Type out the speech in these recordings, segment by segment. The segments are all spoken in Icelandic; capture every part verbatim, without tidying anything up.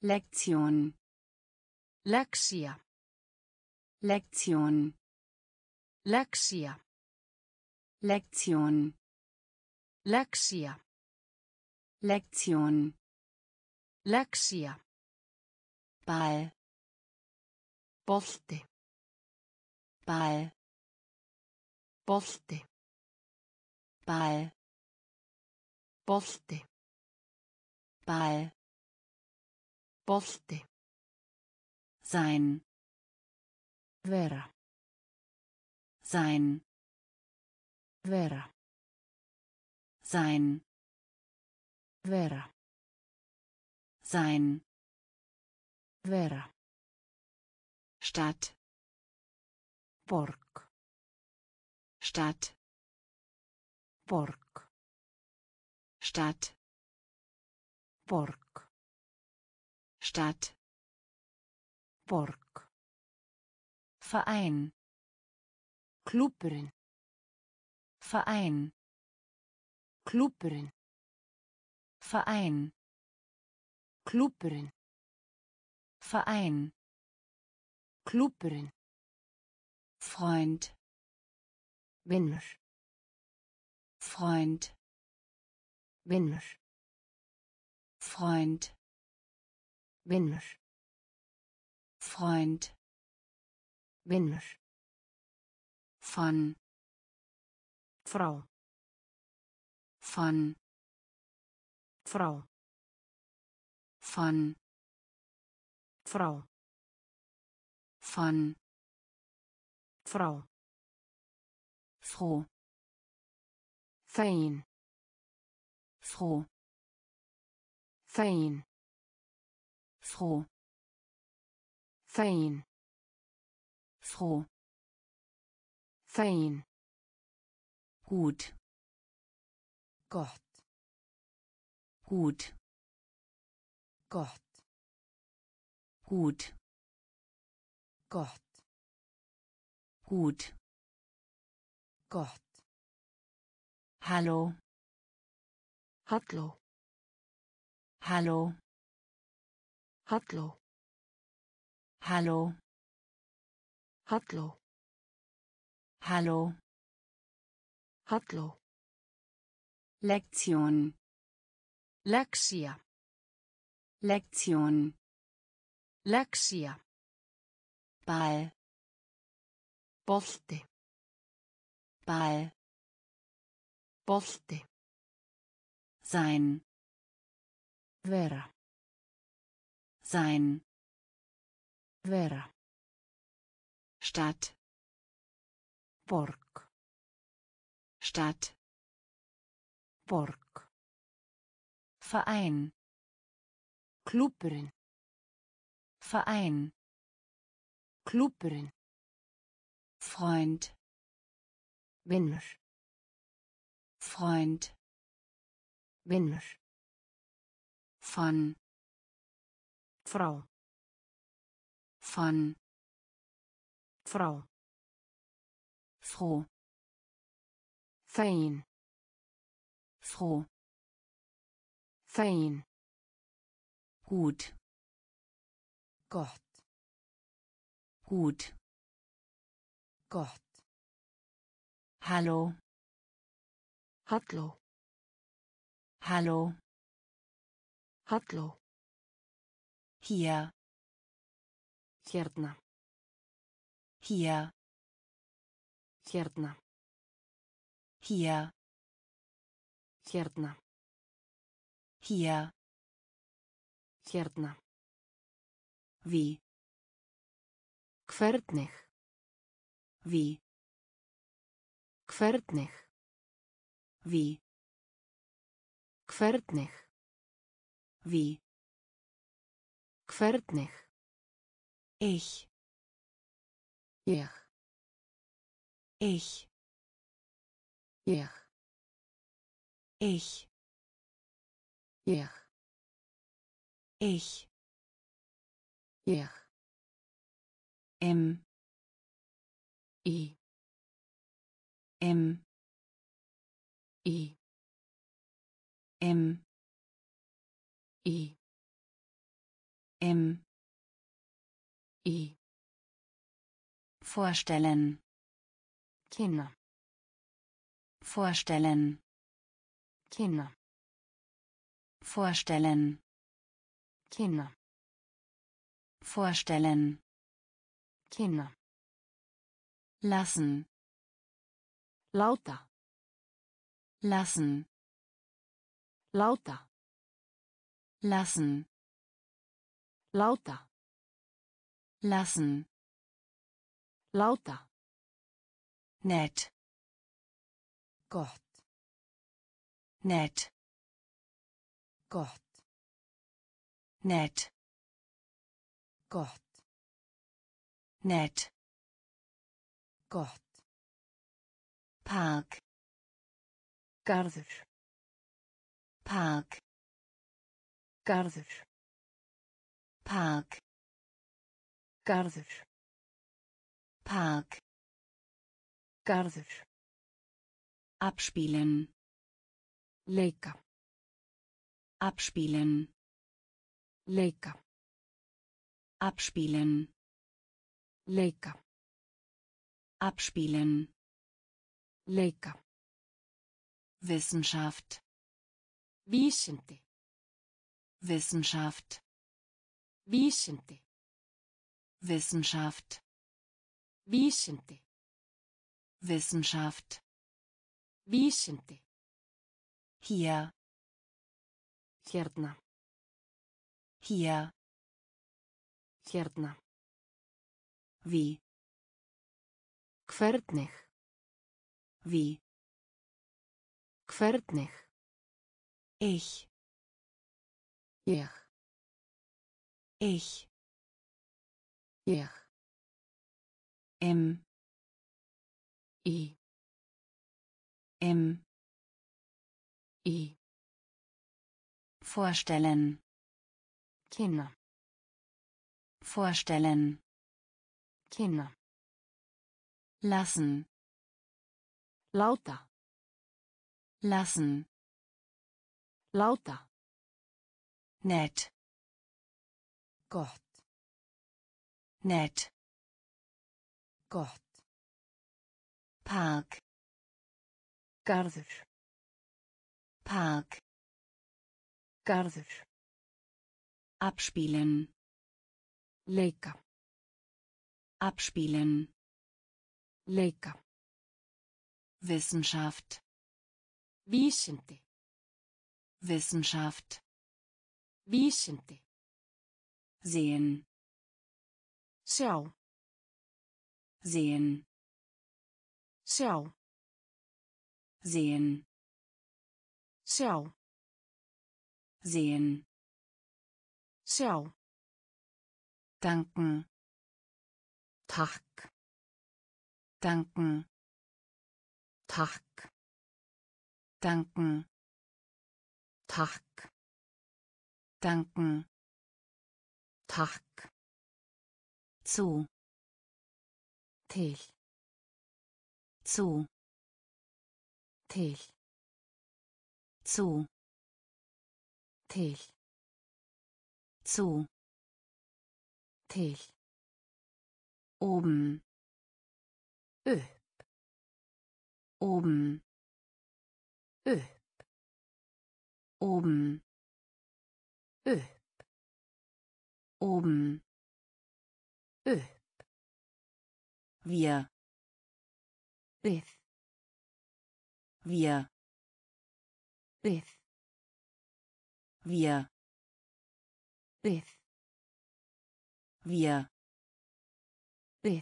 Lektion. Läxia. Lektion. Läxia. Lektion. Läxia. Lektion. Läxia. Ball. Bolti. Ball. Bolti. Ball. Bolti. Ball. Bolti. Sein. Vera. Sein. Vera. Sein. Vera. Sein. Vera. Stadt. Borg. Stadt. Borg. Stadt. Borg. Stadt. Borg. Verein. Klúbburinn. Verein. Klúbburinn. Verein. Klúbburinn. Verein. Klúbburinn. Freund. Vinnur. Freund. Vinnur. Freund. Vinnur. Freund. Vinnur. Von. Frá. Von. Frá. Von. Frá. Von. Frá. Froh. Fegin. Froh. Fegin. Froh. Fegin. Froh. Fegin. Gut. Gott. Gut. Gott. Gut. Gott. Gut. Gott. Hallo. Halló. Hallo. Halló. Hallo. Halló. Hallo. Halló. Lektion. Läxia. Lektion. Läxia. Ball. Bolti. Ball. Bolti. Sein. Vera. Sein. Vera. Stadt. Borg. Stadt. Borg. Verein. Klúbburinn. Verein. Klúbburinn. Freund. Vinnur. Freund. Vinnur. Von. Frá. Von. Frá. Froh. Fegin. Froh. Fegin. Gut. Gott. Gut. Gott. Hallo. Halló. Hallo. Halló. Hier. Hérna. Hier. Hérna. Hier. Hérna. Hier. Hérna. Wie. Hvernig. Wie. Hvernig. Wie. Hvernig. Wie. Hvernig. Ich. Ég. Ich. Ég. Ich. Ég. Ich. Ég. Im. Í. Im. Í. Im. Í. Vorstellen. Kynna. Vorstellen. Kynna. Vorstellen. Kynna. Vorstellen. Kynna. Lassen. Láta. Lassen. Láta. Lassen. Láta. Lassen. Láta. Nett. Gott. Nett. Gott. Nett. Gott. Nett. Gott. Park. Garður. Park. Garður. Park. Garður. Park. Garður. Abspielen. Leika. Abspielen. Leika. Abspielen. Leika. Abspielen. Leika. Wissenschaft. Vísindi. Wissenschaft. Vísindi. Wissenschaft. Vísindi. Wissenschaft. Vísindi. Hier. Hérna. Hier. Hérna. Wie. Hvernig. Wie. Hvernig. Ich. Ég. Ich. Ég. Im. Í. Im. Í. Vorstellen. Kynna. Vorstellen. Kynna. Lassen. Láta. Lassen. Láta. Nett. Gott. Nett. Gott. Park. Garður. Park. Garður. Abspielen. Leika. Abspielen. Leika. Wissenschaft. Vísindi. Wissenschaft. Vísindi. Sehen. Sjá. Sehen. Sjá. Sehen. Sjá. Sehen. Sjá. Danken. Takk. Danken. Takk. Danken. Takk. Danken. Takk. Zu. Til. Zu. Til. Zu. Til. Zu. Til. Oben. Upp. Oben. Upp. Oben. Upp. Oben. Upp. Wir. Við. Wir. Við. Wir. Við. Wir. Við.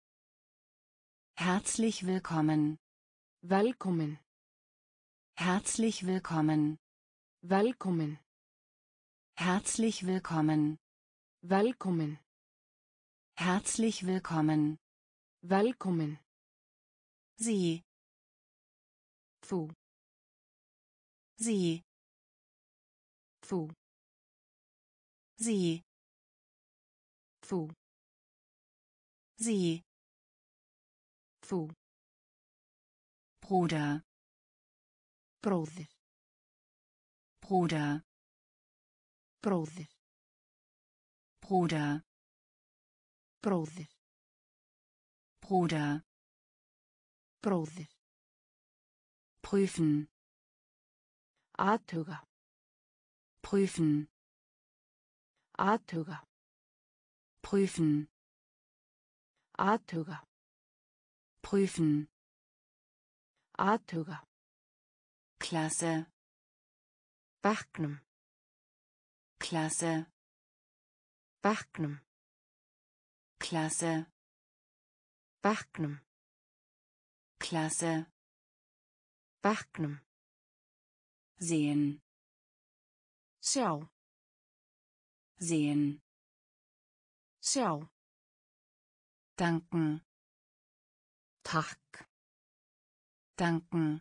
Herzlich willkommen. Velkomin. Herzlich willkommen. Velkomin. Herzlich willkommen. Velkomin. Herzlich willkommen. Velkomin. Sie. Þú. Sie. Þú. Sie. Þú. Sie. Þú. Bruder. Bróðir. Bruder. Bróðir. Bruder. Bróðir. Bruder. Bróðir. Prüfen. Athuga. Prüfen. Athuga. Prüfen. Athuga. Prüfen. Athuga. Klasse. Bekknum. Klasse. Bekknum. Klasse. Bekknum. Klasse. Bekknum. Sehen. Sjá. Sehen. Sjá. Danken. Takk. Danken.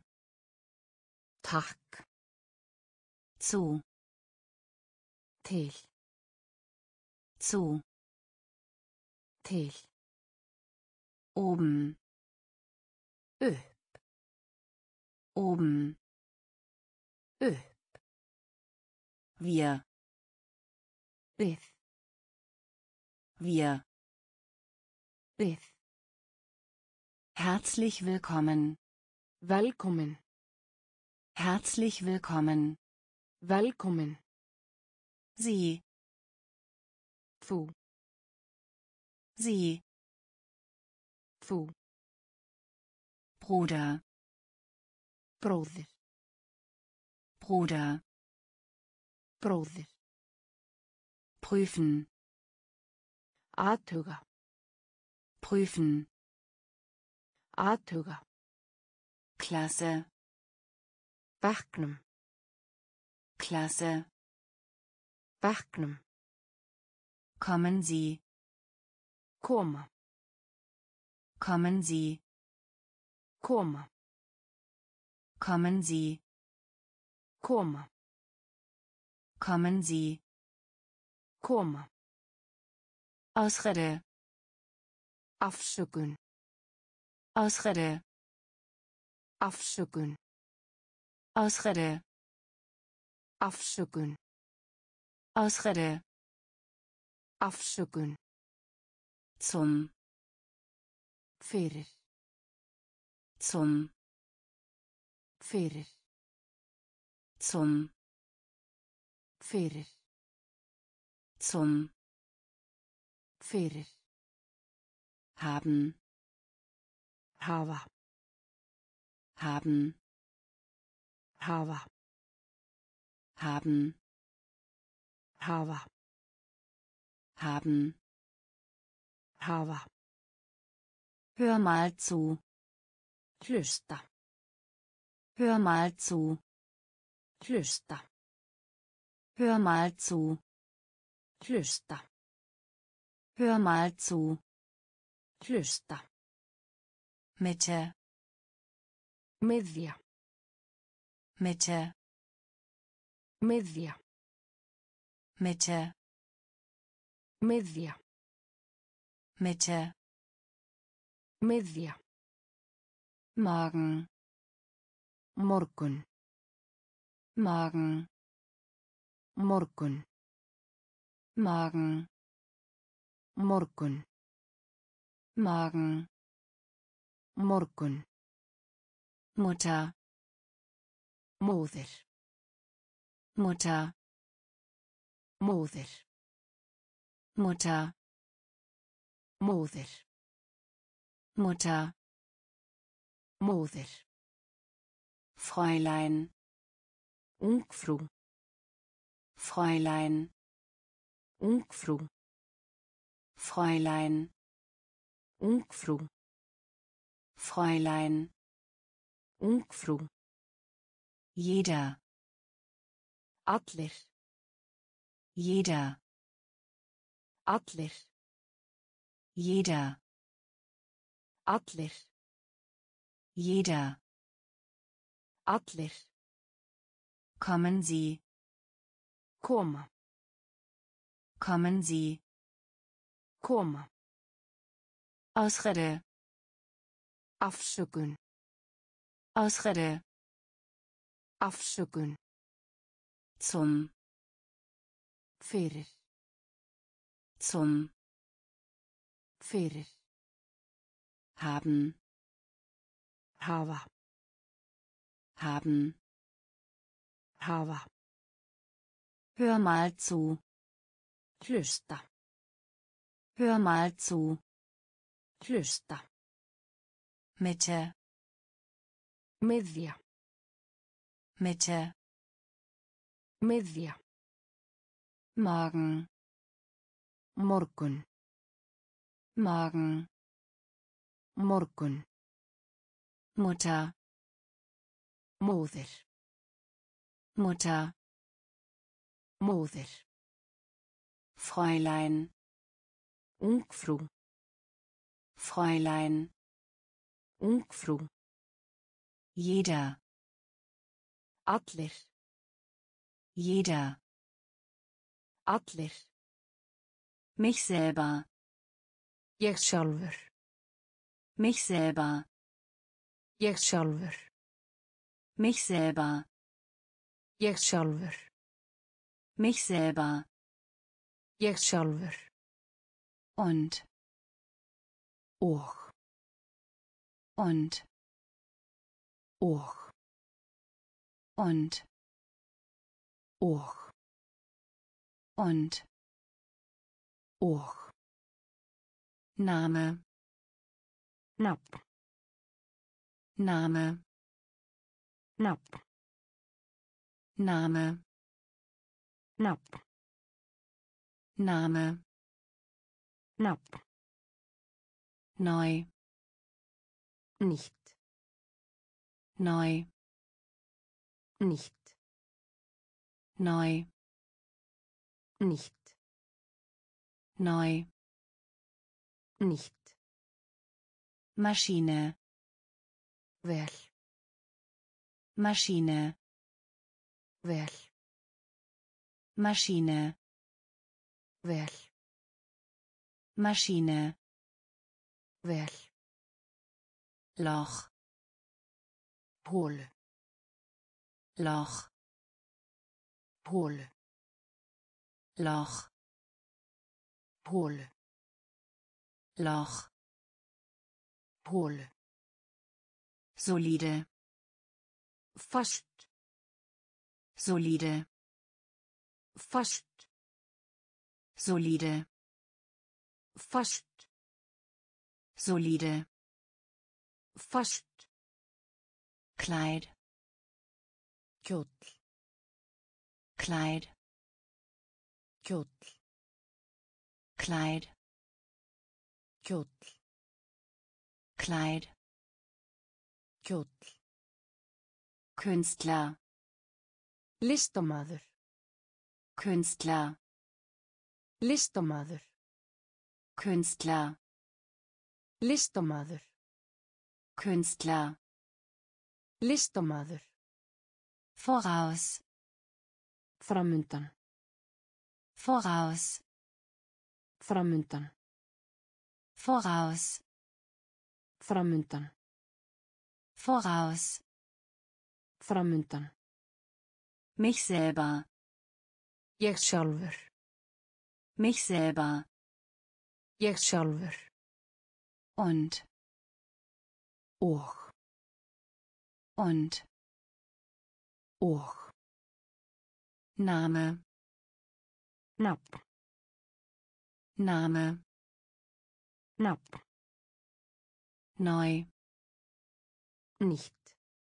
Takk. Zu. Til. Zu. Til. Oben. Upp. Oben. Upp. Wir. Við. Wir. Við. Herzlich willkommen. Velkomin. Herzlich willkommen. Velkomin. Sie. Þú. Sie. Þú. Bruder. Bróðir. Bruder. Bróðir. Prüfen. Athuga. Prüfen. Athuga. Klasse. Bekknum. Klasse. Bekknum. Kommen Sie. Koma. Kommen Sie. Koma. Kommen Sie. Koma. Kommen Sie. Koma. Ausrede. Afsökun. Ausrede. Afsökun. Ausrede. Afsökun. Ausrede. Afsökun. Zum. Fyrir. Zum. Fyrir. Zum. Fyrir. Zum. Fyrir. Haben. Hafa. Haben. Hafa. Haben. Hafa. Haben. Hafa. Hör mal zu. Hlusta. Hör mal zu. Hlusta. Hör mal zu. Hlusta. Hör mal zu. Hlusta. Mitte. Miðja. Mitte. Miðja. Mitte. Miðja. Mitte. Miðja. Morgen. Morgun. Morgen. Morgun. Morgen. Morgun. Morgen. Morgun. Mutter. Móðir. Mutter. Móðir. Mutter. Móðir. Mutter. Móðir. Fräulein. Ungfrú. Fräulein. Ungfrú. Fräulein. Ungfrú. Fräulein. Ungfrú. Jeder. Allir. Jeder. Allir. Jeder. Allir. Jeder. Allir. Kommen Sie. Koma. Kommen Sie. Koma. Ausrede. Afsökun. Ausrede. Afsökun. Zum. Fyrir. Zum. Fyrir. haben, hafa, haben. hafa, Hör mal zu, hlusta, hör mal zu. hlusta, Mitte, miðja, Mitte. miðja, Morgen, morgun, morgen. morgun, Mutter, móðir, Mutter. móðir, Fräulein, ungfrú, Fräulein. ungfrú, Jeder, allir, jeder. allir, Mich selber, ég sjálfur, mich selber, ég sjálfur, mich selber, ég sjálfur, mich selber. ég sjálfur, Und, og, und, og, und, og, und. og, Name, nafn, Name, nafn, Name, nafn, Name. nafn, Neu, nicht, neu, nicht, neu, nicht, neu. nicht, Maschine, vel, Maschine, vel, Maschine, vel, Maschine. vel, Loch, holu, Loch, holu, Loch, holu, Loch. holu, Solide, fast, solide, fast, solide, fast, solide. fast, Kleid, kjóll, Kleid, kjóll, Kleid, kjóll, Kleid. kjóll, Künstler, listamaður, Künstler, listamaður, Künstler, listamaður, Künstler. listamaður, Voraus, framundan, voraus, framundan, voraus, framundan, voraus. framundan, Mich selber, ég sjálfur, mich selber. ég sjálfur, Und, og, und. og, Name, nafn, Name. nafn, Neu, nicht,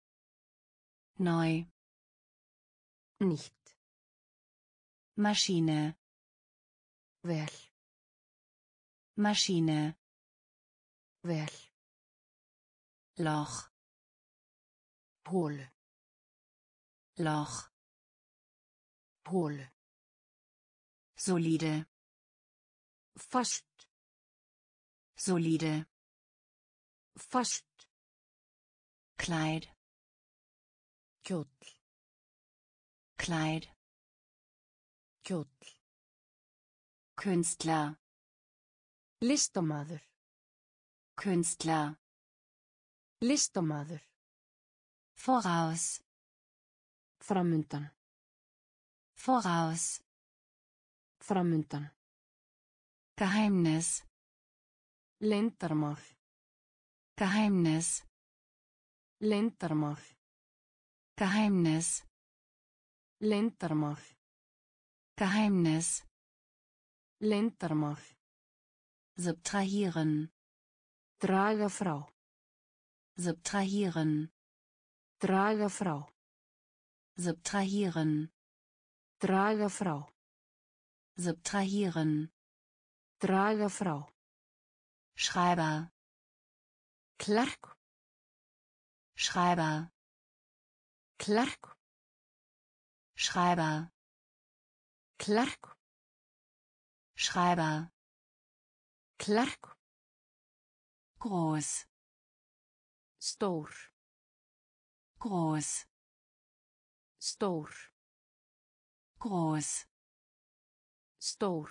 neu. nicht, Maschine, vel, Maschine. vel, Loch, holu, Loch. holu, Solide, fast, solide. fast, Kleid, kjóll, Kleid. kjóll, Künstler, listamaður, Künstler. listamaður, Voraus, framundan, voraus. framundan, Geheimnis, leyndarmál, Geheimnis. Leyndarmál. Geheimnis. Leyndarmál. Geheimnis. Leyndarmál. Subtrahieren. Draga frá. Subtrahieren. Draga frá. Subtrahieren. Draga frá. Subtrahieren. Draga frá. Schreiber. Klerk. Schreiber. Klerk. Schreiber. Klerk. Schreiber. Klerk. Groß. Stór. Groß. Stór. Groß. Stór.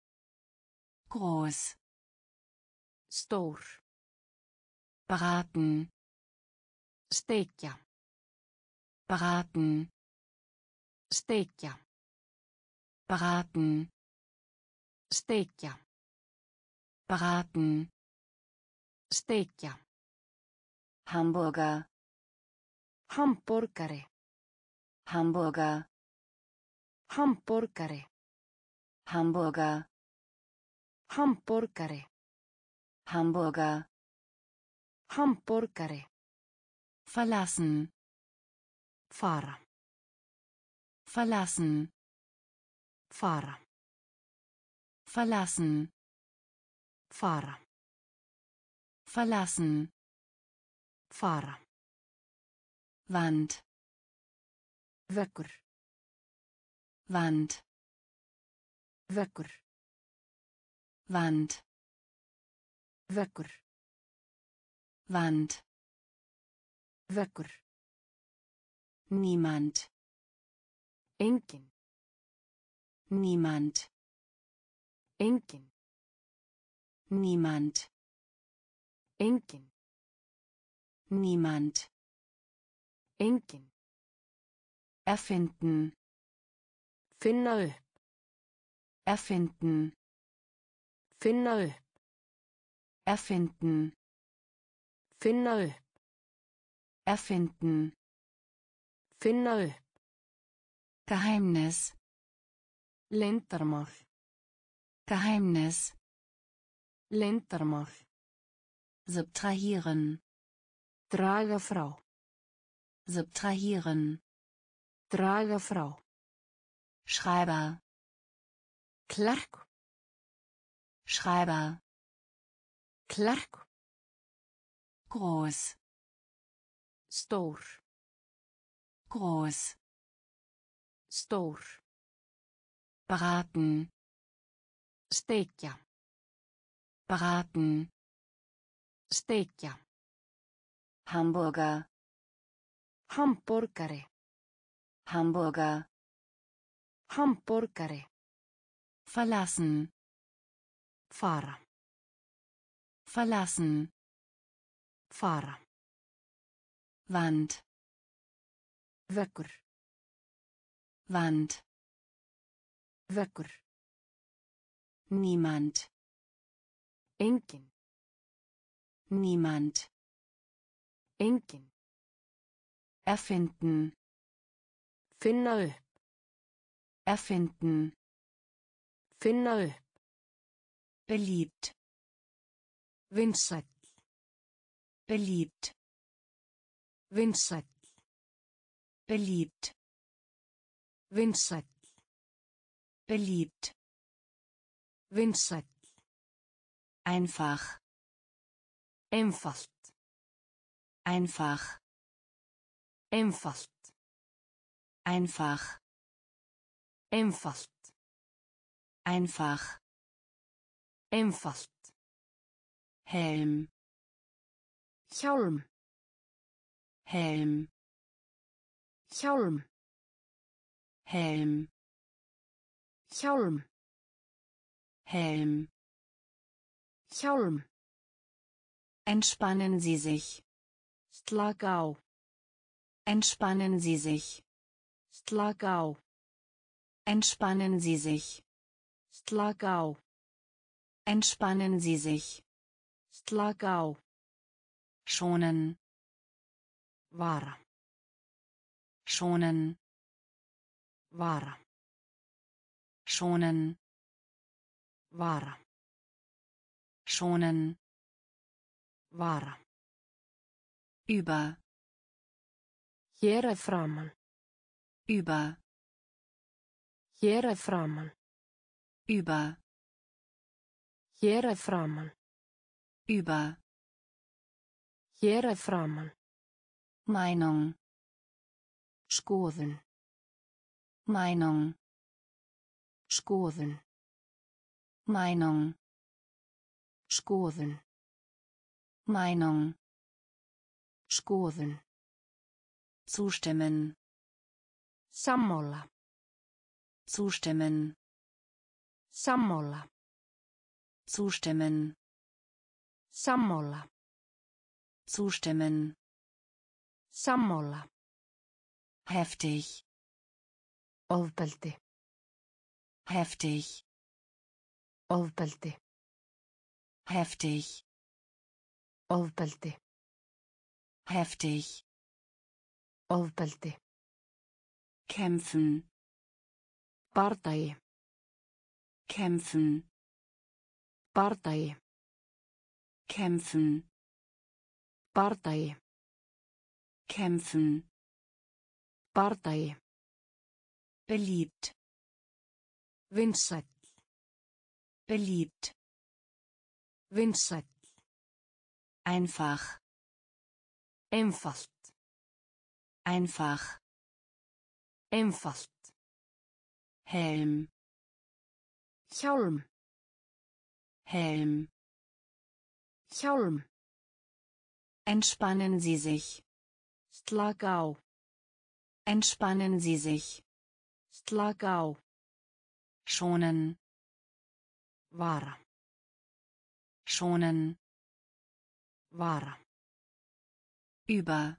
Groß. Stór. Braten. Steikja. Braten. Steikja. Braten. Steikja. Braten. Steikja. Hamburger. Hamborgari. Hamburger. Hamborgari. Hamburger. Hamborgari. Hamburger. Hamborgari. Verlassen. Fara. Verlassen. Fara. Verlassen. Fara. Verlassen. Fara. Wand. Veggur. Wand. Veggur. Wand. Veggur. Wand. Veggur. Niemand. Engin. Niemand. Engin. Niemand. Engin. Niemand. Engin. Erfinden. Finna upp. Erfinden. Finna upp. Erfinden. Finna upp. Erfinden. Finna upp. Geheimnis. Leyndarmál. Geheimnis. Leyndarmál. Subtrahieren. Draga frá. Subtrahieren. Draga frá. Schreiber. Klerk. Schreiber. Klerk. Groß. Stór. Groß. Stór. Braten. Steikja. Braten. Steikja. Hamburger. Hamborgari. Hamburger. Hamborgari. Verlassen. Fara. Verlassen. Fara. Wand. Veggur. Wand. Veggur. Niemand. Engin. Niemand. Engin. Erfinden. Finna upp. Erfinden. Finna upp. Beliebt. Vinsæll. Beliebt. Vinsæll. Beliebt. Vinsæll. Beliebt. Vinsæll. Einfach. Einfalt. Einfach. Einfalt. Einfach. Einfalt. Einfach. Einfalt. Helm. Hjálm. Helm. Hjálm. Helm. Hjálm. Helm. Hjálm. Entspannen Sie sich. Slaka á. Entspannen Sie sich. Slaka á. Entspannen Sie sich. Slaka á. Entspannen Sie sich. Slaka á. schonen, Vara. schonen, Vara. schonen, Vara. schonen, Vara. über, Hér að framan. über, Hér að framan. über, Hér að framan. über, Hér að framan. Meinung, Skoðun. Meinung, Skoðun. Meinung, Skoðun. Meinung, Skoðun. zustimmen, Sammála. zustimmen, Sammála. zustimmen, Sammála. zustimmen, Sammála. heftig, Ofbeldi. heftig, Ofbeldi. heftig, Ofbeldi. heftig, Ofbeldi. kämpfen, Bardagi. kämpfen, Bardagi. kämpfen, Bardagi. kämpfen, Bardagi. beliebt, Vinsæll. beliebt, Vinsæll. einfach, Einfalt. einfach, Einfalt. Helm, Hjálm. Helm, Hjálm. entspannen Sie sich, Slaka á. entspannen Sie sich, Slaka á. schonen, Vara. schonen, Vara. über,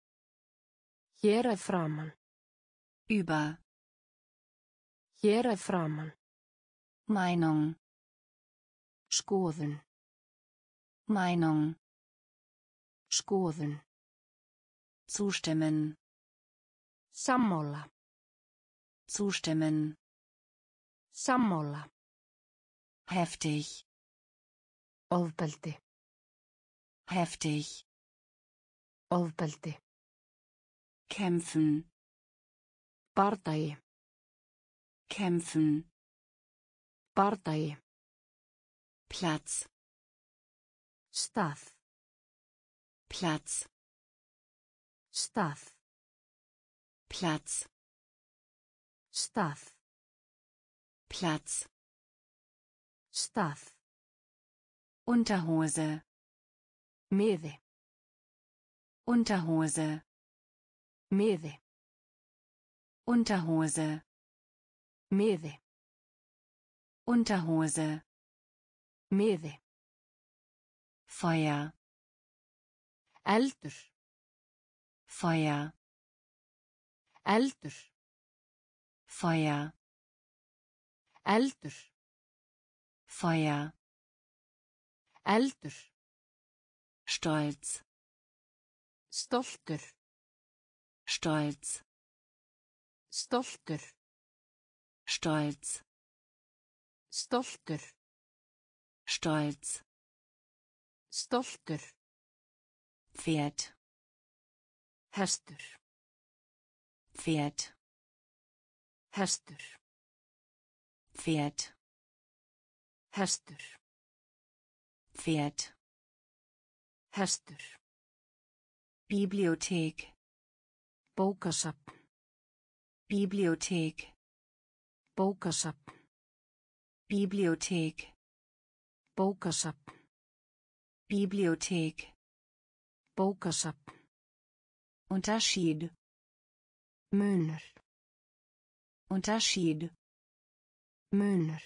Hér að framan. über, Hér að framan. Meinung, Skoðun. Meinung, Skoðun. zustimmen, Sammála. zustimmen, Sammála. heftig, Ofbeldi. heftig, Ofbeldi. kämpfen, Bardagi. kämpfen, Bardagi. Platz, Stað. Platz, Stað. Platz, Stað. Platz, Stað. Unterhose, Miði. Unterhose, Miði. Unterhose, Miði. Unterhose, Miði. Feuer, Eldur. Feuer, Eldur. Feuer, Eldur. Feuer, Eldur. Stolz, Stoltur. Stolz, Stoltur. Stolz, Stoltur. Stolz, Stoltur. Pferd, Hestur. Pferd, Hestur. Pferd, Hestur. Pferd, Hestur. Bibliothek, Bókasafn. Bibliothek, Bókasafn. Bibliothek, Bókasafn. Bibliothek, Bókasafn. Unterschied, Munur. Unterschied, Munur.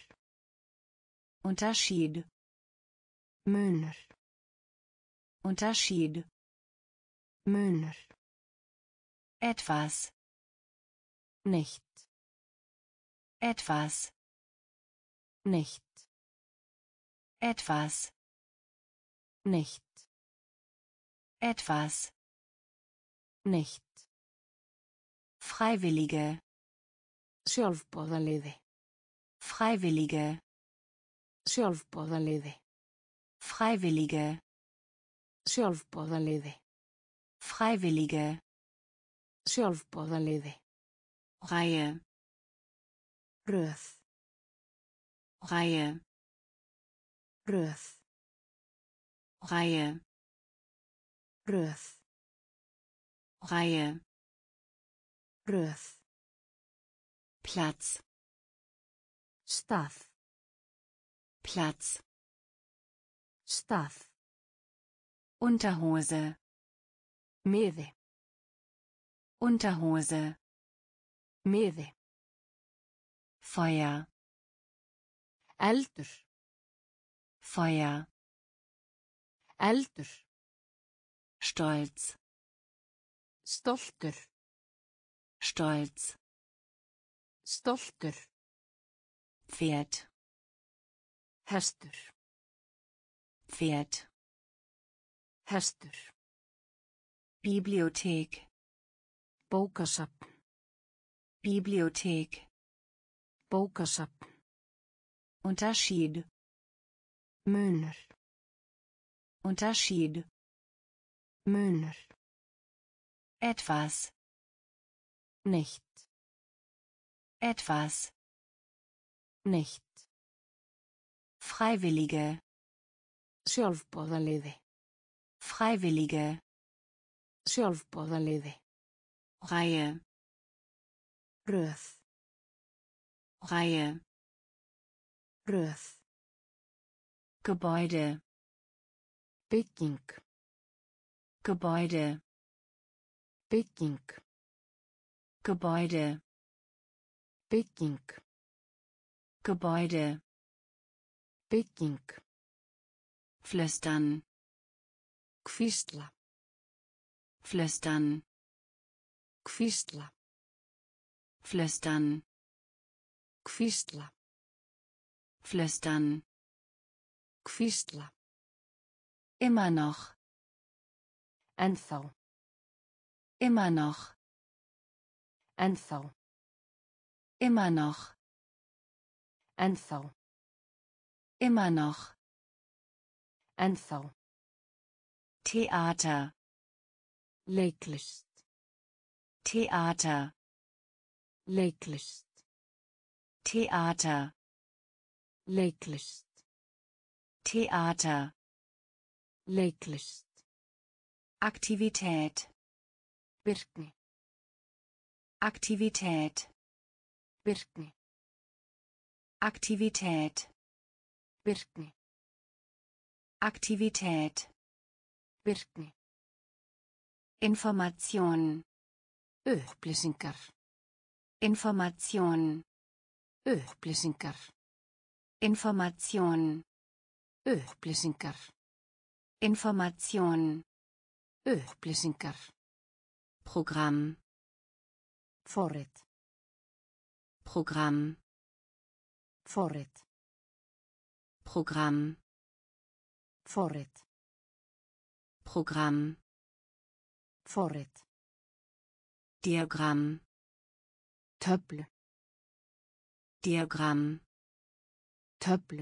Unterschied, Munur. Unterschied, Munur. etwas, Nicht. etwas, Nicht. etwas, Nicht. Etwas. Nicht. Freiwillige. Sjálfboðaliði. Freiwillige. Sjálfboðaliði. Freiwillige. Sjálfboðaliði. Freiwillige. Sjálfboðaliði. Reihe. Röð. Reihe. Röð. Reihe. Röð. Reihe. Röð. Platz. Stað. Platz. Stað. Unterhose. Miði. Unterhose. Miði. Feuer. Eldur. Feuer. Eldur. Stolz. Stoltur. Stolz. Stoltur. Pferd. Hestur. Pferd. Hestur. Bibliothek. Bókasafn. Bibliothek. Bókasafn. Unterschied. Munur. Unterschied. Munur. Etwas. Nicht. Etwas. Nicht. Freiwillige. Sjálfboðaliði. Freiwillige. Sjálfboðaliði. Reihe. Röð. Reihe. Röð. Gebäude. Bygging. Gebäude. Bygging. Gebäude. Bygging. Gebäude. Bygging. Flüstern. Hvísla. Flüstern. Hvísla. Flüstern. Hvísla. Flüstern. Hvísla. Immer noch. Ennþá. Immer noch. Ennþá. Immer noch. Ennþá. Immer noch. Ennþá. Theater. Leiklist. Theater. Leiklist. Theater. Leiklist. Theater. Leiklist. Aktivität. Virkni. Aktivität. Virkni. Aktivität. Virkni. Aktivität. Virkni. Information. Upplýsingar. Information. Upplýsingar. Information. Upplýsingar. Information. Upplýsingar. Programm. Forrit. Programm. Forrit. Programm. Forrit. Programm. Forrit. Diagramm. Töflu. Diagramm. Töflu.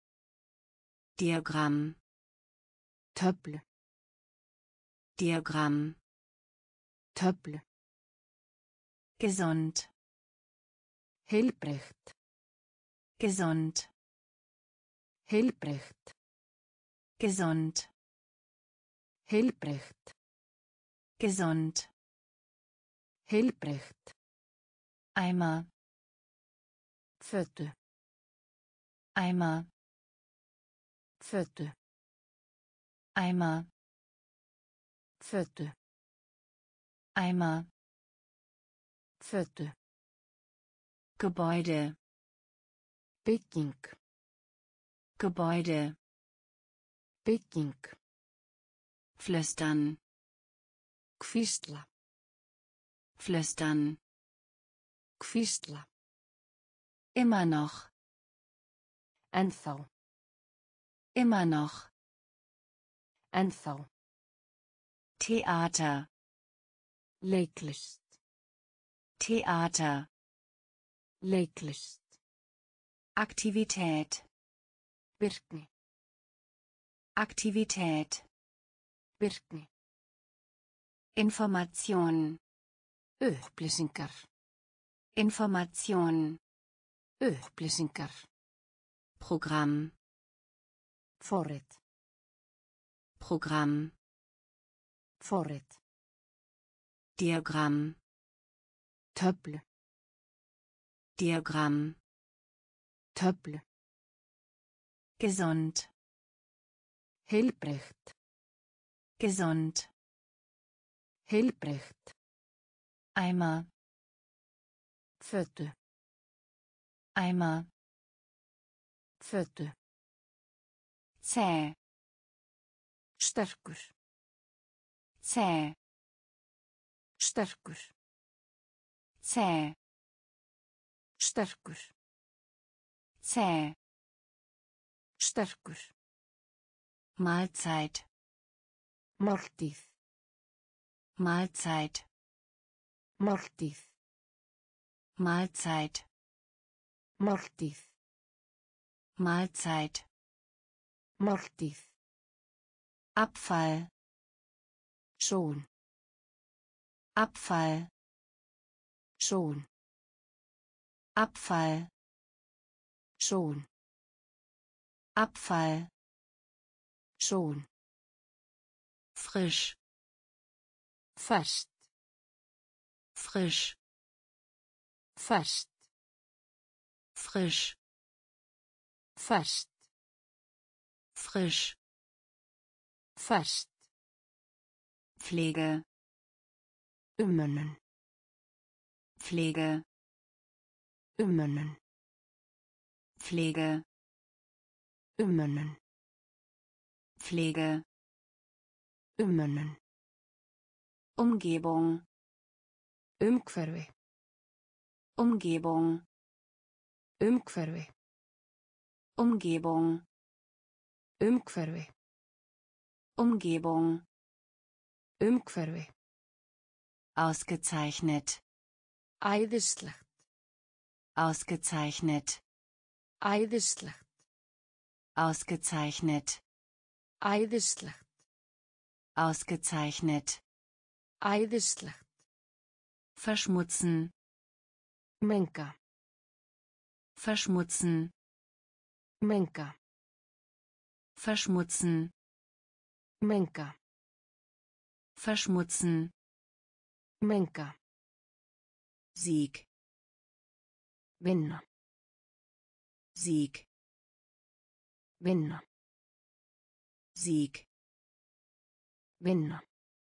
Diagramm. Töflu. Diagramm. Töflu. Gesund. Heilbrigt. Gesund. Heilbrigt. Gesund. Heilbrigt. Gesund. Heilbrigt. Eimer. Fötu. Eimer. Fötu. Eimer. Fötu. Eimer. Fötu. Gebäude. Bygging. Gebäude. Bygging. Flüstern. Hvísla. Flüstern. Hvísla. Immer noch. Ennþá. Immer noch. Ennþá. Theater, Leiklist. Theater, Leiklist. Aktivität, Virkni. Aktivität, Virkni. Information, Upplýsingar. Information, Upplýsingar. Programm, Forrit. Programm, Forrit. Diagramm, Töflu. Diagramm, Töflu. gesund, Heilbrigt. gesund, Heilbrigt. Eimer, Fötu. Eimer, Fötu. zäh, Sterkur. zäh, Sterkur. zäh, Sterkur. zäh, Sterkur. Mahlzeit, Máltíð. Mahlzeit, Máltíð. Mahlzeit, Máltíð. Mahlzeit, Máltíð. Abfall, Són. Abfall, Són. Abfall, Són. Abfall, Són. frisch, Ferskt. frisch, Ferskt. frisch, Ferskt. frisch, Ferskt. Pflege, Umönnun. Pflege, Umönnun. Pflege, Umönnun. Pflege, Umönnun. Umgebung, Umhverfi. Umgebung, Umhverfi. Umgebung, Umhverfi. Umgebung, Umhverfi. ausgezeichnet, Æðislegt. ausgezeichnet, Æðislegt. ausgezeichnet, Æðislegt. ausgezeichnet, Æðislegt. verschmutzen, Menga. verschmutzen, Menga. verschmutzen, Menga. verschmutzen, Menga. Sieg, Vinna. Sieg, Vinna. Sieg, Vinna.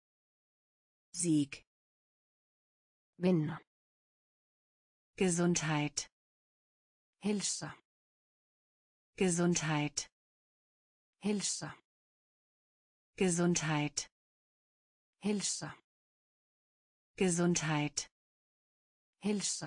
Sieg, Vinna. Gesundheit, Hilsa. Gesundheit, Hilsa. Gesundheit, Hilsa. Gesundheit, Hilsa.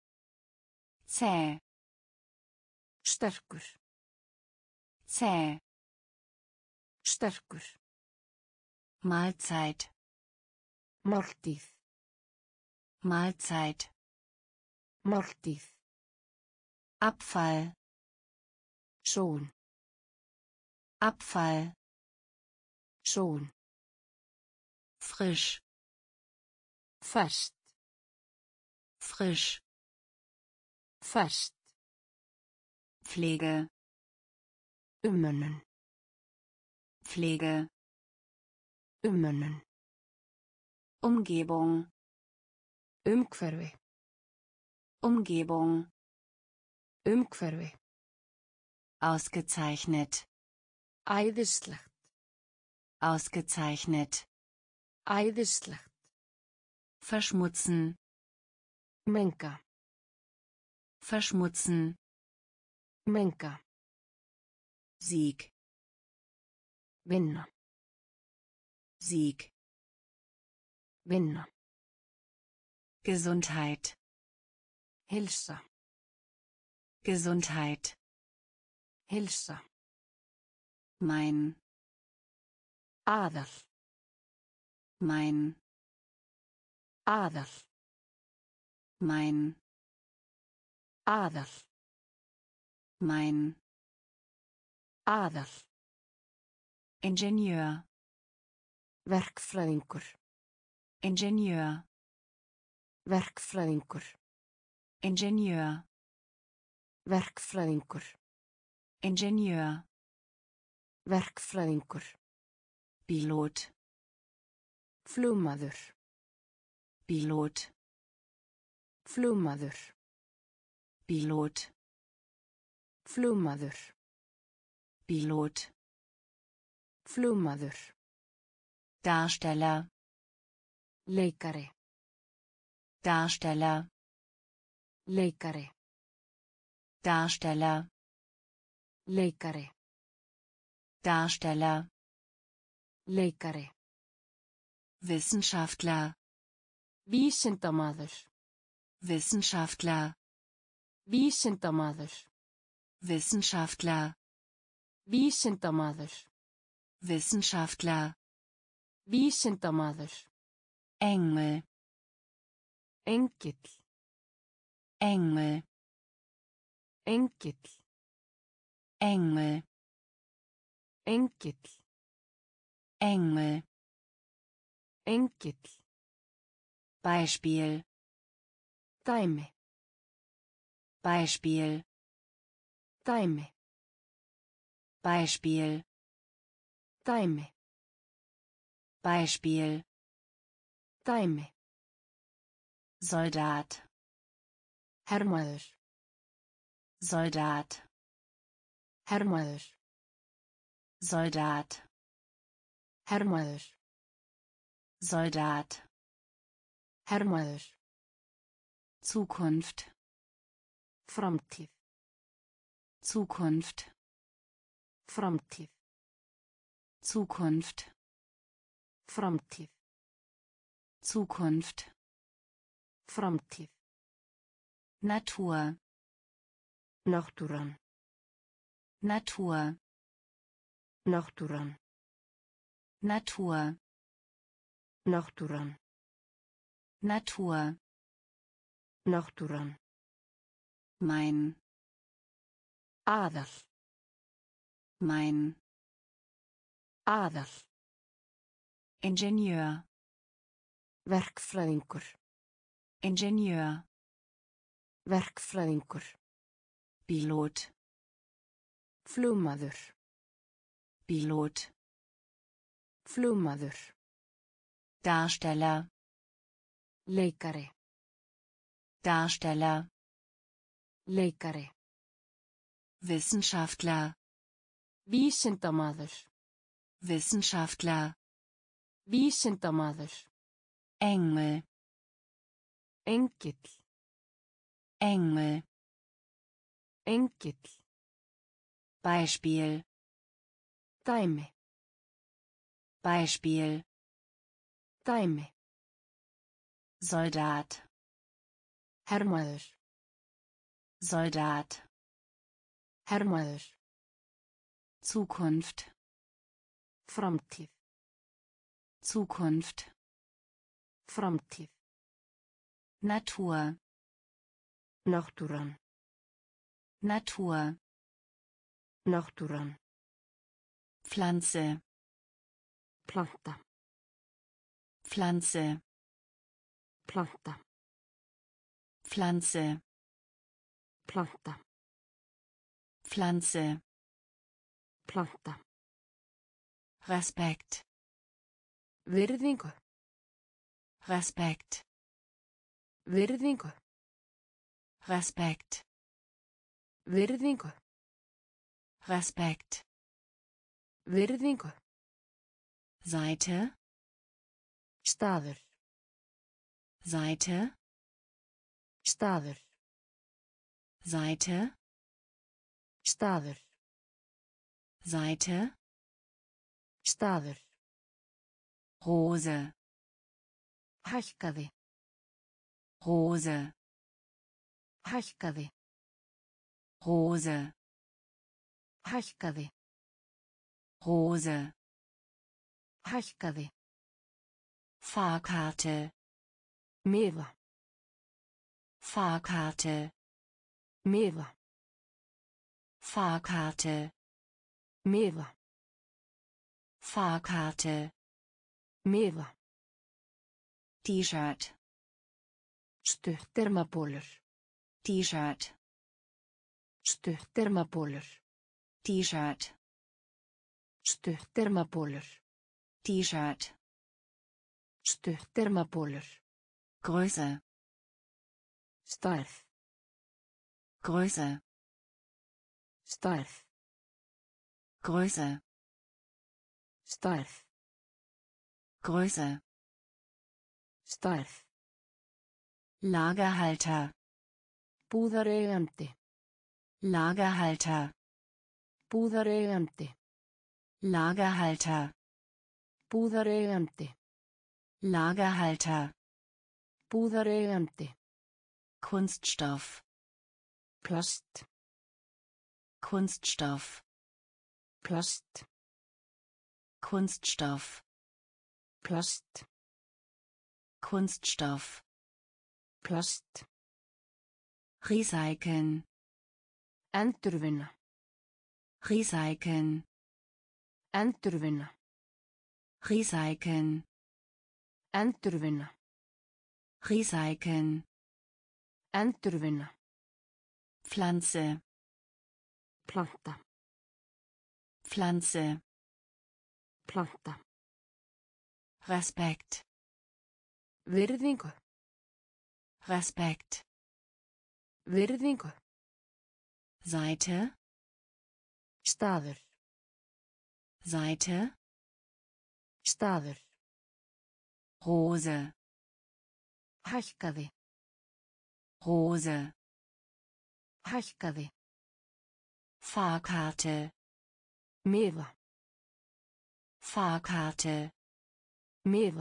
zäh, Sterkur. zäh, Sterkur. Mahlzeit, Máltíð. Mahlzeit, Máltíð. Abfall, Són. Abfall, Són. frisch, Ferskt. frisch, Ferskt. Pflege, Umönnun. Pflege, Umönnun. Umgebung, Umhverfi. Umgebung, Umhverfi. ausgezeichnet, Æðislegt. ausgezeichnet, Æðislegt. verschmutzen, Menga. verschmutzen, Menga. Sieg, Vinna. Sieg, Vinna. Gesundheit, Hilsa. Gesundheit, Hilsa. mein, Aðal. Mein. Aðal. Mein. Aðal. Mein. Aðal. Ingenieur. Verkfræðingur. Ingenieur. Verkfræðingur. Ingenieur. Verkfræðingur. Ingenieur. Verkfræðingur. Pilot. Flugmaður. Pilot. Flugmaður. Pilot. Flugmaður. Pilot. Flugmaður. Darsteller. Leikari. Darsteller. Leikari. Darsteller. Leikari. Darsteller. Leikari. Wissenschaftler. Vísindamaður. Wissenschaftler. Vísindamaður. Wissenschaftler. Vísindamaður. Wissenschaftler. Vísindamaður. Engel. Engill. Engel. Engill. Engel. Engill. Engel. Engill. Beispiel. Dæmi. Beispiel. Dæmi. Beispiel. Dæmi. Beispiel. Dæmi. Soldat. Hermaður. Soldat. Hermaður. Soldat. Hermaður. Soldat. Hermaður. Zukunft. Framtíð. Zukunft. Framtíð. Zukunft. Framtíð. Zukunft. Framtíð. Natur. Náttúran. Natur. Náttúran. Natur. Náttúran. Natur. Náttúran. Mein. Aðal. Mein. Aðal. Ingenieur. Verkfræðingur. Ingenieur. Verkfræðingur. Pilot. Flugmaður. Pilot. Flugmaður. Darsteller. Leikari. Darsteller. Leikari. Wissenschaftler. Vísindamaður. Wissenschaftler. Vísindamaður. Engel. Engill. Engel. Engill. Beispiel. Dæmi. Beispiel. Dæmi. Soldat. Hermaður. Soldat. Hermaður. Zukunft. Framtíð. Zukunft. Framtíð. Natur. Náttúran. Natur. Náttúran. Pflanze. Planta. Pflanze. Planta. Pflanze. Planta. Pflanze. Planta. Respekt. Virðingu. Respekt. Virðingu. Respekt. Virðingu. Respekt. Virðingu. Seite. Staður. Seite. Staður. Seite. Staður. Seite. Staður. Rose. Hækkaði. Rose. Hækkaði. Rose. Hækkaði. Rose. Hækkaði. Fahrkarte. Miða. Fahrkarte. Miða. Fahrkarte. Miða. Fahrkarte. Miða. T-Shirt. Stuttermabólur. T-Shirt. Stuttermabólur. T-Shirt. Stuttermabólur. T-Shirt. Stuttermabólur. Größe. Stærð. Größe. Stærð. Größe. Stærð. Größe. Stærð. Lagerhalter. Búðareigandi. Lagerhalter. Búðareigandi. Lagerhalter. Búðareigandi. Lagerhalter. Búðareigandi. Kunststoff. Plast. Kunststoff. Plast. Kunststoff. Plast. Kunststoff. Plast. Recyceln. Endurvinna. Recyceln. Endurvinna. Recyceln. Endurvinna. Recyceln. Endurvinna. Pflanze. Planta. Pflanze. Planta. Respekt. Virðingu. Respekt. Virðingu. Seite. Staður. Seite. Staður. Rose. Hækkaði. Rose. Hækkaði. Fahrkarte. Miða. Fahrkarte. Miða.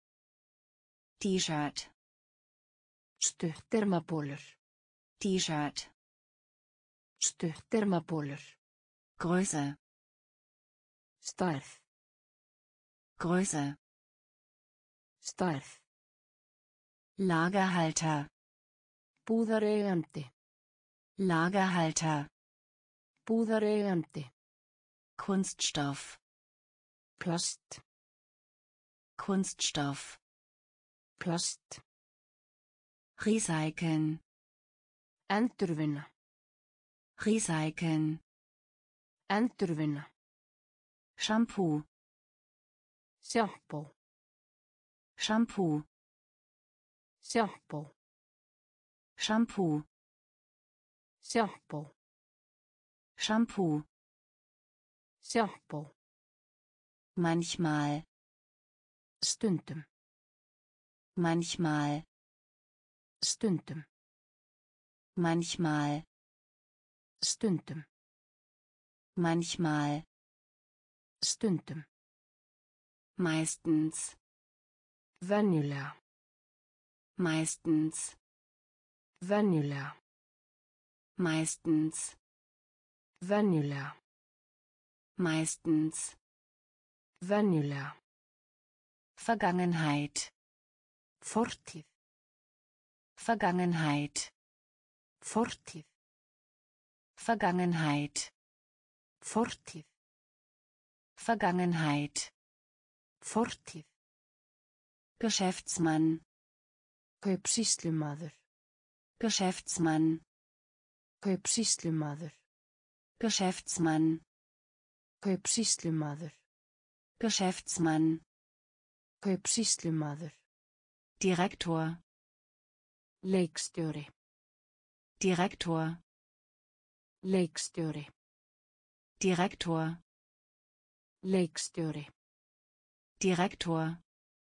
T-Shirt. Stuttermabólur. T-Shirt. Stuttermabólur. Größe. Stærð. Größe. Stærð. Lagerhalter. Búðareigandi. Lagerhalter. Búðareigandi. Kunststoff. Plast. Kunststoff. Plast. Recyceln. Endurvinna. Recyceln. Endurvinna. Shampoo. Sjampó. Shampoo. Sjampó. Shampoo. Sjampó. Shampoo. Sjampó. Manchmal. Stundum. Manchmal. Stundum. Manchmal. Stundum. Manchmal. Stundum. Meistens. Venjulega. Meistens. Venjulega. Meistens. Venjulega. Meistens. Venjulega. Vergangenheit. Fortíð. Vergangenheit. Fortíð. Vergangenheit. Fortíð. Vergangenheit. Fortíð. Geschäftsmann. Kaupsýslumaður. Geschäftsmann. Kaupsýslumaður. Geschäftsmann. Kaupsýslumaður. Geschäftsmann. Kaupsýslumaður. Direktor. Leikstjóri. Direktor. Leikstjóri. Direktor. Leikstjóri. Direktor.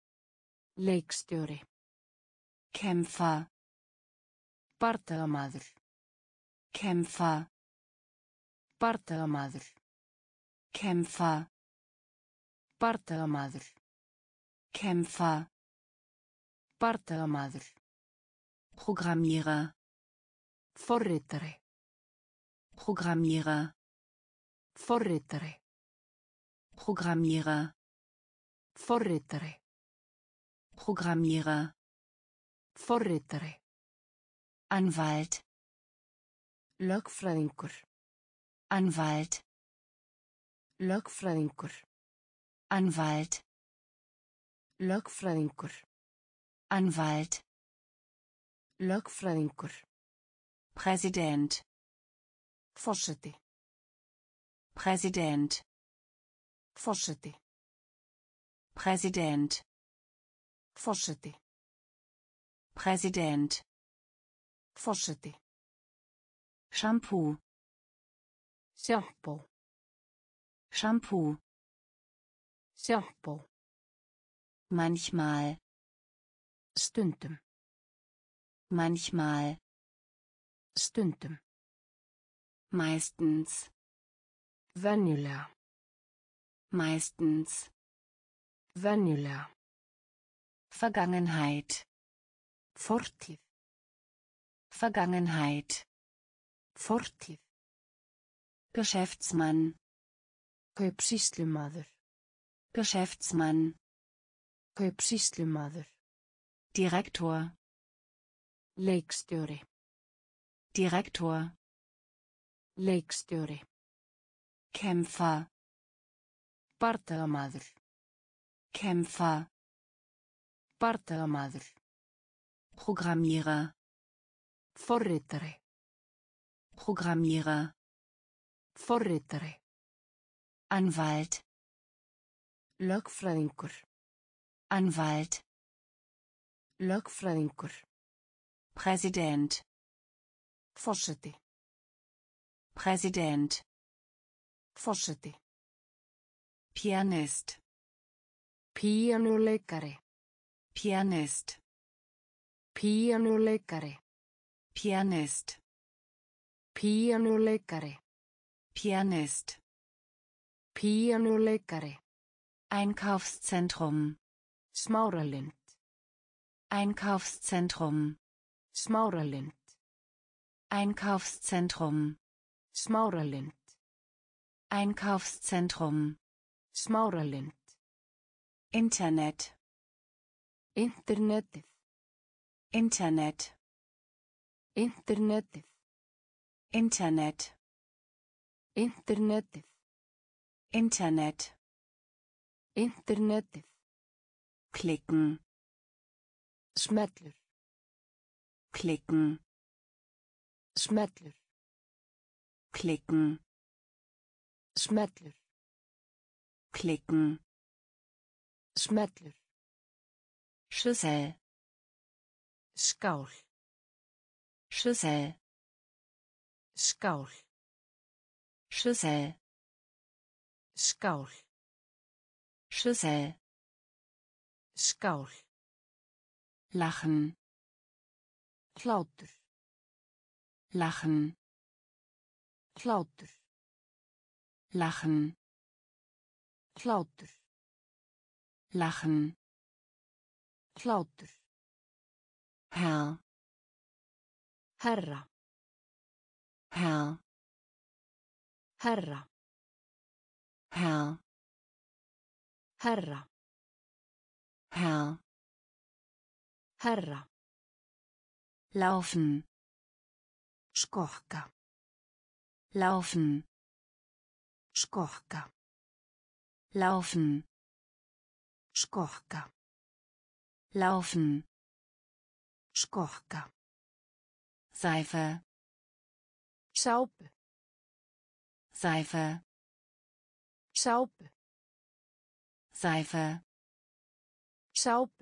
Leikstjóri. Kämpfer. Bardagamaður. Kämpfer. Bardagamaður. Kämpfer. Bardagamaður. Kämpfer. Bardagamaður. Programmierer. Forritari. Programmierer. Forritari. Programmierer. Forritari. Programmierer. Forritari. Anwalt. Lögfræðingur. Anwalt. Lögfræðingur. Anwalt. Lögfræðingur. Anwalt. Lögfræðingur. Präsident. Forseti. Präsident. Forseti. Präsident. Forseti. Präsident. Forseti. Shampoo. Shampoo. Shampoo. Shampoo. Manchmal. Stundum. Manchmal. Stundum. Meistens. Venjulega. Meistens. Venjulega. Vergangenheit. Fortíð. Vergangenheit. Fortíð. Geschäftsmann. Kaupsýslumaður. Geschäftsmann. Kaupsýslumaður. Direktor. Leikstjóri. Direktor. Leikstjóri. Kämpfer. Bardagamaður. Kämpfer. Bardagamaður. Programmierer. Forritari. Programmierer. Forritari. Anwalt. Lögfræðingur. Anwalt. Lögfræðingur. Präsident. Forseti. Präsident. Forseti. Pianist. Píanóleikari. Pianist. Píanóleikari. Pianist. Píanóleikari. Pianist. Píanóleikari. Einkaufszentrum. Smáralind. Einkaufszentrum. Smáralind. Einkaufszentrum. Smáralind. Einkaufszentrum. Smáralind. Internet. Internetið. Internet. Internetið. Internet. Internetið. Internet. Internetið. Klicken. Smellur. Klicken. Smellur. Klicken. Smellur. Klicken. Smellur. Schüssel. Skál. Schüssel. Skál. Schüssel. Skál. Schüssel. Skál. Lachen. Hlátur. Lachen. Hlátur. Lachen. Hlátur. Lachen. Hlátur. Herr. Herra. Herr. Herra. Herr. Herra. Herr. Herra. Laufen. Skokka. Laufen. Skokka. Laufen. Skokka. Laufen. Skokka. Seife. Sápu. Seife. Sápu. Seife. Sápu.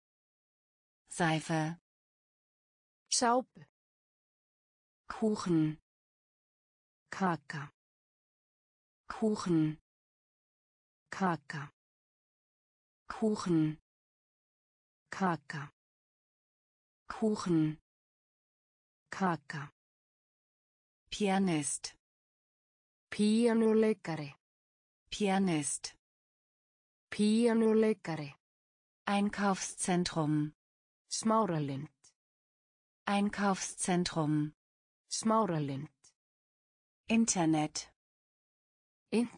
Seife. Sápu. Kuchen. Kaka. Kuchen. Kaka. Kuchen. Kaka. Kuchen. Kaka. Pianist. Píanóleikari. Pianist. Píanóleikari. Einkaufszentrum. Smáralind. Einkaufszentrum. Smáralind. Internet.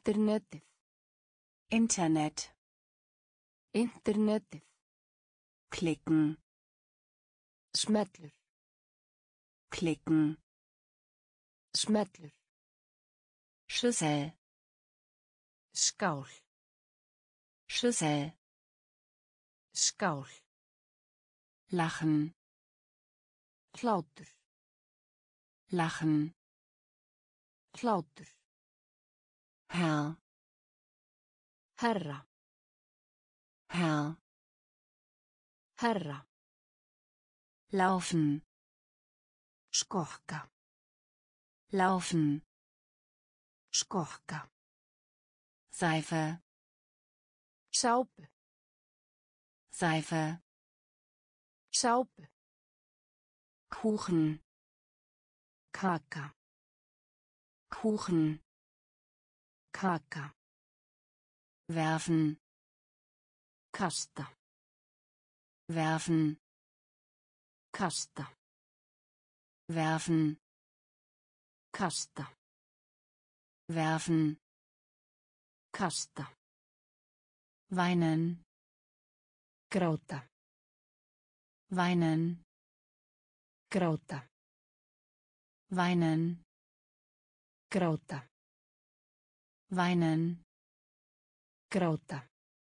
Internetið. Internet. Internetið. klicken, smellur, klicken, smellur, Schüssel, skál, Schüssel, skál, lachen, hlátur, lachen, hlátur, Herr, herra, Herr, herra, laufen, skokka, laufen, skokka, Seife, sápu, Seife, sápu, Kuchen, kaka, Kuchen, kaka, werfen, kasta, werfen, kasta, werfen, kasta, werfen, kasta, weinen, gráta, weinen, gráta, weinen, gráta, weinen, gráta,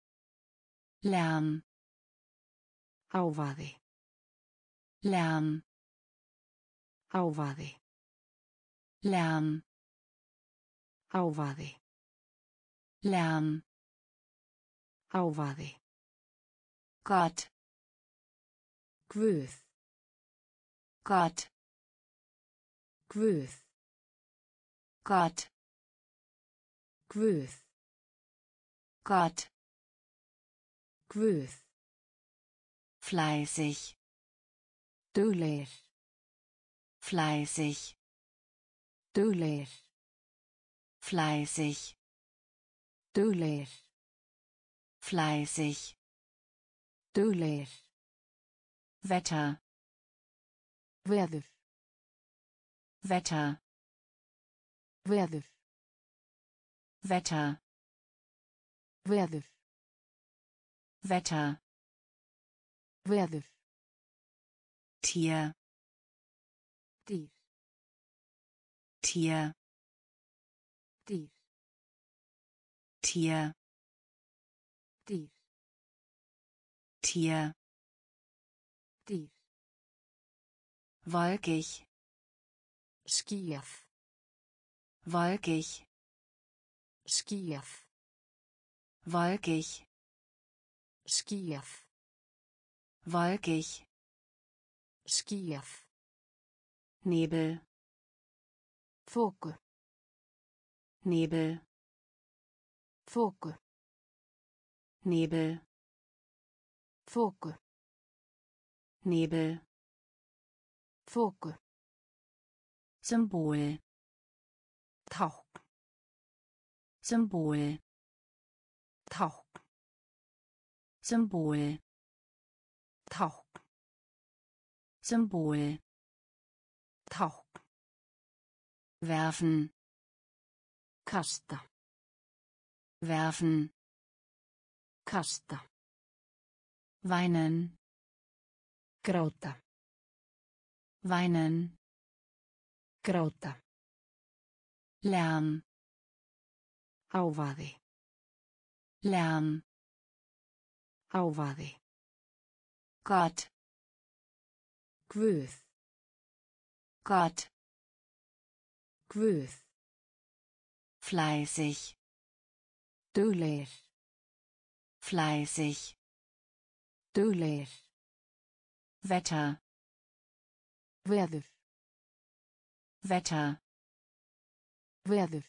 Lärm, hávaði, Lärm, hávaði, Lärm, hávaði, Lärm, hávaði, Gott, Guð, Gott, Guð, Gott, Guð, Gott, Guð, fleißig, duglegir, fleißig, duglegir, fleißig, duglegir, fleißig, duglegir, Wetter, veður, Wetter, veður, Wetter, veður, Wetter, veður, Tier, dýr, Tier, dýr, Tier, dýr, Tier, dýr, wolkig, skýjað, wolkig, skýjað, wolkig, skýjað, wolkig, skýjað, Nebel, þoku, Nebel, þoku, Nebel, þoku, Nebel, þoku, Symbol, tákn, Symbol, tákn, Symbol, tákn, Symbol, tákn, werfen, kasta, werfen, kasta, weinen, gráta, weinen, gráta, Lärm, hávaði, Lärm, hávaði, Gott, Guð, Gott, Guð, fleißig, duglegir, fleißig, duglegir, Wetter, veður, Wetter, veður,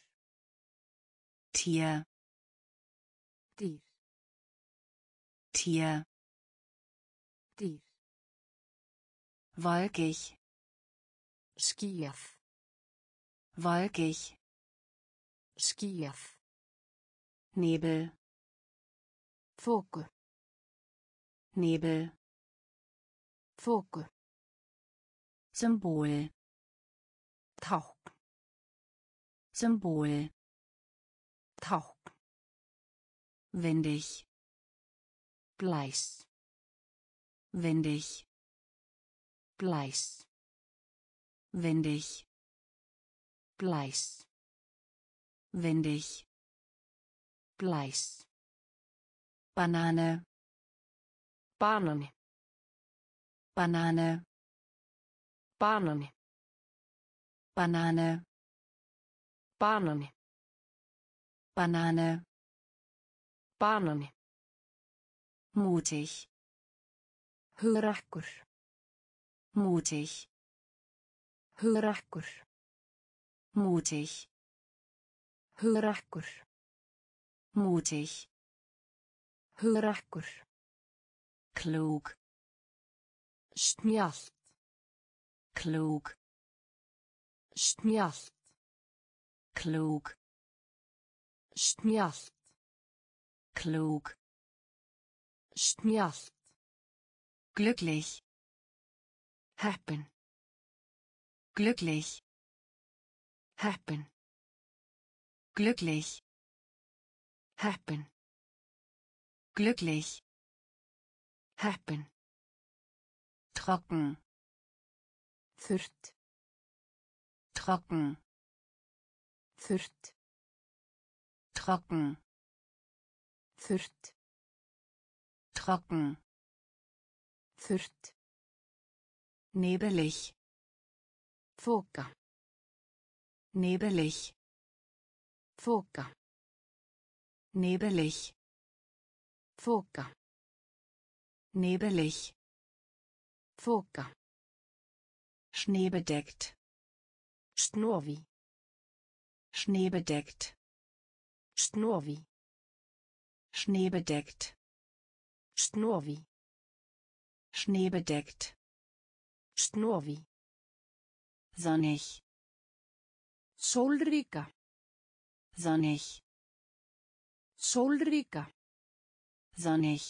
Tier, dýr, Tier, dýr, wolkig, skýjað, wolkig, skýjað, Nebel, þoku, Nebel, þoku, Symbol, tákn, Symbol, tákn, windig, blæs, windig, Blæs. windig, Blæs. windig, Blæs. Banane, Banani. Banane, Banani. Banane, Banani. Banane, Banani. mutig, Hugrakkur. mutig, Hugrakkur. mutig, Hugrakkur. mutig, Hugrakkur. klug, Snjallt. klug, Snjallt. klug, Snjallt. klug, Snjallt. glücklich, Heppin. glücklich, Heppin. glücklich, Heppin. glücklich, Heppin. trocken, Þurrt. trocken, Þurrt. trocken, Þurrt. trocken, Þurrt. nebelig, Þoka. nebelig, Þoka. nebelig, Þoka. nebelig, Þoka. schneebedeckt, Snovi. schneebedeckt, Snovi. schneebedeckt, Snovi. schneebedeckt, Snovi. sonnig, Sólríka. sonnig, Sólríka. sonnig,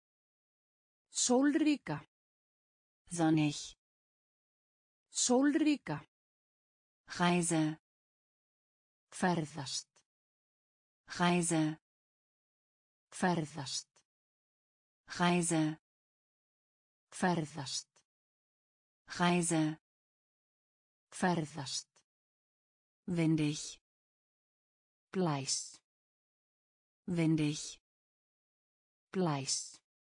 Sólríka. sonnig, Sólríka. Reise, Ferðast. Reise, Ferðast. Reise, Ferðast. Reise, Ferðast. windig, Blæs. windig, Blæs.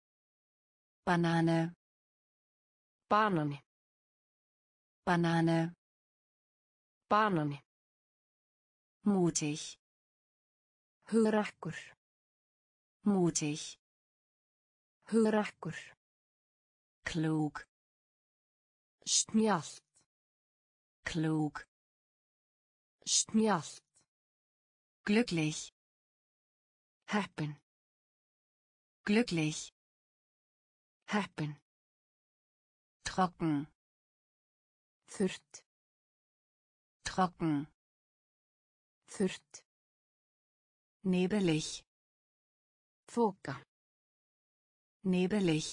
Banane, Banani. Banane, Banani. mutig, Hugrakkur. mutig, Hugrakkur. klug, Snjallt. klug, Snjallt. glücklich, Heppin. glücklich, Heppin. trocken, Þurrt. trocken, Þurrt. nebelig, Þoka. nebelig,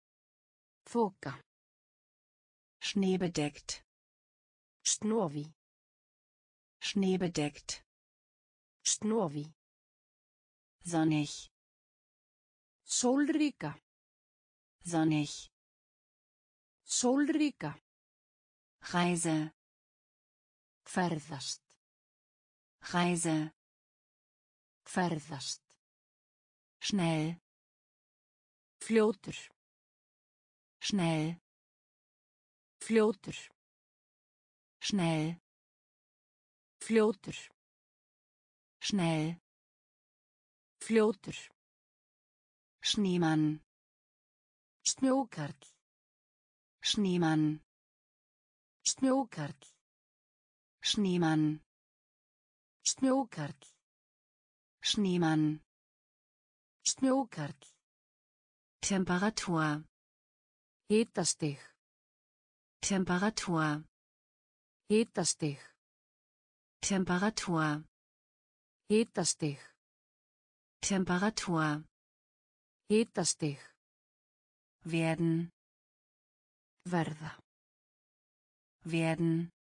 Þoka. schneebedeckt, Snovi. schneebedeckt, Snovi. sonnig, Sólríka. sonnig, Sólríka. Reise, Ferðast. Reise, Ferðast. schnell, Fljótur. schnell, Fljótur. schnell, Fljótur. schnell, Fljótur. Schneemann, Snjókarl. Schneemann, Snjókarl. Schneemann, Snjókarl. Schneemann, Snjókarl. Temperatur, Hitastig. Temperatur, Hitastig. Temperatur, Hitastig. Temperatur, Hitastig. werden, Verða. werden,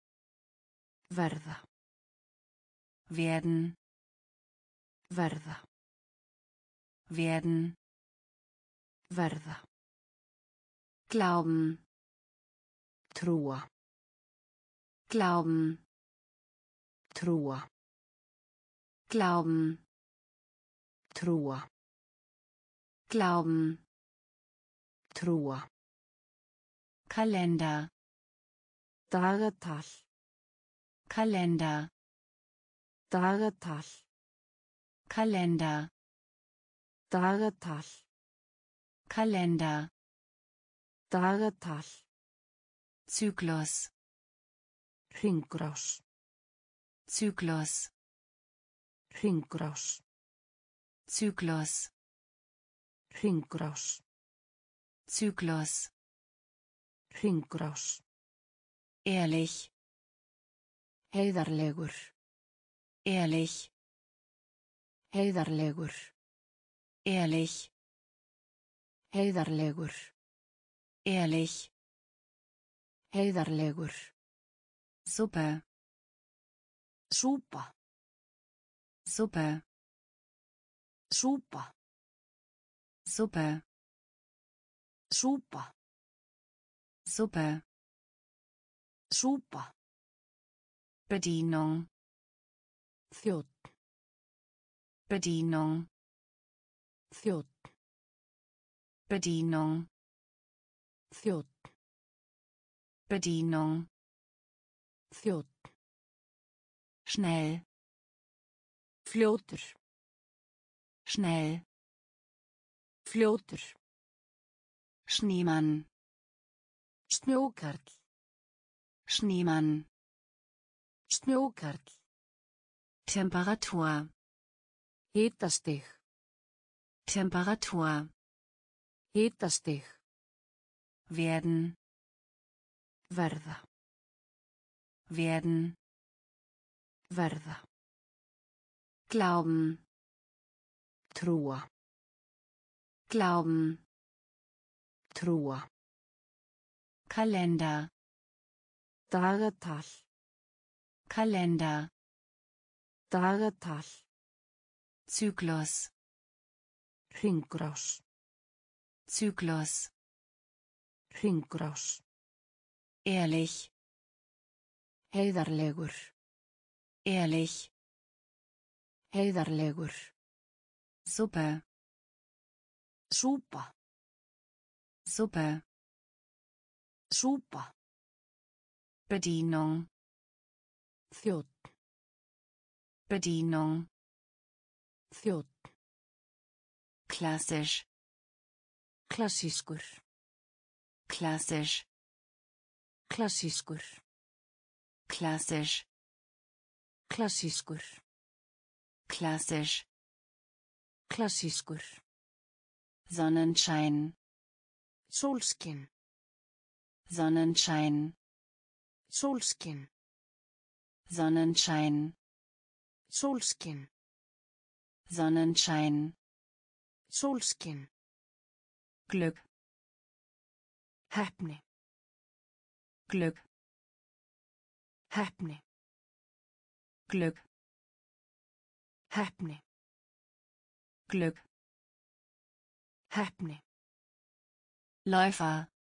Verða. werden, Verða. werden, Verða. Glauben. Trúa. Glauben. Trúa. Glauben. Trúa. Glauben. Trúa. Kalender. Dagatal. Kalender. Dagatal. Kalender. Dagatal. Kalender. Dagatal. Zyklus. Hringrás. Zyklus. Hringrás. Zyklus. Hringrás. Zyklus. Hringrás. Ehrlich. Heiðarlegur. Ehrlich. Heiðarlegur. Ehrlich. Heiðarlegur. Ehrlich. Heiðarlegur. Suppe. Súpa. Suppe. Súpa. Suppe. Súpa. Suppe. Súpa. Bedienung. Þjónn. Bedienung. Þjónn. Bedienung. Þjónn. Bedienung. Þjónn. Schnell. Fljótur. Schnell. Fljótur. Schneemann. Snjókarl. Schneemann. Snjókarl. Temperatur. Hitastig. Temperatur. Hitastig. Werden. Verða. Werden. Verða. Glauben. Trúa. Glauben. Trúa. Kalender. Dagatal. Kalender. Dagatal. Zyklus. Hringrás. Zyklus. Hringrás. Ehrlich. Heiðarlegur. Ehrlich. Heiðarlegur. Suppe. Súpa. Suppe. Súpa. Bedienung. Þjónn. Bedienung. Þjónn. Klassisch. Klassískur. Klassisch. Klassískur. Klassisch. Klassískur. Klassisch. Klassískur. Sonnenschein. Sólskin. Sonnenschein. Sólskin. Sonnenschein. Sólskin. Sonnenschein. Sólskin. Glück. Heppni. Glück. Heppni. Glück. Heppni. Glück. Heppni. Läufer.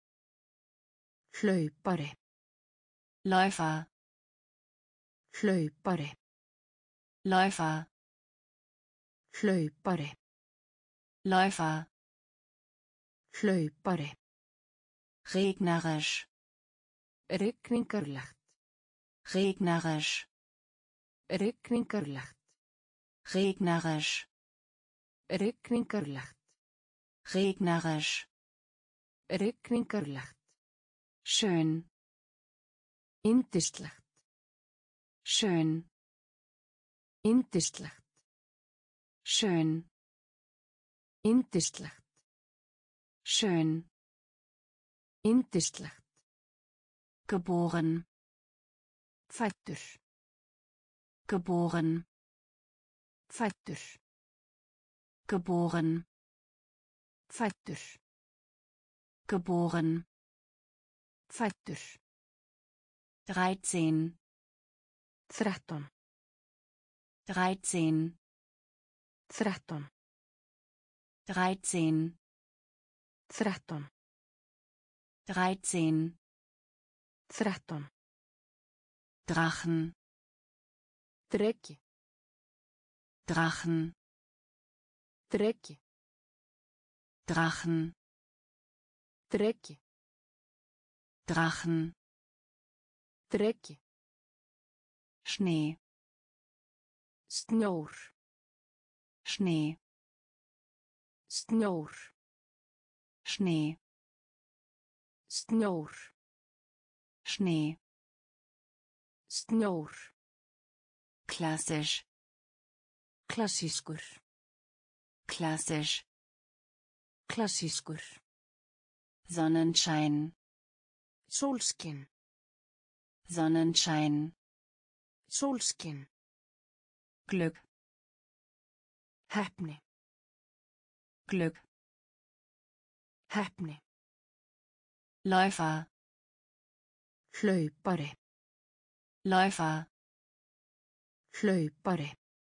Hlaupari. Läufer. Hlaupari. Läufer. Hlaupari. Läufer. Hlaupari. Regnerisch. Rigningarlegt. Regnerisch. Rigningarlegt. Regnerisch. Rigningarlegt. Regnerisch. Rigningarlegt. Schön. Yndislegt. Schön. Yndislegt. Schön. Yndislegt. Schön. Yndislegt. Geboren. Fæddur. Geboren. Fæddur. Geboren. Fæddur. Geboren. Fæddur. Dreizehn. Þrettán. Dreizehn. Þrettán. Dreizehn. Þrettán. dreizehn, þrettán, Drachen, dreki, Drachen, dreki, Drachen, dreki, Drachen, dreki, Schnee, snjór, Schnee, snjór, Schnee, snjór, Schnee, snjór, klassisch, klassískur, klassisch, klassískur, Sonnenschein, sólskin, Sonnenschein, sólskin, Glück, heppni, Glück, heppni, Läufer, hlaupari, Läufer, hlaupari,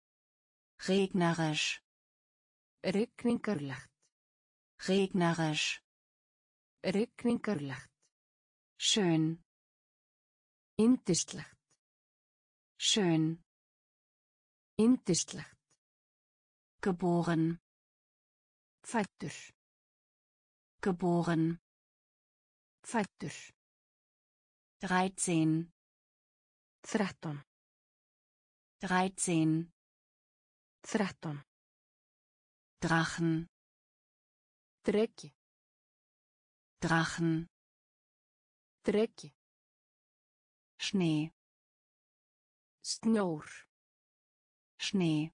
regnerisch, rigningarlegt, regnerisch, rigningarlegt, schön, yndislegt, schön, yndislegt, geboren, fæddur, geboren, fæddur, dreizehn, þrettán, dreizehn, þrettán, Drachen, dreki, Drachen, dreki, Schnee, snjór, Schnee,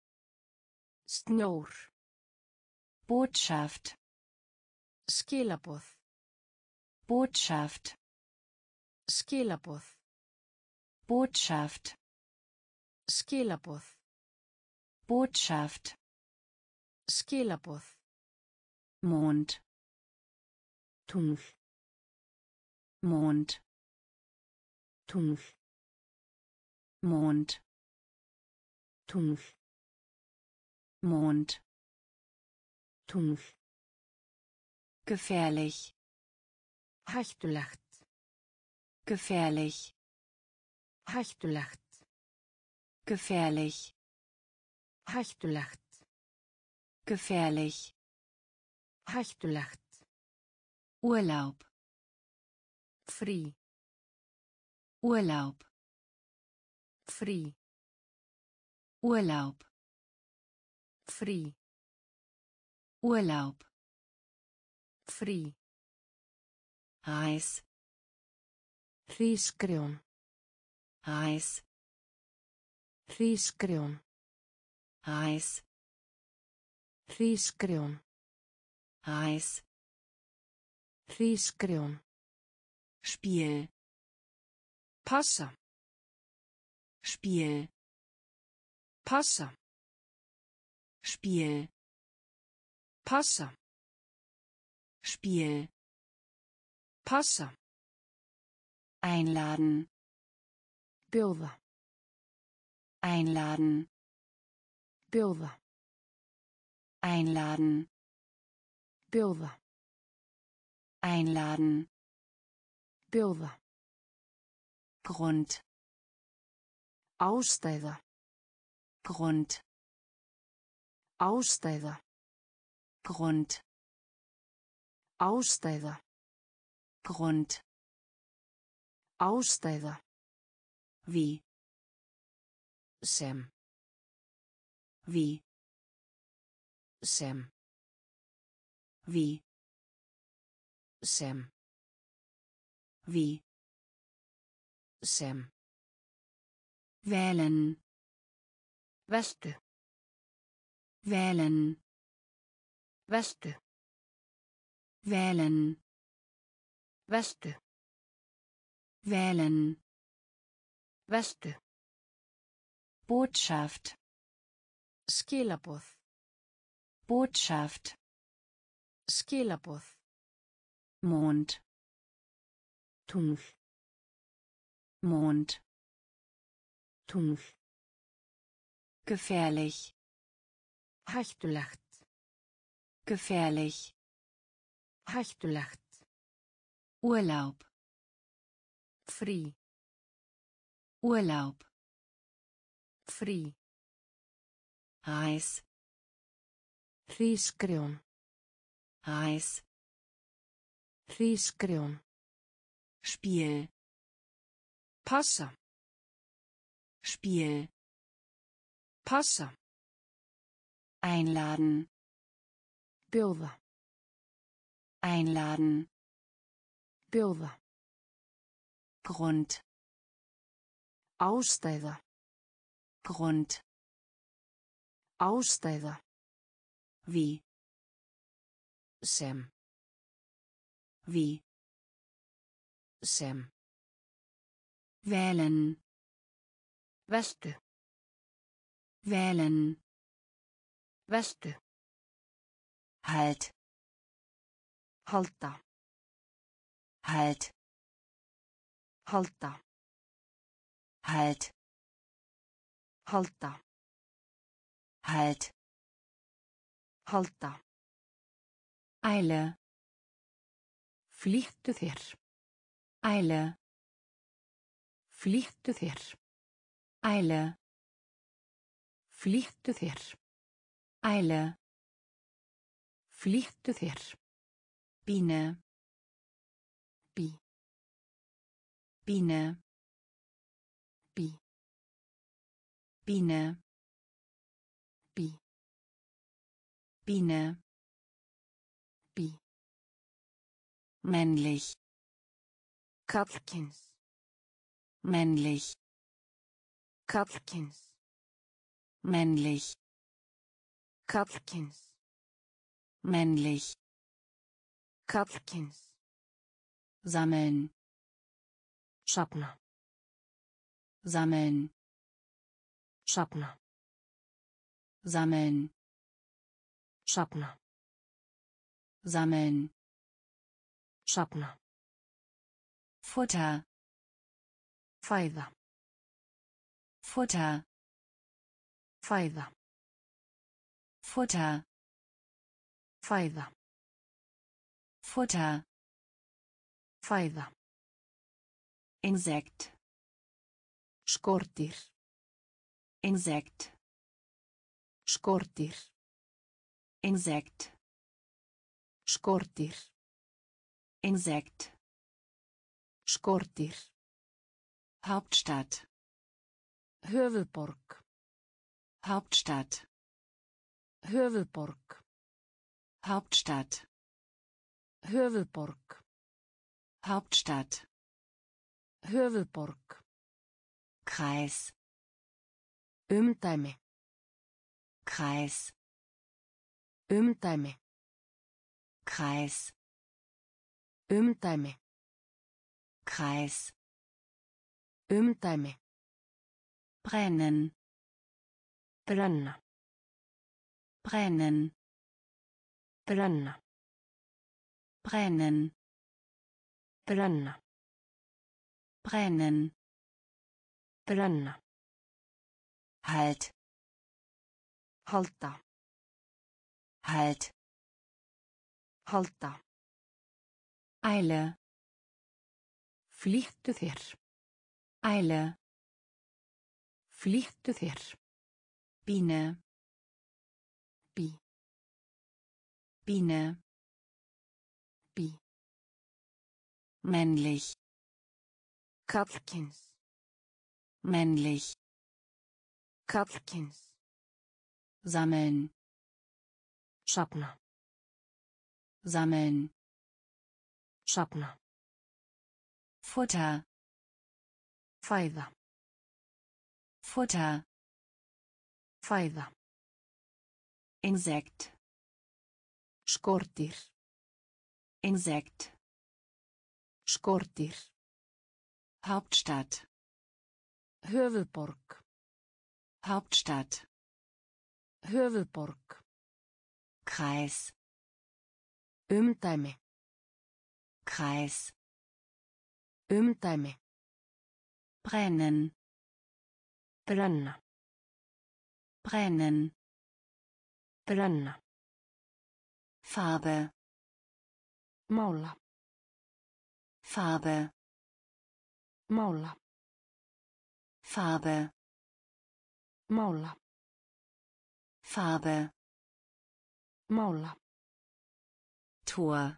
snjór, Botschaft, skilaboð, Botschaft, skilaboð, Botschaft, skilaboð, Botschaft, skilaboð, Mond, tungl, Mond, tungl, Mond, tungl, Mond, tungl, gefährlich, hættulegt, gefährlich, hættulegt, gefährlich, hættulegt, gefährlich, hættulegt, Urlaub, frí, Urlaub, frí, Urlaub, frí, Urlaub, frí, Reis, hrísgrjón, Reis, hrísgrjón, Reis, hrísgrjón, Reis, hrísgrjón, Spiel, passa, Spiel, passa, Spiel, passa, Spiel, passa, einladen, bjóða, einladen, bjóða, einladen, bjóða, einladen, bjóða, Grund, ástæða, Grund, ástæða, Grund, ástæða, Grund, ástæða, wie, sem, wie, sem, wie, sem, wie, sem, wählen, veltu, wählen, veltu, wählen, veltu, wählen, veltu, Botschaft, skilaboð, Botschaft, skilaboð, Mond, tungl, Mond, tungl, gefährlich, hættulegt, gefährlich, hættulegt, Urlaub. Frí. Urlaub. Frí. Reis. Hrísgrjón. Reis. Hrísgrjón. Spiel. Passa. Spiel. Passa. Einladen. Bjóða. Einladen. Bjóða. Grund. Ástæða. Grund. Ástæða. Wie. Sem. Wie. Sem. Wählen. Veltu. Wählen. Veltu. Halt. Halda. Halt. Halda. Halt. Halda. Halt. Halda. Eile. Flýttu þér. Eile. Flýttu þér. Eile. Flýttu þér. Eile. Flýttu þér. Biene. Bí. Biene. Bí. Biene. Bí. Biene. Bí. Männlich. Karlkyns. Männlich. Karlkyns. Männlich. Karlkyns. Männlich. Karlkyns. Sammeln. Safna. Sammeln. Safna. Sammeln. Safna. Sammeln. Safna. Futter. Fæða. Futter. Fæða. Futter. Fæða. Futter. Fæða. Insekt. Skordýr. Insekt. Skordýr. Insekt. Skordýr. Insekt. Skordýr. Hauptstadt. Höfuðborg. Hauptstadt. Höfuðborg. Hauptstadt. Höfuðborg. Hauptstadt. Höfuðborg. Kreis. Umdæmi. Kreis. Umdæmi. Kreis. Umdæmi. Kreis. Umdæmi. Brennen. Brenna. Brennen. Brenna. Brennen. Brenna. Brennen. Brenna. Halt. Halda. Halt. Halda. Eile. Flýttu þér. Eile. Flýttu þér. Biene. Bí. Biene. Bí. Männlich. Karlkyns. Männlich. Karlkyns. Sammeln. Safna. Sammeln. Safna. Futter. Fæða. Futter. Fæða. Insekt. Skordýr. Insekt. Skordýr. Hauptstadt. Höfuðborg. Hauptstadt. Höfuðborg. Kreis. Umdæmi. Kreis. Umdæmi. Brennen. Brenna. Brennen. Brenna. Farbe. Mála. Farbe, Mála. Farbe, Mála. Farbe, Mála. Tor,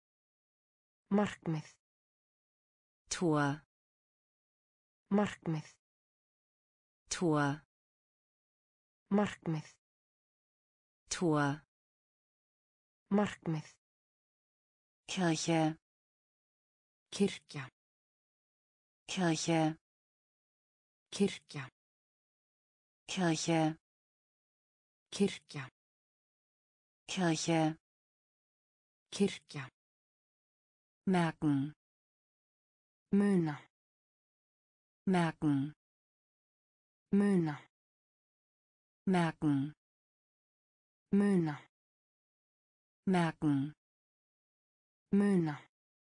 Markmið. Tor, Markmið. Tor, Markmið. Tor, Markmið. Kirche, Kirkja. Kirche, Kirkja. Kirche, Kirkja. Kirche, Kirkja. merken, Muna. merken, Muna. merken, Muna. merken, Muna.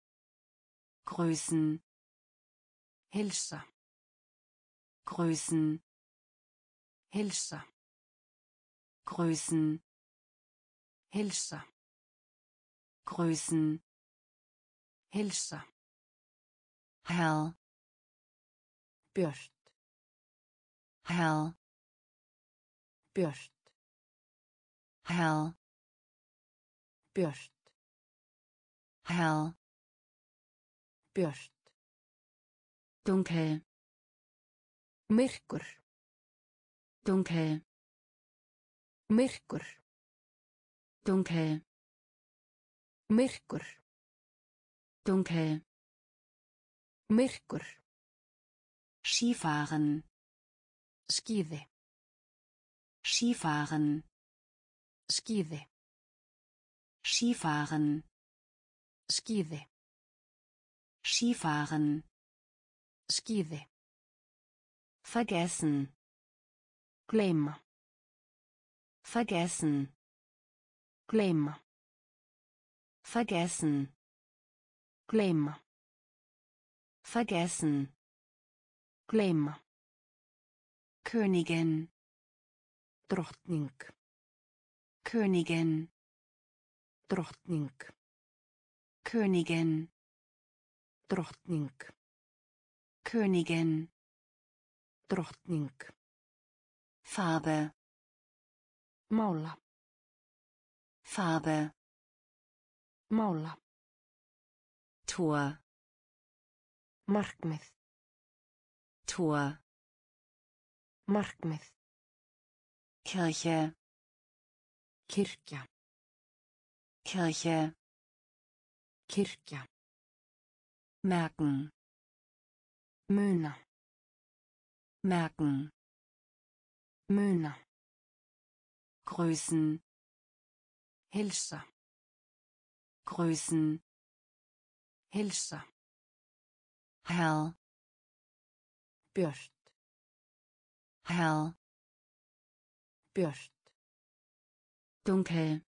grüßen, Hilsa. grüßen, Hilsa. grüßen, Hilsa. grüßen, Hilsa. hell, Björt. hell, Björt. hell, Björt. hell, Björt. dunkel, Myrkur. dunkel, Myrkur. dunkel, Myrkur. dunkel, Myrkur. Skifahren, Skíði. Skifahren, Skíði. Skifahren, Skíði. Skifahren, Skíði. vergessen, Gleyma. vergessen, Gleyma. vergessen, Gleyma. vergessen, Gleyma. Königin, Drottning. Königin, Drottning. Königin, Drottning. Königin, Drottning. Farbe, Mála. Farbe, Mála. Tor, Markmið. Tor, Markmið. Kirche, Kirkja. Kirche, Kirkja. merken, Muna. merken, Muna. grüßen, Hilsa. grüßen, Hilsa. hell, Björt. hell, Björt. dunkel,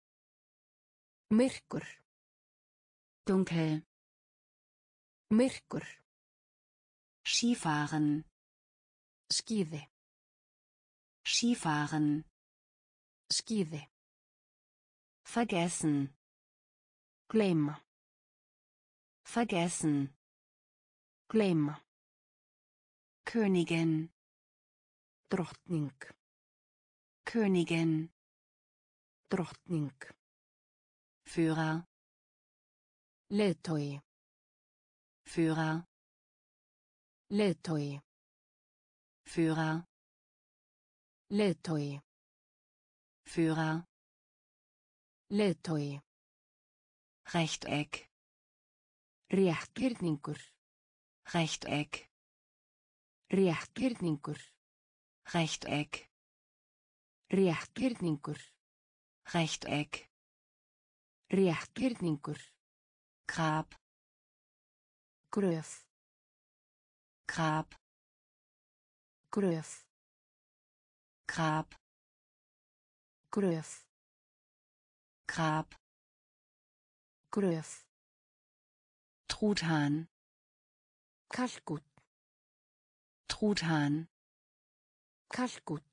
Myrkur. dunkel, Myrkur. Skifahren, Skíði. Skifahren, Skíði. vergessen, Gleyma. vergessen, Gleyma. Königin, Drottning. Königin, Drottning. Führer, Leiðtogi. Führer, Leiðtogi. Führer, Leiðtogi. Führer, Leiðtogi. Rechteck, Rétthyrningur. Rechteck, Rétthyrningur. Rechteck, Rétthyrningur. Rechteck, Rétthyrningur. Grab, Gröf. Grab, Gröf. Grab, Gröf. Grab, Gröf. Truthahn, Kalkút. Truthahn, Kalkút.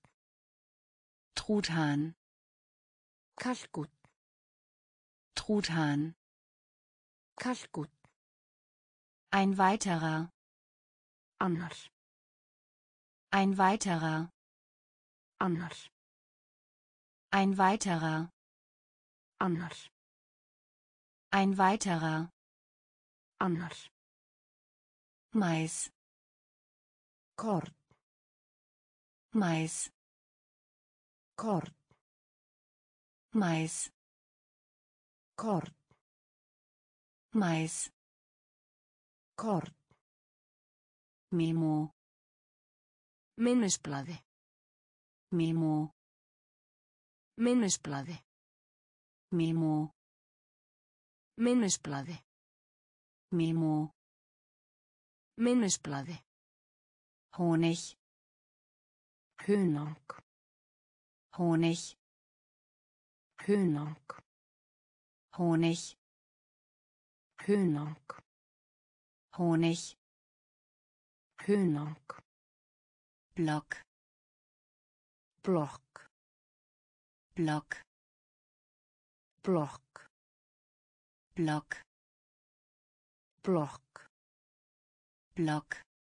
Truthahn, Kalkút. Truthahn, Kalkút. Ein weiterer. Annar. Ein weiterer. Annar. Ein weiterer. Annar. Ein weiterer. Annar. Mais. Korn. Mais. Korn. Mais. Korn. Mais. Korn. Memo. Minnisblaði. Memo. Minnisblaði. Memo. Minnisblaði. Memo. Minnisblaði. Honig. Hunang. Honig. Hunang. Honig. Hunang. Honig. Hunang. Block. Blokk. Block. Blokk. Block. Blokk. Block.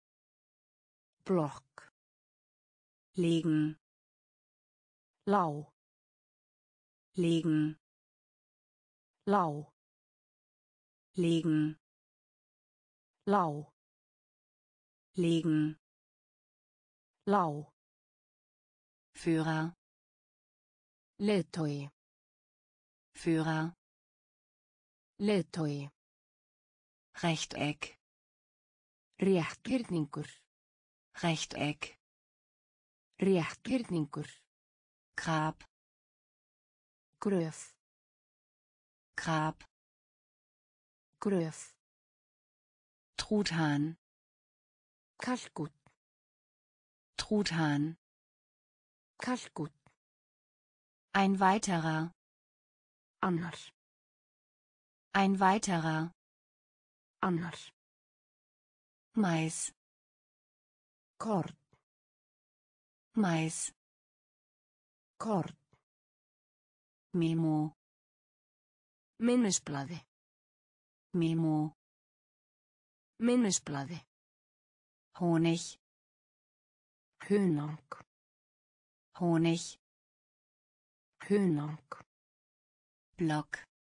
Blokk. Legen. Lá. Legen. Lá. Legen. Lá. Legen. Lá. Führer. Leiðtogi. Führer. Leiðtogi. Rechteck. Rétthyrningur. Rechteck. Rétthyrningur. Grab. Gröf. Grab. Gröf. Truthahn. Kalkút. Truthahn. Kalkút. Ein weiterer. Annar. Ein weiterer. Annar. Mais. Korn. Mais. Korn. Memo. Minnisblaði. Memo. Minnisblaði. Honig. Hunang. Honig. Hunang. Block.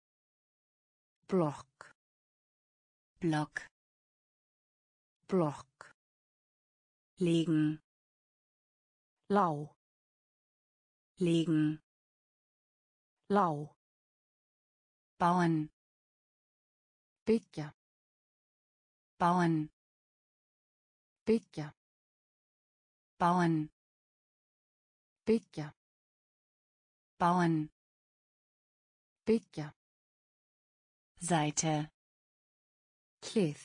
Blokk. Block. Blokk. Legen. Lá. Legen. Lá. Bauen. Byggja. Bauen. Byggja. Bauen. Byggja. Bauen. Byggja. Seite. Hlið.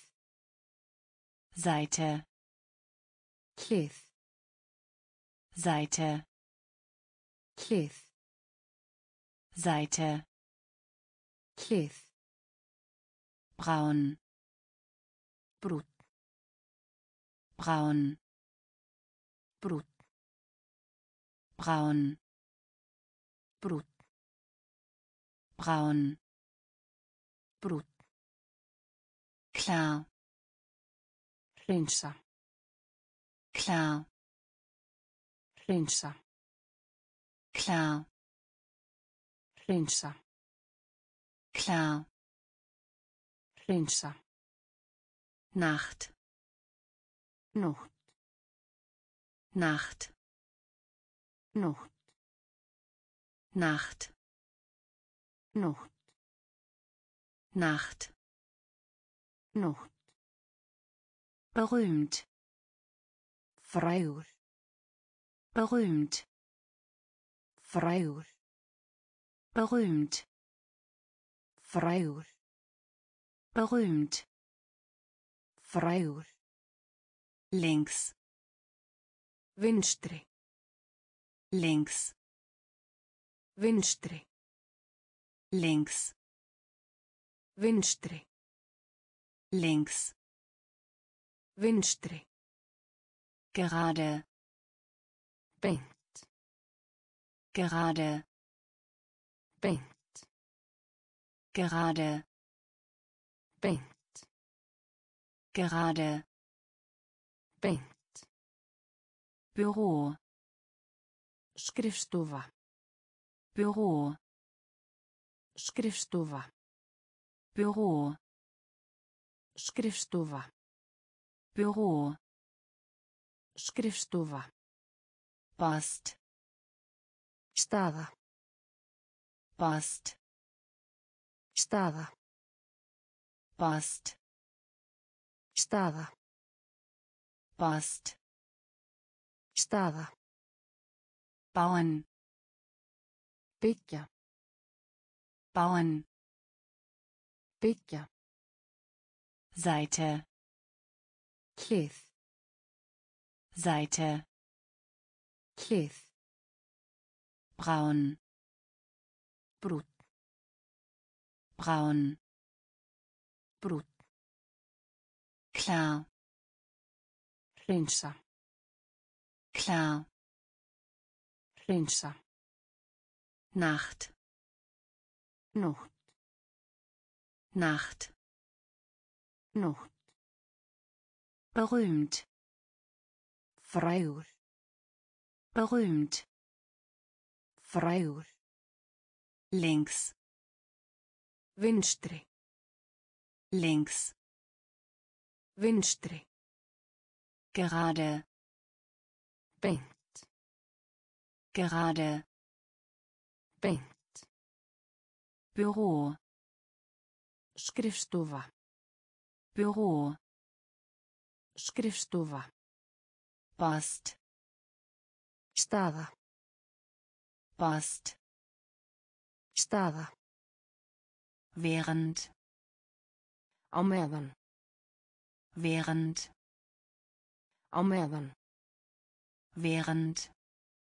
Seite. Hlið. Seite. Hlið. Seite. Hlið. Braun. Brúnn. Braun. Brúnn. Braun. Brúnn. Braun. Brúnn. Klar. Hreinsa. Klar. Hreinsa. Klar. Hreinsa. Klar. Hreinsa. Nacht. Nótt. Nacht. Nótt. Nacht. Nótt. Nacht. Nótt. Berühmt. Frægur. Berühmt. Frægur. Berühmt. Frægur. Berühmt. Frægur. Links. Vinstri. Links. Vinstri. Links. Vinstri. Links. Vinstri. Gerade. Beint. Gerade. Beint. Gerade. Beint. Gerade. Beint. Büro. Skrifstofa. Büro. Skrifstofa. Büro. Skrifstofa. Büro. Skrifstofa. Post. Staða. Post. Staða. Post. Staða. Post. Staða. Bauen. Byggja. Bauen. Byggja. Seite. Hlið. Seite. Hlið. Braun. Brúnn. Braun. Brúnn. Klar. Hreinsa. Klar. Hreinsa. Nacht. Nótt. Nacht. Nótt. Berühmt. Frægur. Berühmt. Frægur. Links. Vinstri. Links. Vinstri. Gerade. Beint. Gerade. Beint. Büro. Skrifstofa. Büro. Skrifstofa. Post. Staða. Post. Staða. Während. Á meðan. Während. Á meðan. Während.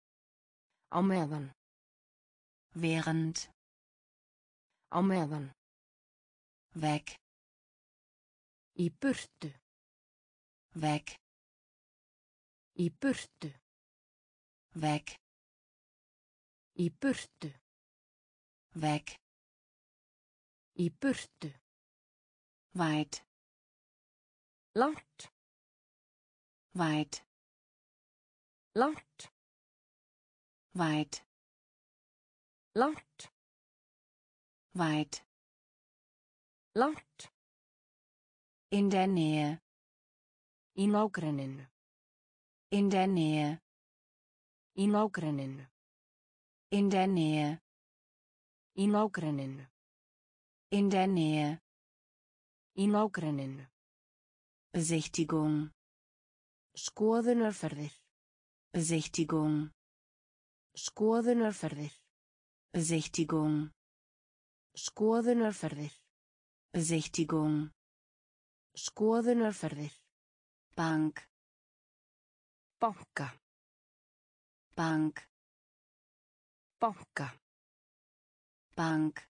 Á meðan. Während. Á meðan. Weg. Í burtu. Weg. Í burtu. Weg. Í burtu. Weg. Í burtu. Weit. Langt. Weit. Langt. Weit. Langt. Weit. Langt. In der Nähe. Í nágrenninu. In der Nähe. Í nágrenninu. In der Nähe. Í nágrenninu. In der Nähe. Í nágrenninu. Besichtigung. Skoðunarferðir. Besichtigung. Skoðunarferðir. Besichtigung. Skoðunarferðir. Besichtigung. Skoðunarferðir. Bank. Banka. Bank. Banka. Bank.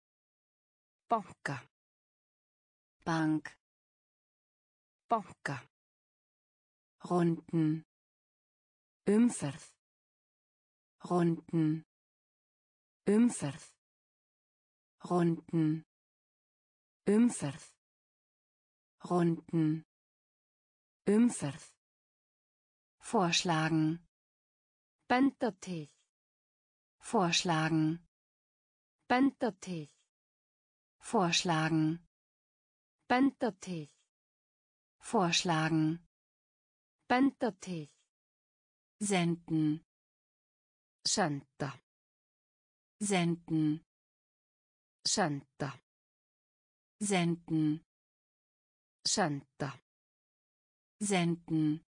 Banka. Bank. Banka. Runden. Umferð. Runden. Umferð. Runden. Umferð. Runden. Umferð. Vorschlagen. Benda til. Vorschlagen. Benda til. Vorschlagen. Benda til. Vorschlagen. Benda til. Senden. Senda. Senden. Senda. Senden. Senda. Senden.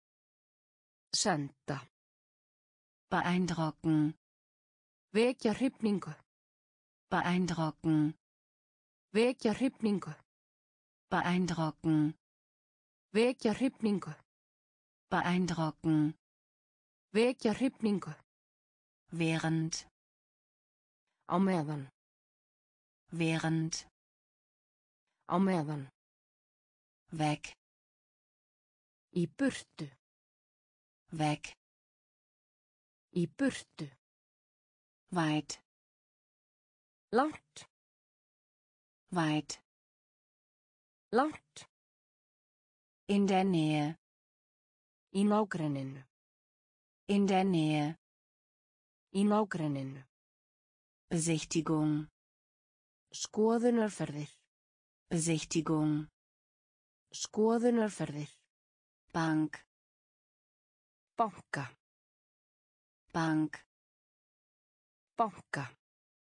Senda. Beeindrucken. Vekja hrifningu. Beeindrucken. Vekja hrifningu. Beeindrucken. Vekja hrifningu. Beeindrucken. Vekja hrifningu. Während. Á meðan. Während. Á meðan. Weg. Í burtu. Weg. Í burtu. Weit. Langt. Weit. Langt. In der Nähe. Í nágrenninu. In der Nähe. Í nágrenninu. Besichtigung. Skoðunarferðir. Besichtigung. Skoðunarferðir. Bank. Banka. Bank. Banka.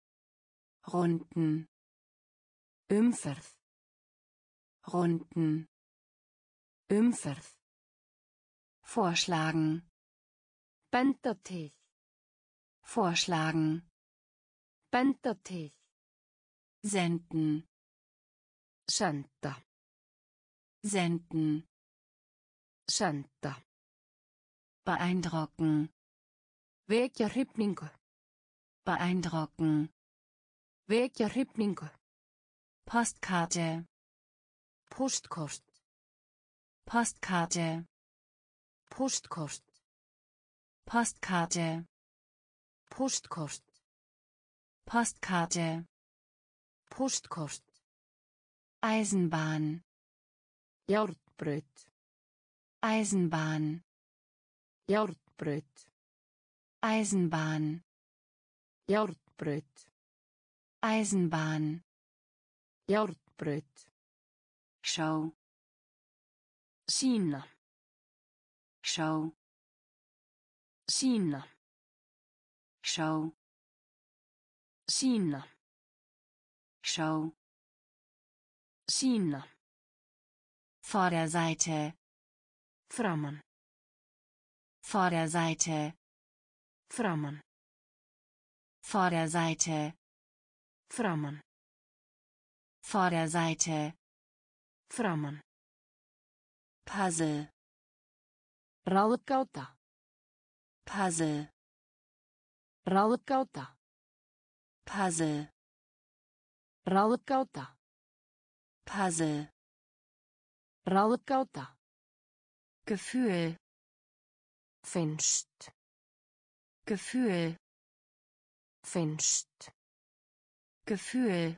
Runden. Umferð. Runden. Umferð. Vorschlagen. Benda til. Vorschlagen. Benda til. Senden. Senda. Senden. Senda. Beeindrucken. Vekja hrifningu. Beeindrucken. Vekja hrifningu. Postkarte. Postkort. Postkarte. Postkort. Postkarte. Postkort. Postkarte. Postkort. Eisenbahn. Járnbraut. Eisenbahn. Járnbraut. Eisenbahn. Járnbraut. Eisenbahn. Járnbraut. Show. Sýna. Show. Sýna. Show. Sýna. Show. Sýna. Vorderseite. Framan. Vorderseite. Framan. Vorderseite. Framan. Vorderseite. Framan. Puzzle. Ráðgáta. Puzzle. Ráðgáta. Puzzle. Ráðgáta. Puzzle. Ráðgáta. Gefühl. Finnst. Gefühl. Finnst. Gefühl.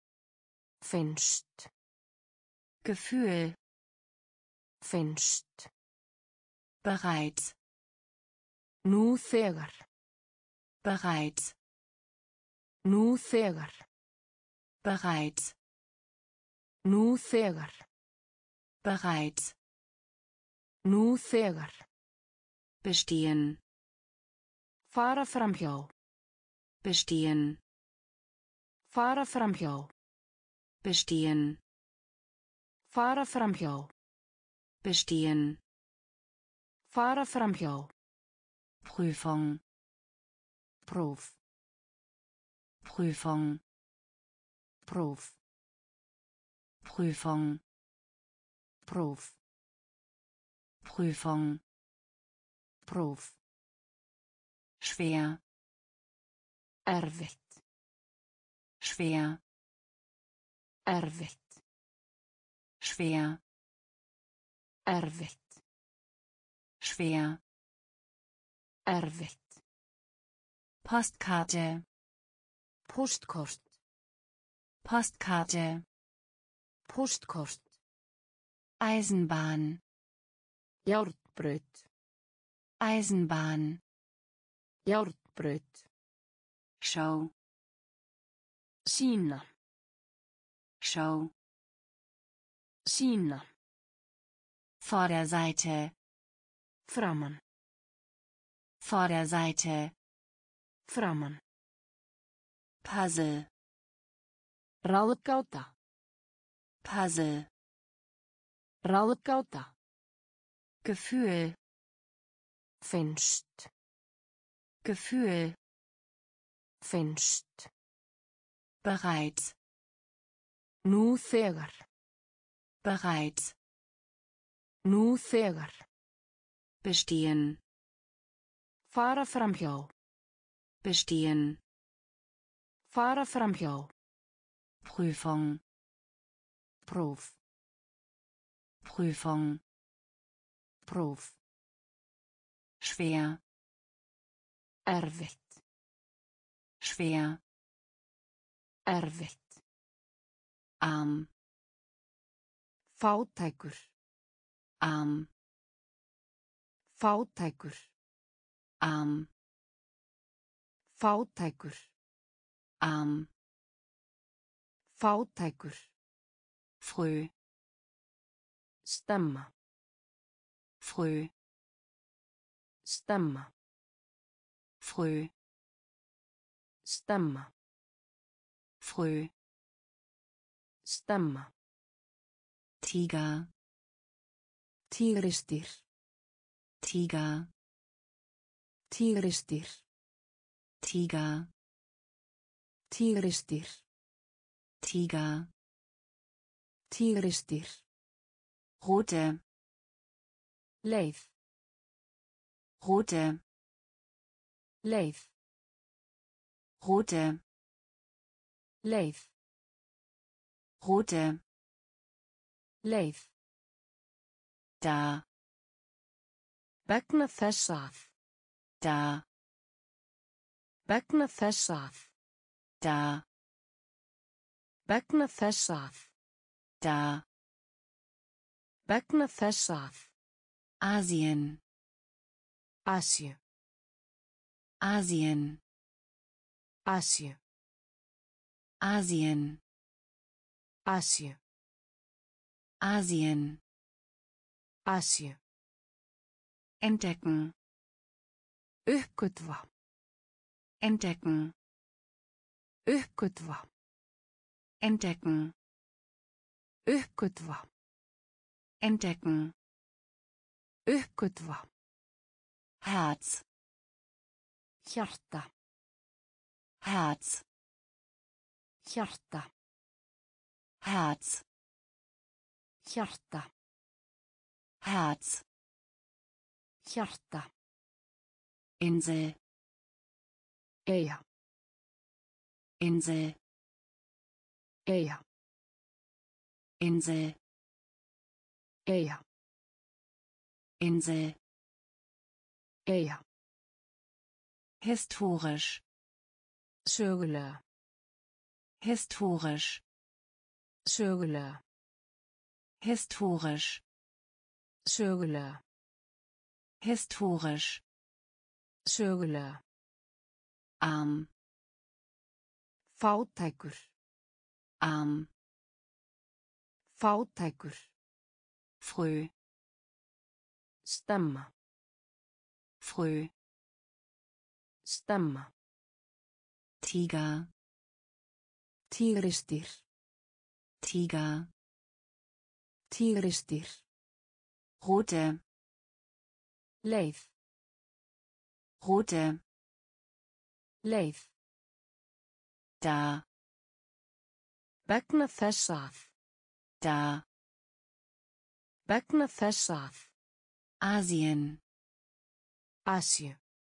Finnst. Gefühl. Finnst. Bereits. Nú þegar. Bereits. Nú þegar. Bereits. Nú þegar. Bereits. Nú þegar. Bestehen. Fara framhjá. Bestehen. Fara framhjá. Bestehen. Fara framhjá. Bestehen. Fara framhjá. Prüfung. Próf. Prüfung. Próf. Prüfung. Próf. Prüfung. Próf. Schwer. Erfitt. Schwer. Erfitt. Schwer. Erfitt. Schwer. Erfitt. Postkarte. Postkort. Postkarte. Postkort. Eisenbahn. Járnbraut. Eisenbahn. Járnbraut. Show. Sýna. Show. Sýna. Vorderseite. Framan. Vorderseite. Framan. Puzzle. Ráðgáta. Puzzle. Ráðgáta. Gefühl. Finnst. Gefühl. Finnst. Bereits. Nú þegar. Bereits. Nú þegar. Bestehen. Fara framhjá. Bestehen. Fara framhjá. Prüfung. Próf. Prüfung. Próf. Schwer. Erfitt. Schwer. Erfitt. Arm. Fátækur. arm, Fátækur. arm, Fátækur. arm, Fátækur. früh, Stemma. früh, Stemma. früh, Stemma. früh, Stemma. Tiger, Tígrisdýr. Tiger, Tígrisdýr. Tiger, Tígrisdýr. Tiger, Tígrisdýr. rote, Leið. rote, Leið. rote, Leið. rote, Leið. da, Vegna þess að. da, Vegna þess að. da, Vegna þess að. da, Vegna þess að. Asien, Asíu. Asien, Asíu. Asien, Asíu. Asien, Asíu. entdecken, Uppgötva. entdecken, Uppgötva. entdecken, Uppgötva. entdecken, Uppgötva. Herz, Hjarta. Herz, Hjarta. Herz, Hjarta. Herz, Hjarta. Insel, Eyja. Insel, Eyja. Insel, Eyja. Insel, Eyja. historisch, Sögulega. historisch, Sögulega. historisch, Sögulega. historisch, Sögulega. arm, Fátækur. arm, Fátækur. früh, Stemma. früh, Stemma. Tiger, Tígrisdýr. Tiger, Tígrisdýr. rote, Leið. rote, Leið. da, Vegna þess að. da, Vegna þess að. Asien, Asíu.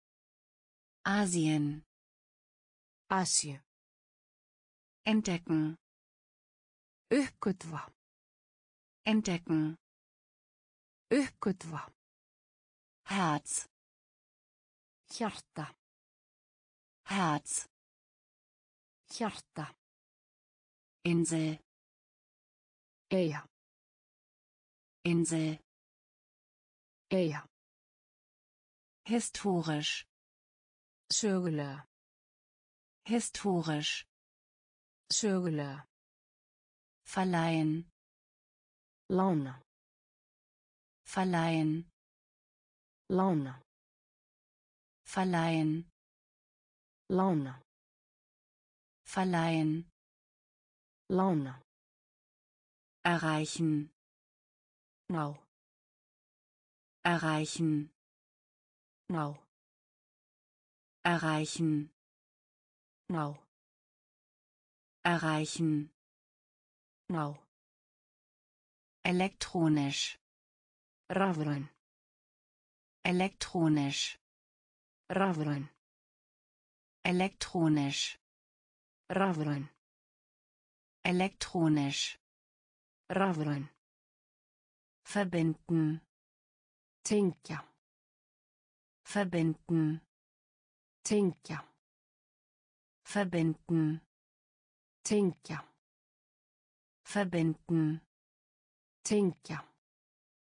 Asien, Asíu. entdecken, Uppgötva. entdecken, Uppgötva. Herz, Hjarta. Herz, Hjarta. Insel, Eyja. Insel, Eyja. historisch, Sögulega. historisch, Sögulega. verleihen, Lána. verleihen, Lána. verleihen, Lána. verleihen, Lána. erreichen, Ná. erreichen, Ná. erreichen, Ná. erreichen, Ná. elektronisch, Rafræn. elektronisch, Rafræn. elektronisch, Rafræn. elektronisch, Rafræn. verbinden, Tengja. verbinden, Tengja. verbinden, Tengja. verbinden, Tengja.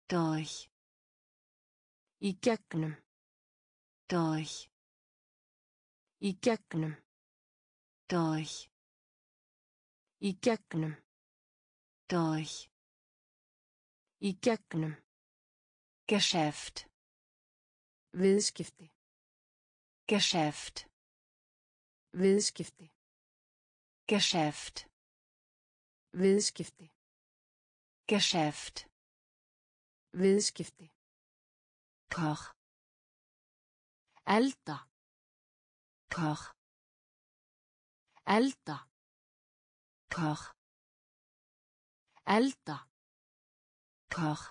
durch, Í gegnum. durch, Í gegnum. durch, Í gegnum. durch, Í gegnum. Geschäft, Viðskipti. Geschäft, Viðskipti. Geschäft, Viðskipti. Geschäft, Viðskipti. Koch, Elda. Koch, Elda. Koch, Elda. Koch,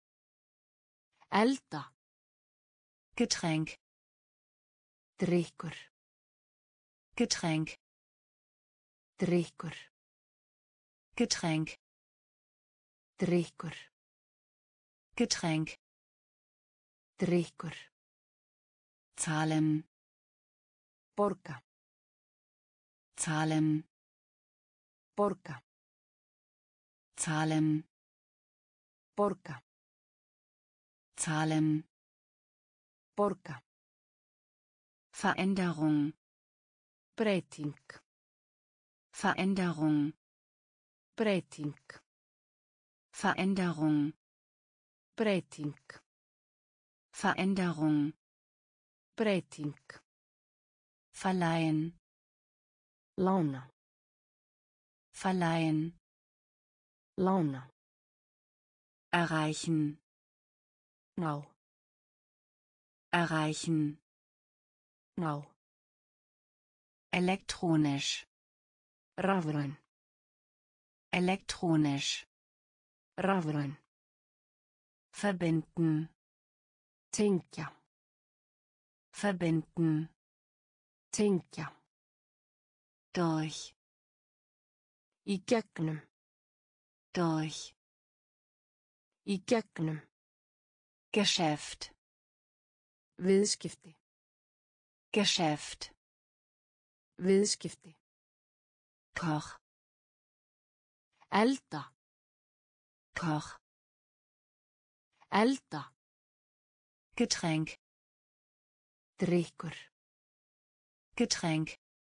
Elda. Getränk, Drykkur. Getränk, Drykkur. Getränk, Drykkur. Getränk, Drykkur. zahlen, Borga. zahlen, Borga. zahlen, Borga. zahlen, Borga. Veränderung, Breyting. Veränderung, Breyting. Veränderung, Breyting. Veränderung, Breyting. verleihen, Lána. verleihen, Lána. erreichen, Ná. erreichen, Ná. elektronisch, Rafræn. elektronisch, Rafræn. verbinden, Tengja. verbinden, Tengja. durch, Í gegnum. durch, Í gegnum. Geschäft, Viðskipti. Geschäft, Viðskipti. Koch, Elda. Koch, Elda. Getränk, Drykkur. Getränk,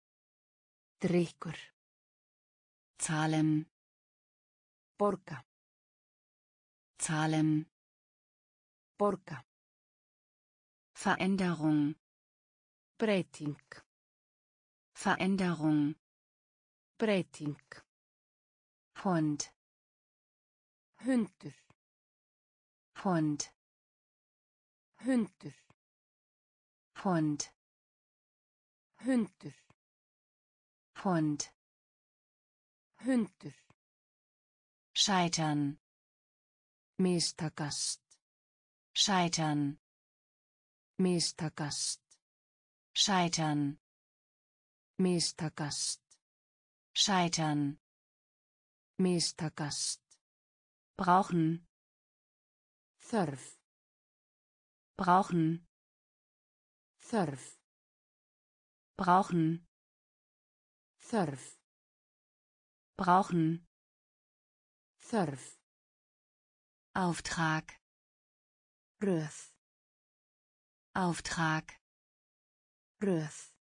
Drykkur. zahlen, Borga. zahlen, Borga. Veränderung, Breyting. Veränderung, Breyting. Hund, Hundur. Hund, Hundur. Hund, Hundur. Hund, Hundur. scheitern, Mistakast. scheitern, Mistakast. scheitern, Mistakast. scheitern, Mistakast. brauchen, Þörf. brauchen, Þörf. brauchen, Þörf. brauchen, Þörf. Auftrag, Röð. Auftrag, Röð.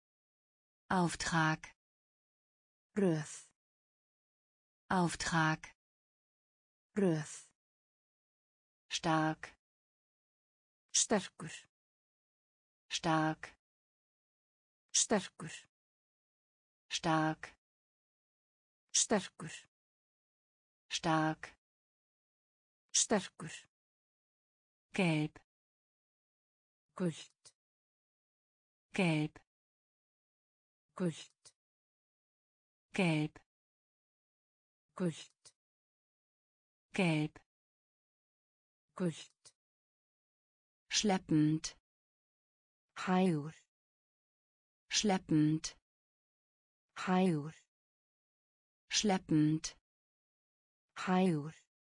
Auftrag, Röð. Auftrag, Röð. stark, Sterkur. stark, Sterkur. stark, Sterkur. stark, Sterkur. gelb, Gult. gelb, Gult. gelb, Gult. gelb, Gult. schleppend, Hægur. schleppend, Hægur. schleppend, Hægur.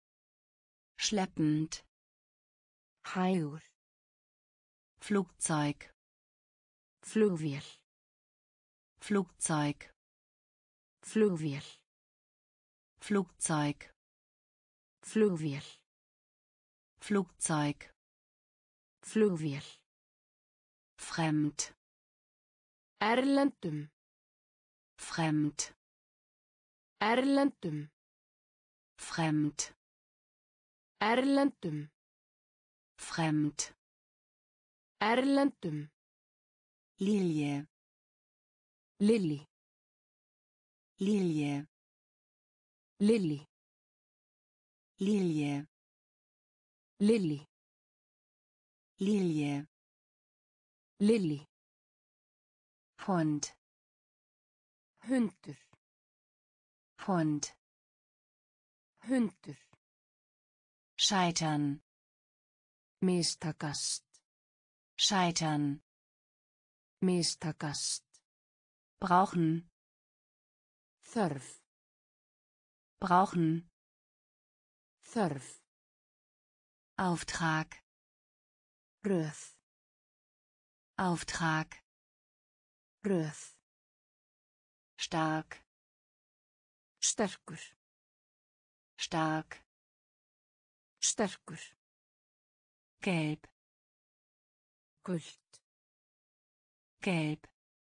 schleppend, Hægur. Flugzeug, Flugvél. Flugzeug, Flugvél. Flugzeug, Flugvél. Flugzeug. Flugvél. Fremd. Erlendum. Fremd. Erlendum. Fremd. Erlendum. Fremd. Erlendum. Lilie. Lilli. Lilie. Lilli. Lilie. Lilli. Lilie. Lilli. Hund. Hundur. Hund. Hundur. Scheitern. Mistakast. Scheitern. Mistakast. Brauchen. Þörf. Brauchen. Þörf. Auftrag. Röð. Auftrag. Röð. Stark. Sterkur. Stark. Sterkur. Gelb. Gult. Gelb.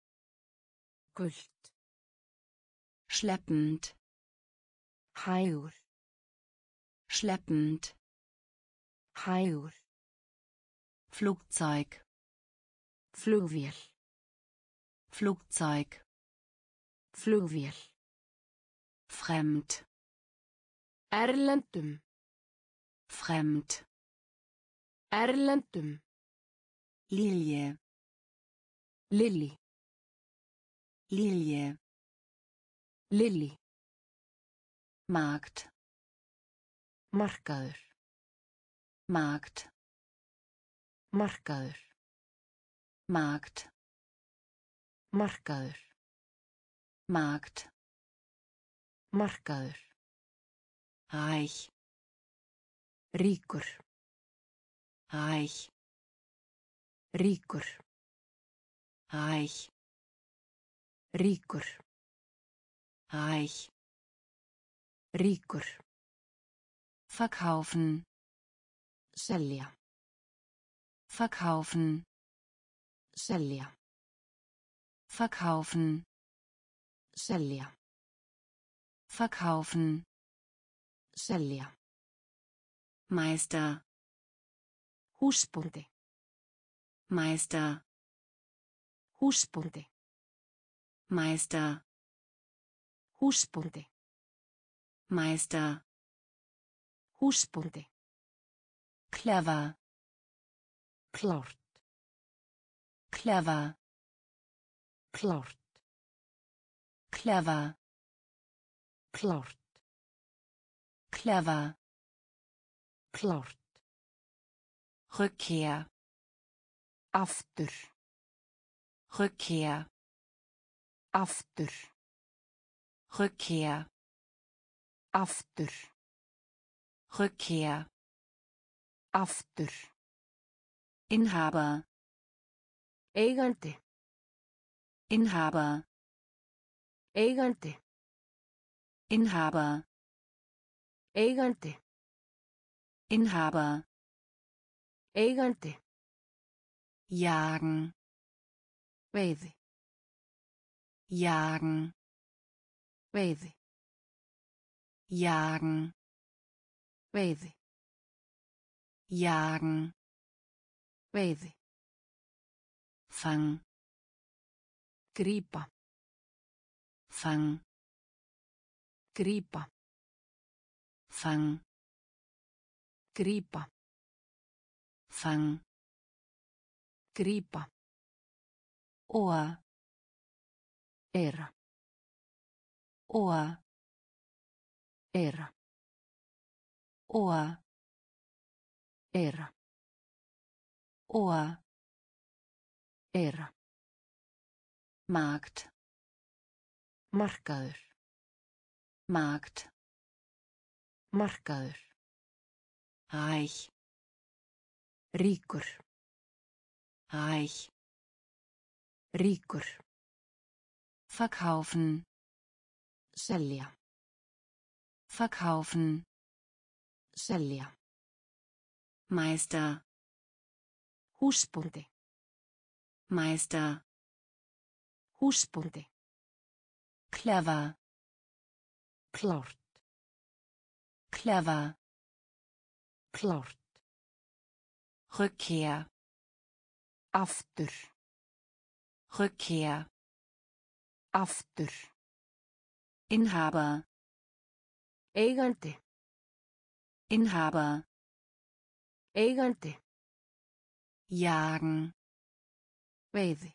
Gult. Schleppend. Hægur. Schleppend. Hægur. Flugzeug. Flugvél. Flugzeug. Flugvél. Fremd. Erlendum. Fremd. Erlendum. Lilie. Lilli. Lilie. Lilli. Markt. Markaður. Markt. Markaður. Markt. Markaður. Markt. Markaður. Reich. Ríkur. Reich. Ríkur. Reich. Ríkur. Reich. Ríkur. Verkaufen. Selja. Verkaufen. Selja. Verkaufen. Selja. Verkaufen. Selja. Meister. Húsbóndi. Meister. Húsbóndi. Meister. Húsbóndi. Meister. Húsbóndi. Clever. Klárt. Clever. Klárt. Clever. Klárt. Clever. Klárt. Rückkehr. Aftur. Rückkehr. Aftur. Rückkehr. Aftur. Rückkehr. Aftur. Inhaber. Eigandi. Inhaber. Eigandi. Inhaber. Eigandi. Inhaber. Eigandi. Jagen. Veiði. Jagen. Veiði. Jagen. Veiði. Jagen. Veiði. Fang. Grípa. Fang. Grípa. Fang. Grípa. Fang. Grípa. Ohr. Eyra. Ohr. Eyra. Ohr. Eyra. Ohr. Eyra. Markt. Markaður. Markt. Markaður. Reich. Ríkur. Reich. Ríkur. Verkaufen. Selja. Verkaufen. Selja. Meister, Húsbóndi. Meister, Húsbóndi. clever, Klárt. clever, Klárt. Rückkehr, Aftur. Rückkehr, Aftur. Inhaber, Eigandi. Inhaber, Eigandi. jagen, Veiði.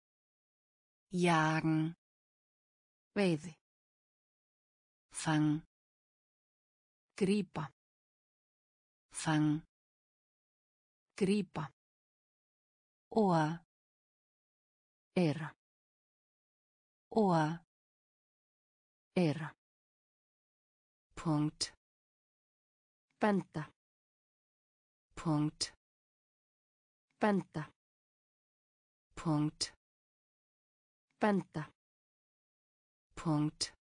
jagen, Veiði. fang, Grípa. fang, Grípa. Ohr, Eyra. Ohr, Eyra. Punkt, Benda. Punkt, Benda. Punkt, Benda. Punkt,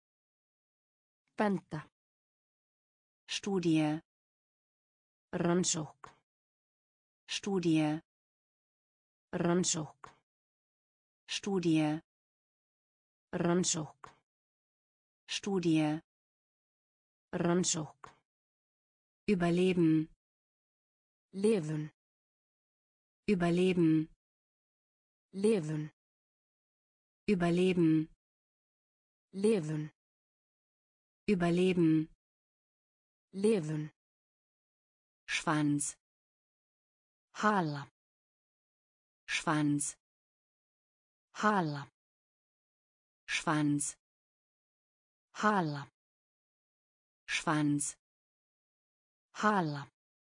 Benda. Studie, Rannsókn. Studie, Rannsókn. Studie, Rannsókn. Studie, Rannsókn. Überleben, Lifun. Überleben, Lifun. Überleben, Lifun. Überleben, Lifun. Schwanz, Hala. Schwanz, Hala. Schwanz, Hala. Schwanz, Hala.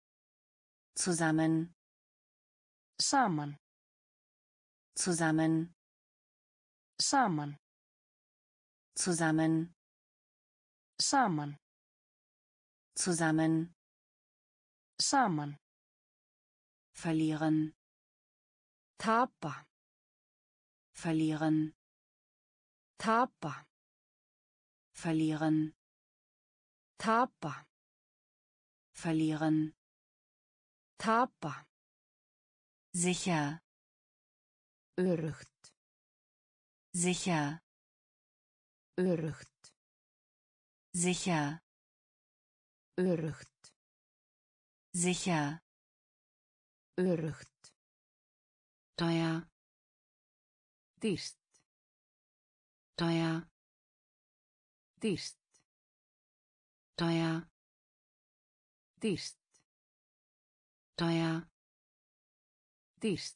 zusammen, Saman. zusammen, Saman. zusammen, Saman. zusammen, Saman. verlieren, Tapa. verlieren, Tapa. verlieren, Tapa. verlieren, Tapa. sicher, Öruggt. sicher, Öruggt. sicher, Öruggt. sicher, Öruggt. teuer, Dýrt. teuer, Dýrt. teuer, Dýrt. teuer, Dýrt.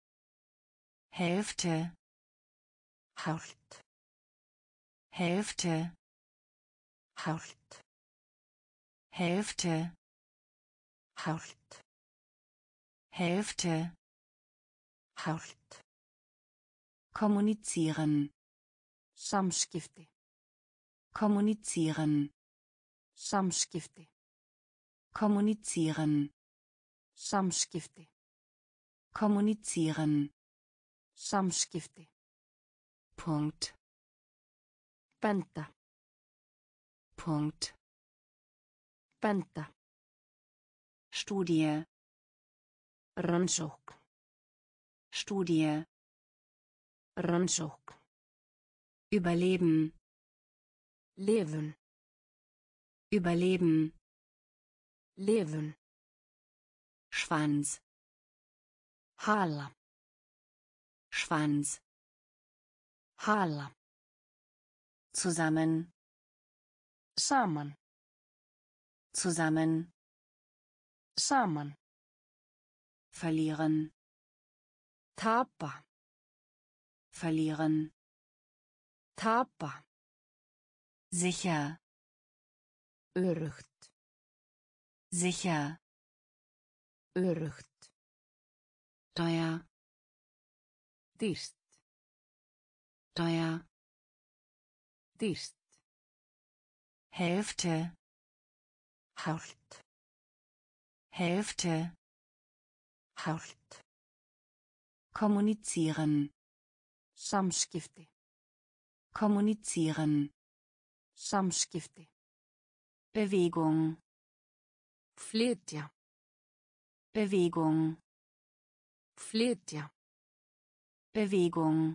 Hälfte, Hálft. Hälfte, Hálft. Hälfte, Hálft. Hälfte, Hálft. kommunizieren, Samskipti. kommunizieren, Samskipti. kommunizieren, Samskipti. kommunizieren, Samskipti. Punkt, Benda. Punkt, Benda. Studie, Rannsókn. Studie, Rannsókn. Überleben, Lifun. Überleben, Lifun. Schwanz, Hala. Schwanz, Hala. zusammen, Saman. zusammen, Saman. verlieren, Tapa. verlieren, Tapa. sicher, Öruggt. sicher, Öruggt. teuer, Dýrt. teuer, Dýrt. Hälfte, Hálft. Hälfte, Hálft. kommunizieren, Samskipti. kommunizieren, Samskipti. Bewegung, Flytja. Bewegung, Flytja. Bewegung,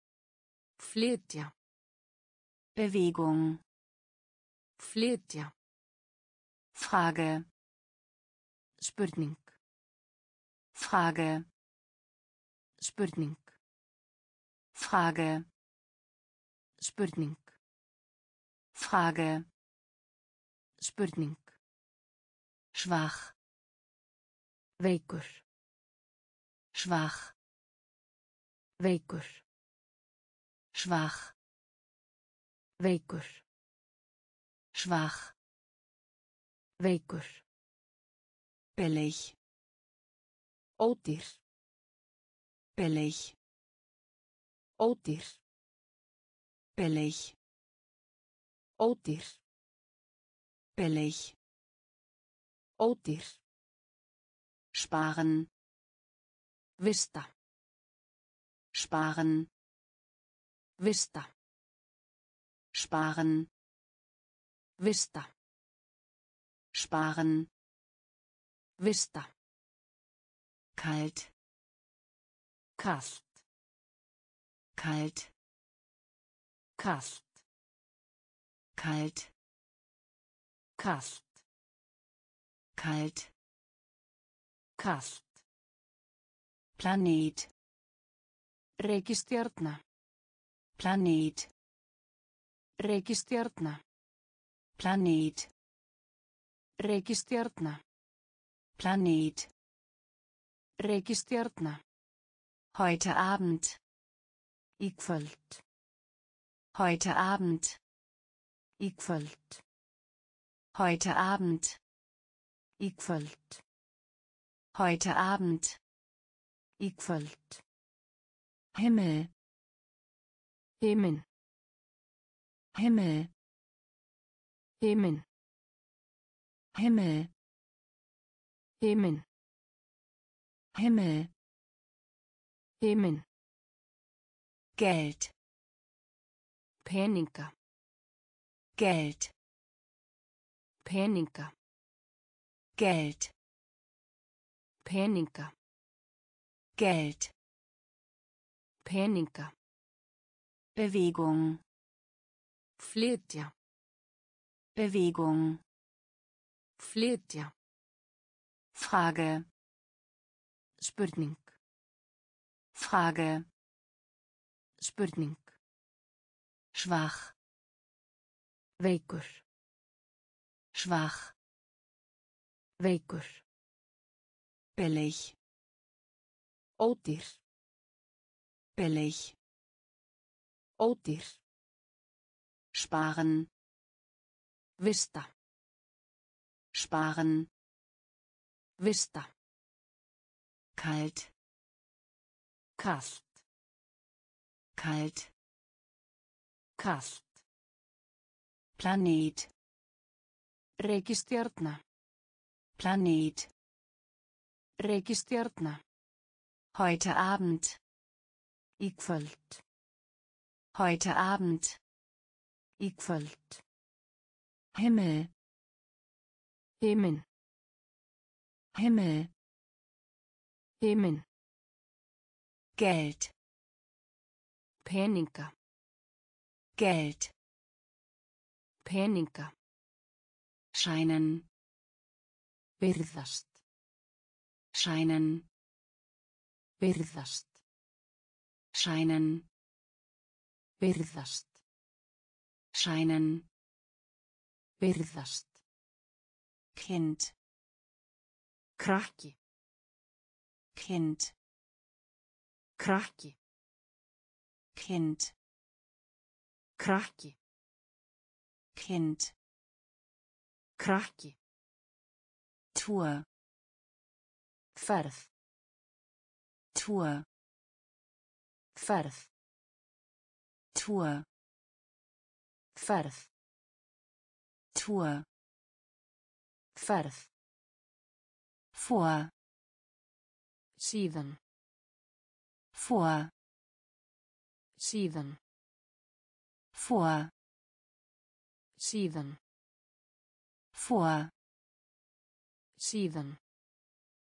Flytja. Bewegung. Flytja. Frage, Spurning. Frage, Spurning. Frage, Spurning. Frage, Spurning. schwach, Veikur. schwach, Veikur. schwach, Veikur. schwach, Veikur. billig, Ódýr. billig, Ódýr. billig, Ódýr. billig, Ódýr. sparen, Vista. sparen, Vista. sparen, Vista. sparen, Vista. kalt, Kalt. kalt, Kalt. kalt, Kalt. kalt, Kalt. Planet, Reikistjarna. Planet, Reikistjarna. Planet, Reikistjarna. Planet, Reikistjarna. heute Abend, Í kvöld. heute Abend, Í kvöld. heute Abend, Í kvöld. heute Abend, Í kvöld. Himmel, Himinn. Himmel, Himinn. Himmel, Himinn. Himmel, Himinn. Geld, Peninga. Geld, Peninga. Geld, Peninga. Geld, Peninga. Bewegung, Flytja. Bewegung, Flytja. Frage, Spurning. Frage, Spurning. schwach, Veikur. schwach, Veikur. billig, Ódýr. billig, Ódýr. sparen, Vista. sparen, Vista. kalt, Kalt. kalt, Kalt. Planet, Reikistjarna. Planet, Reikistjarna. heute Abend, Í kvöld. heute Abend, Í kvöld. Himmel, Himinn. Himmel, Himinn. Geld, Peninga. Geld, Peninga. scheinen, Virðast. scheinen, Virðast. scheinen, Virðast. scheinen, Virðast. Kind, Krakki. Kind, Krakki. Kind, Krakki. Kind, Krakki. Tour, Ferð. Tour, Ferð. Tour, Ferð. Tour, Ferð. vor, Síðan. vor, Síðan. vor, Síðan. vor, Síðan.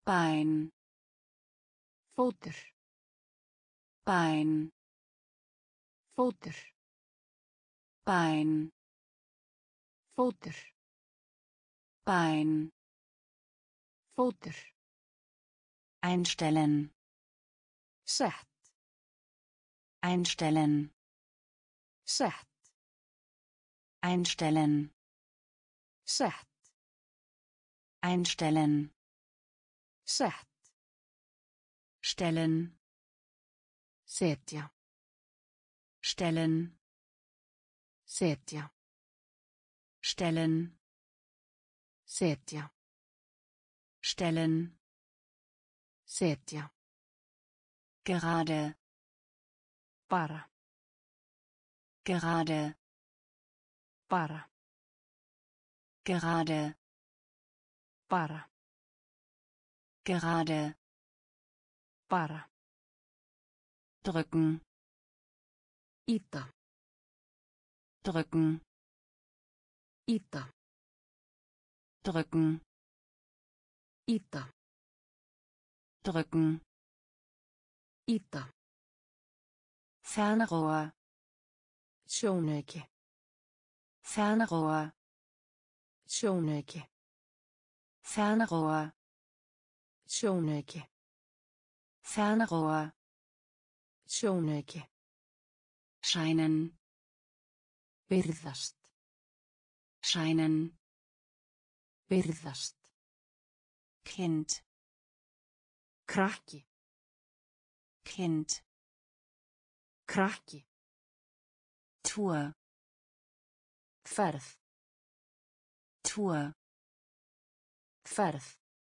Bein, fótur, Bein, fótur, Bein, fótur, Bein. fótur, Einstellen, sett, einstellen, sett, einstellen, sett, einstellen, sett, stellen, setja, stellen, setja, stellen, setja, stellen, setja, gerade, bara, gerade, bara, gerade, bara, gerade, bara, drücken, ýta, drücken, ýta, drücken, ýta, drücken, ýta, Fernrohr, sjónauki, Fernrohr, sjónauki, Fernrohr, sjónauki, Fernrohr, sjónauki, scheinen, virðast, scheinen, virðast, Kind, krakki, Kind, krakki, Tour, ferð, Tour, ferð,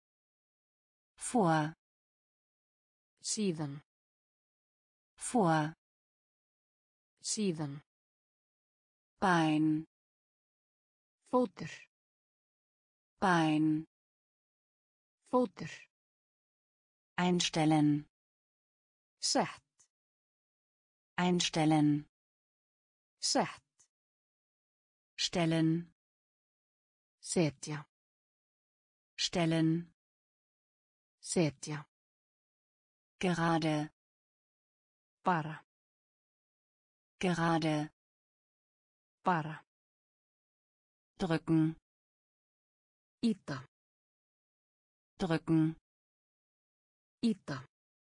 vor, síðan, vor, síðan, Bein, fótur, Bein, fótur, einstellen, sett, einstellen, sett, stellen, setja, stellen, setja, gerade, bara, gerade, bara, drücken, ýta, drücken, ýta,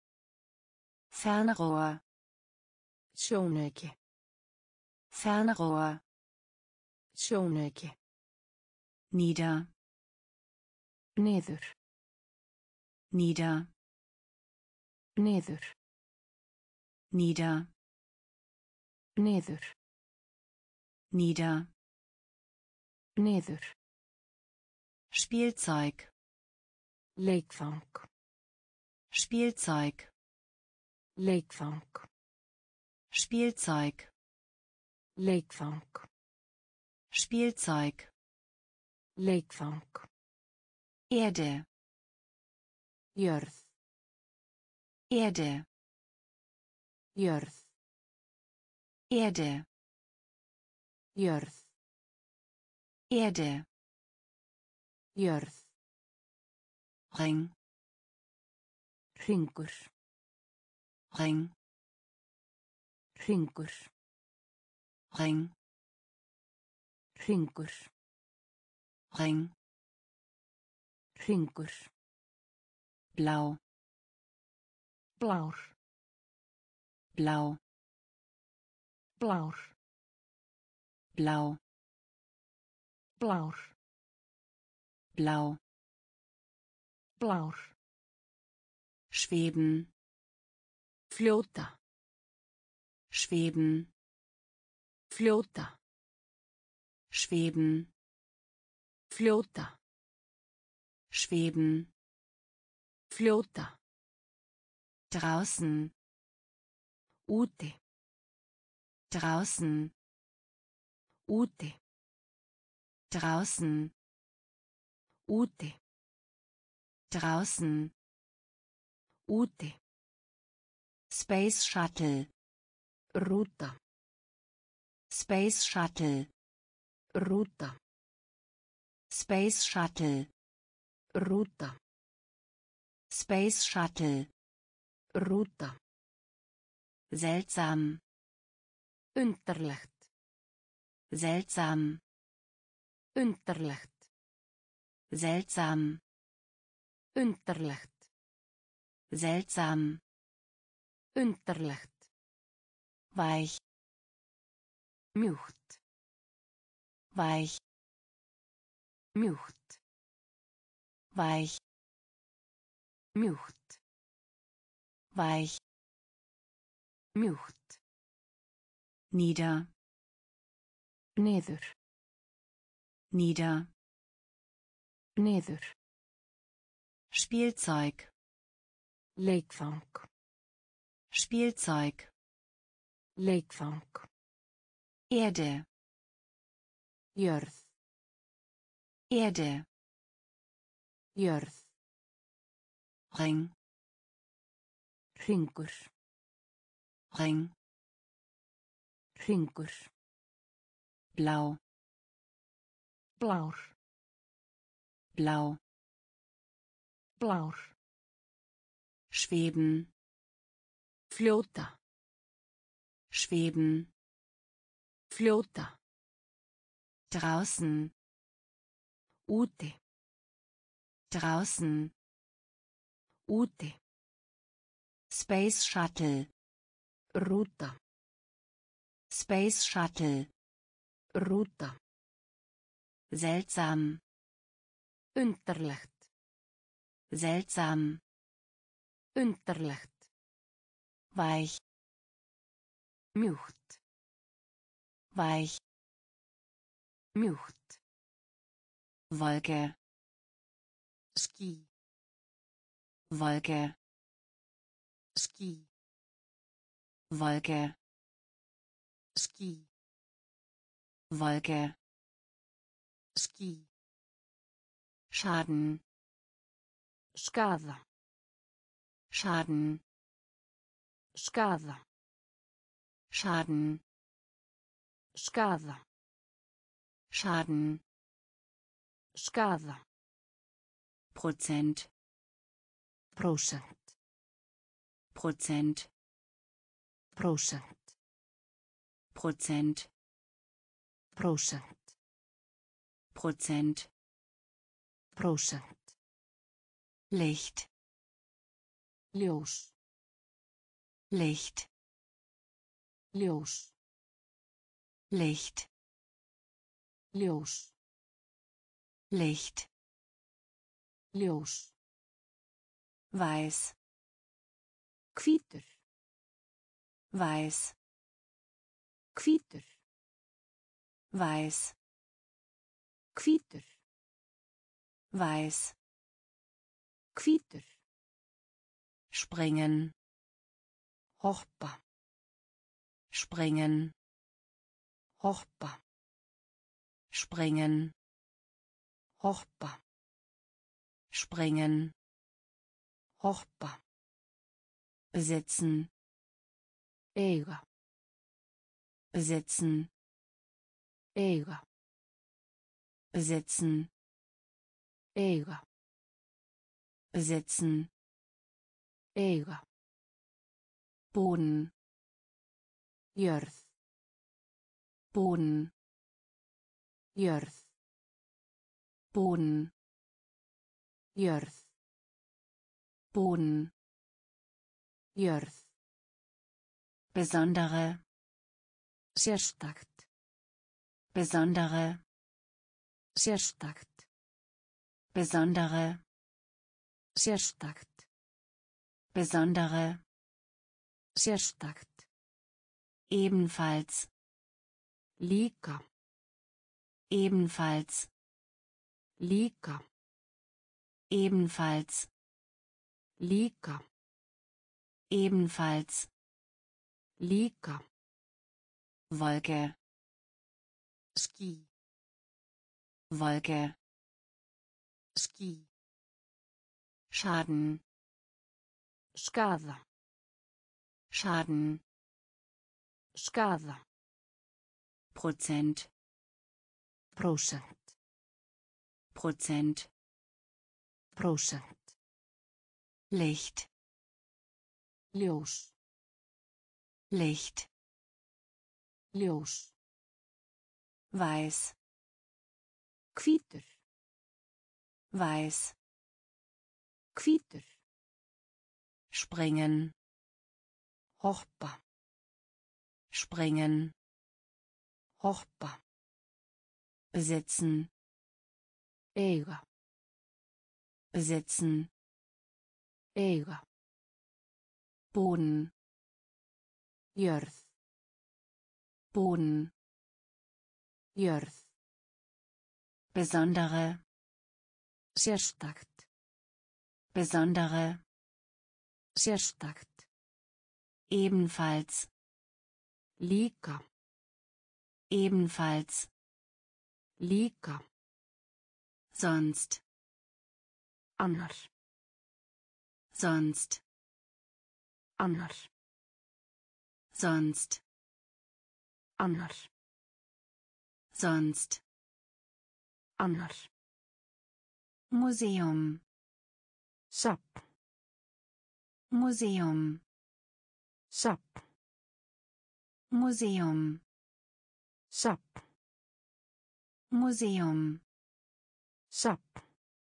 Fernrohr, sjónauki, Fernrohr, sjónauki, nieder, niður, nieder, niður, nieder, niður, nieder, niður, Spielzeug, leikfang, Spielzeug, leikfang, Spielzeug, leikfang, Spielzeug, leikfang, Erde, jörð, Erde, jörð, Erde, jörð, Erde, jörð, Ring, hringur, Ring, hringur, Ring, hringur, Ring, hringur, blau, blár, blau, blár, blau, blár, blau, blár, schweben, fljóta, schweben, fljóta, schweben, fljóta, schweben, fljóta, draußen, úti, draußen, úti, draußen, úti, draußen, úti, Space Shuttle, rúta, Space Shuttle, rúta, Space Shuttle, rúta, Space Shuttle. Rúta. Seltsam. Undarlegt. Seltsam. Undarlegt. Seltsam. Undarlegt. Seltsam. Undarlegt. Weich. Mjúkt. Weich. Mjúkt. Weich. Mjúkt. Weich. Mjúkt. Nieder. Niður. Nieder. Niður. Spielzeug. Leikfang. Spielzeug. Leikfang. Erde. Jörð. Erde. Jörð. Ring. Hringur. Ring. Hringur. Blau. Blár. Blau. Blár. Schweben. Fljóta. Schweben. Fljóta. Draußen. Úti. Draußen. Úti. Space Shuttle. Rúta. Space Shuttle. Rúta. Seltsam. Undarlegt. Seltsam. Undarlegt. Weich. Mjúkt. Weich. Mjúkt. Wolke. Ský. Wolke. Ský. Wolke. Ský. Wolke. Ský. Schaden. Skaða. Schaden. Skaða. Schaden. Skaða. Schaden. Skaða. Prozent. Prósent. Prozent. Prósent. Prozent. Prósent. Prozent. Prósent. Licht. Ljós. Licht. Ljós. Licht. Ljós. Licht. Ljós. Weiß. Hvítur. Weiß. Hvítur. Weiß. Hvítur. Weiß. Hvítur. Springen. Hoppa. Springen. Hoppa. Springen. Hoppa. Springen. Hoppa. Besitzen. Eiga. Besitzen. Eiga. Besitzen. Eiga. Besitzen. Eiga. Boden. Jörð. Boden. Jörð. Boden. Jörð. Boden. Jörð. Besondere. Sérstakt. Besondere. Sérstakt. Besondere. Sérstakt. Besondere. Sérstakt. Ebenfalls. Líka. Ebenfalls. Líka. Ebenfalls. Líka. Ebenfalls. Líka. Wolke. Ský. Wolke. Ský. Schaden. Skaða. Schaden. Skaða. Prozent. Prósent. Prozent. Prósent. Licht, Ljós. Licht, Ljós. weiß, Hvítur. weiß, Hvítur. springen, Hoppa. springen, Hoppa. besitzen, Eiga. besitzen, Eiga. Boden, Jörð. Boden, Jörð. besondere, Sérstakt. besondere, Sérstakt. ebenfalls, Líka. ebenfalls, Líka. sonst, Annar. sonst, Annar. sonst, Annar. sonst, Annar. Museum, Safn. Museum, Safn. Museum, Safn. Museum, Safn.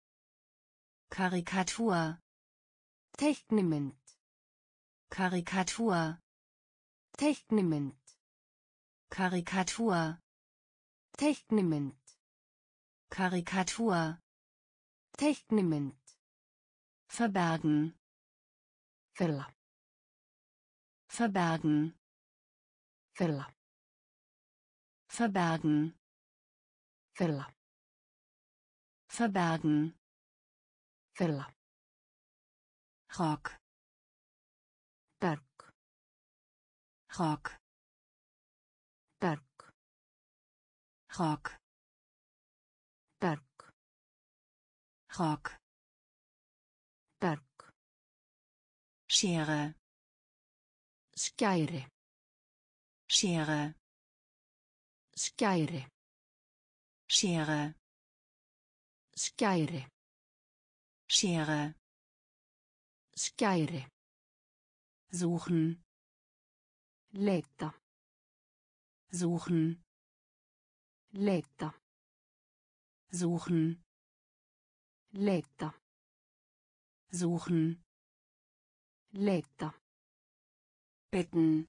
Karikatur, Teiknimynd. Karikatur, Teiknimynd. Karikatur, Teiknimynd. Karikatur, Teiknimynd. verbergen, Fela. verbergen, Fela. verbergen, Fela. verbergen, Fela. Rock, Berg. Rock, Berg. Rock, Berg. Rock, Berg. Schere, Skæri. Schere, Skæri. Schere, Skæri. Schere, Skæri. suchen, Leita. suchen, Leita. suchen, Leita. suchen, Leita. bitten,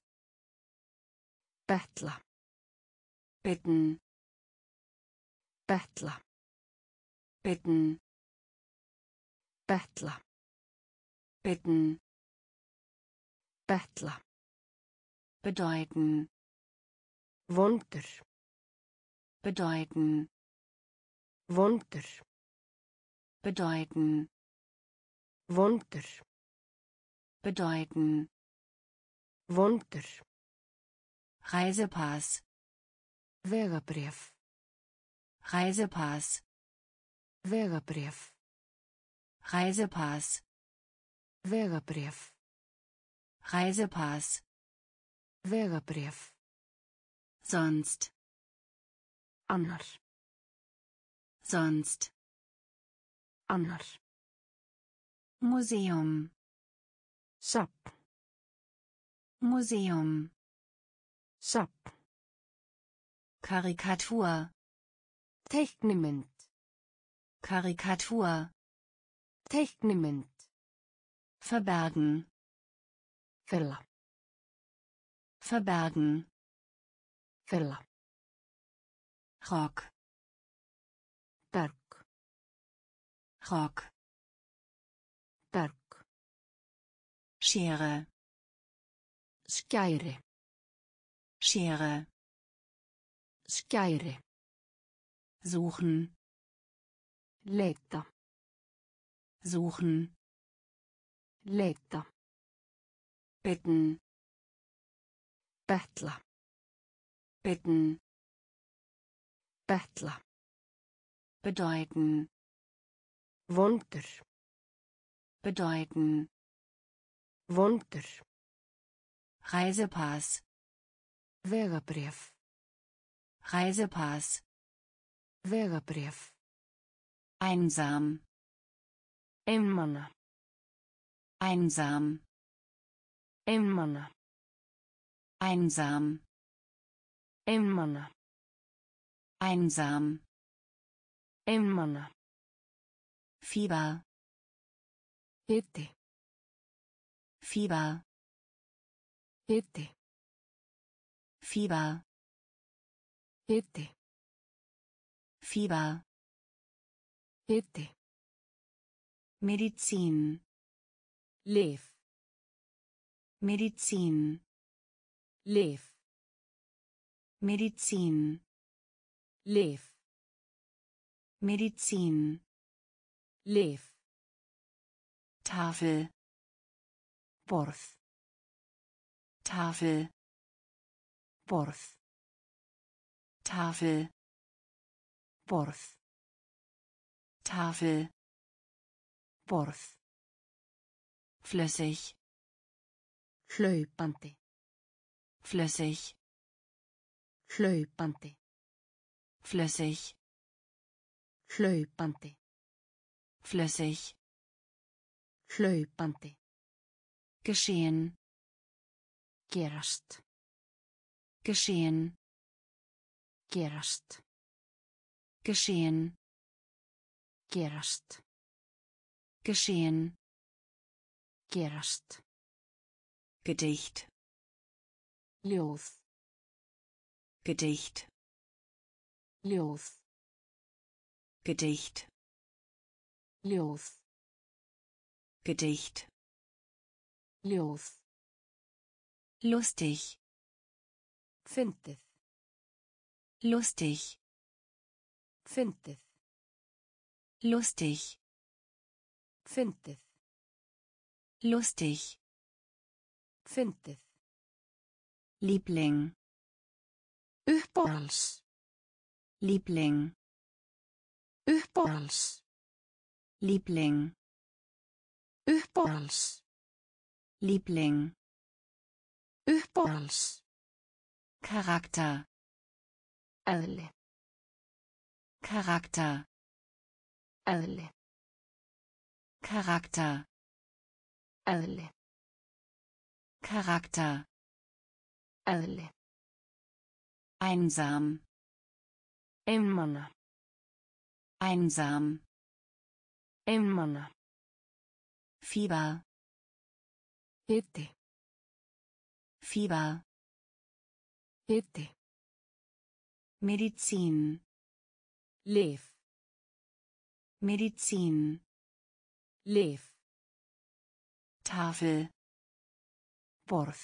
Betla. bitten, Betla. bitten, Betla. bitten, Betla. bedeuten, Vondur. bedeuten, Vondur. bedeuten, Vondur. bedeuten, Vondur. Reisepass, Vegabréf. Reisepass, Vegabréf. Reisepass, Vegabréf. Reisepass, Vegabréf. sonst, Annar. sonst, Annar. Museum, Safn. Museum, Safn. Karikatur, Teiknimynd. Karikatur, Teiknimynd. verbergen, Fela. verbergen, Fela. Rock, Berg. Rock, Berg. Schere, Skæri. Schere, Skæri. suchen, Leita. suchen, Leita. bitten, Betla. bitten, Betla. bedeuten, Vondur. bedeuten, Vondur. Reisepass, Vegabréf. Reisepass, Vegabréf. einsam, Einmana. Einsam. Einmana. Einsam. Einmana. Einsam. Einmana. Fieber. Hiti. Fieber. Hiti. Fieber. Hiti. Fieber. Hiti. Medizin. Lyf. Medizin. Lyf. Medizin. Lyf. Medizin. Lyf. Tafel. Borð. Tafel. Borð. Tafel. Borð. Tafel. Borð. Flüssig. Hlaupandi. Flüssig. Hlaupandi. Flüssig. Hlaupandi. Flüssig. Hlaupandi. Geschehen. Gerast. Geschehen. Gerast. Geschehen. Gerast. Geschehen. Gerast. Gedicht. Ljóð. Gedicht. Ljóð. Gedicht. Ljóð. Gedicht. Ljóð. Lustig. Fyndið. Lustig. Fyndið. Lustig. Fyndið. Lustig. Fyndið. Liebling. Uppáhalds. Liebling. Uppáhalds. Liebling. Uppáhalds. Liebling. Uppáhalds. Charakter. Eðli. Charakter. Eðli. Charakter. Eðli. Charakter. Eðli. Einsam. Einmana. Einsam. Einmana. Fieber. Hiti. Fieber. Hiti. Medizin. Lyf. Medizin. Lyf. Tafel. Borð.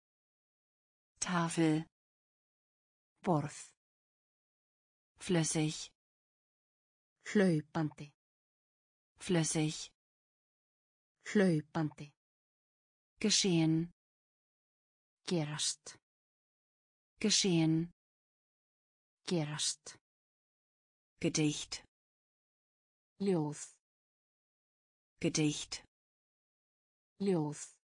Tafel. Borð. Flüssig. Hlaupandi. Flüssig. Hlaupandi. Geschehen. Gerast. Geschehen. Gerast. Gedicht. Ljóð. Gedicht. Ljóð.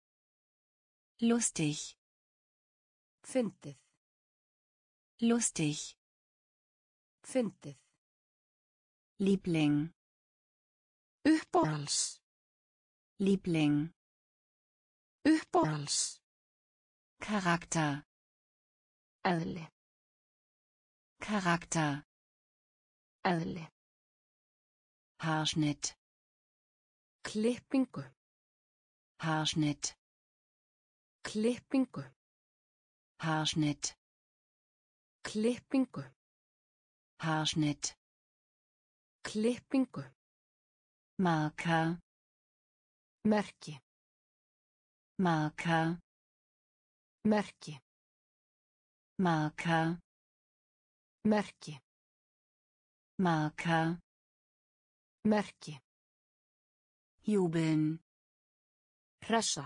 Lustig. Fyndið. Lustig. Fyndið. Liebling. Uppáhalds. Liebling. Uppáhalds. Charakter. Eðli. Charakter. Eðli. Haarschnitt. Klippingu. Haarschnitt. Klippingu. Haarschnitt. Klippingu. Haarschnitt. Klippingu. Marker. Merki. Marker. Merki. Marker. Merki. Marker. Merki. Jubeln. Hressa.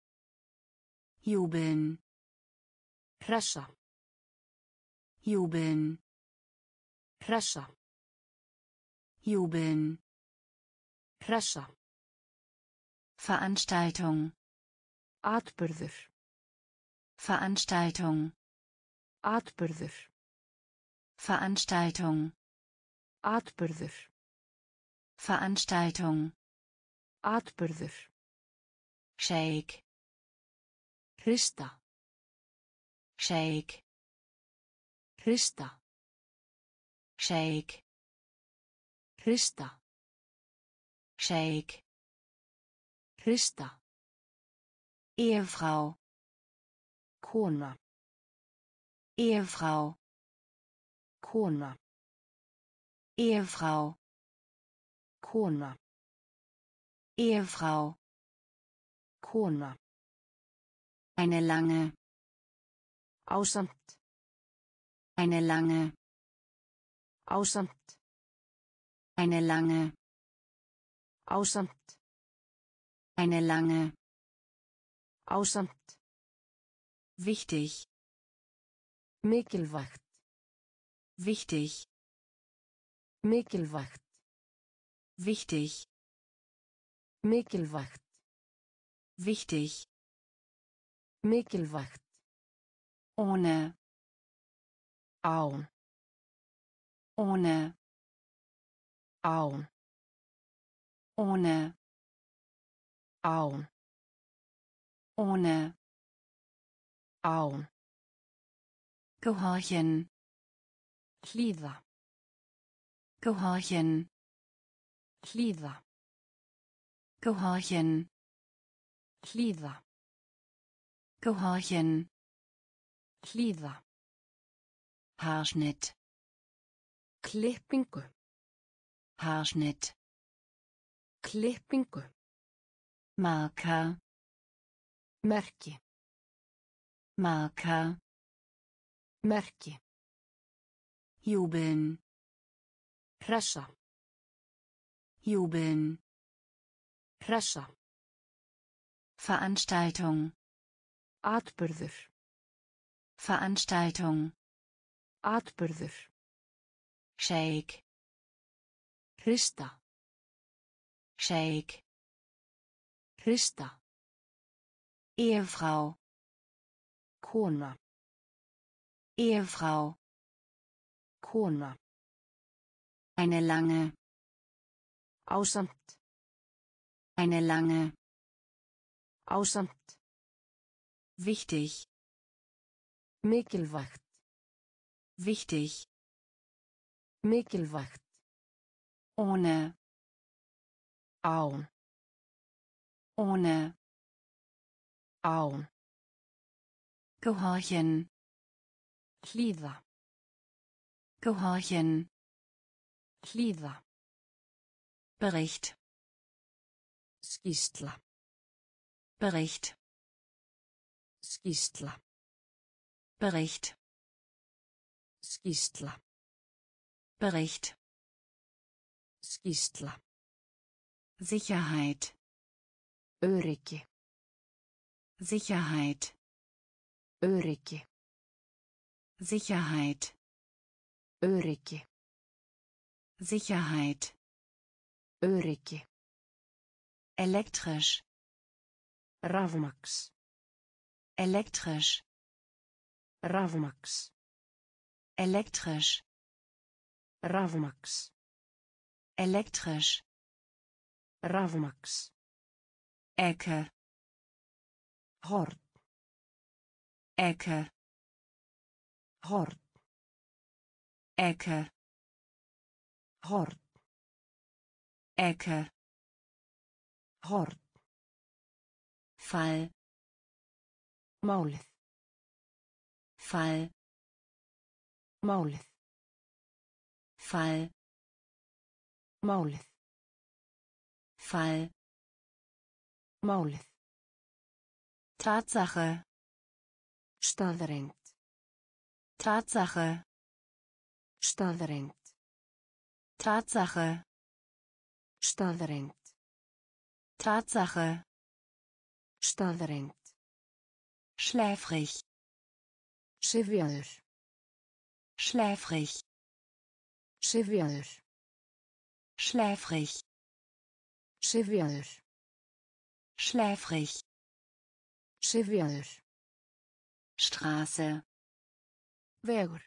Jubeln. Hressa. Jubeln. Hressa. Jubeln. Hressa. Veranstaltung. Atburður. Veranstaltung. Atburður. Veranstaltung. Atburður. Veranstaltung. Atburður. Shake. Hrista. Shake. Hrista. Shake. Hrista. Shake. Hrista. Ehefrau. Kona. Ehefrau. Kona. Ehefrau. Kona. Ehefrau. Kona. Eine lange. Ásamt. Eine lange. Ásamt. Eine lange. Ásamt. Eine lange. Ásamt. Wichtig. Mikilvægt. Wichtig. Mikilvægt. Wichtig. Mikilvægt. Wichtig. Mikilvægt. Ohne. Án. Ohne. Án. Ohne. Án. Ohne. Án. Gehorchen. Hlýða. Gehorchen. Hlýða. Gehorchen. Hlýða. Gehorchen. Hlýða. Haarschnitt. Klippingu. Haarschnitt. Klippingu. Marker. Merki. Marker. Merki. Jubeln. Hressa. Jubeln. Hressa. Veranstaltung. Atburður. Veranstaltung. Atburður. Shake. Hrista. Shake. Hrista. Ehefrau. Kona. Ehefrau. Kona. Eine lange. Ásamt. Eine lange. Ásamt. Wichtig. Mikilvægt. Wichtig. Mikilvægt. Ohne. Án. Ohne. Án. Gehorchen. Hlýða. Gehorchen. Hlýða. Bericht. Skýrsla. Bericht. Skýrsla. Bericht. Skýrsla. Bericht. Skýrsla. Sicherheit. Öryggi. Sicherheit. Öryggi. Sicherheit. Öryggi. Sicherheit. Öryggi. Elektrisch. Rafmaks. Elektrisch. Rafmaks. Elektrisch. Rafmaks. Elektrisch. Rafmaks. Ecke. Horn. Ecke. Horn. Ecke. Horn. Ecke. Horn. Fall. Málið. Fall. Málið. Fall. Málið. Fall. Málið. Tatsache. Staðreynd. Tatsache. Staðreynd. Tatsache. Staðreynd. Tatsache. Staðreynd. Schläfrig. Syfjaður. Schläfrig. Syfjaður. Schläfrig. Syfjaður. Schläfrig. Syfjaður. Straße. Vegur.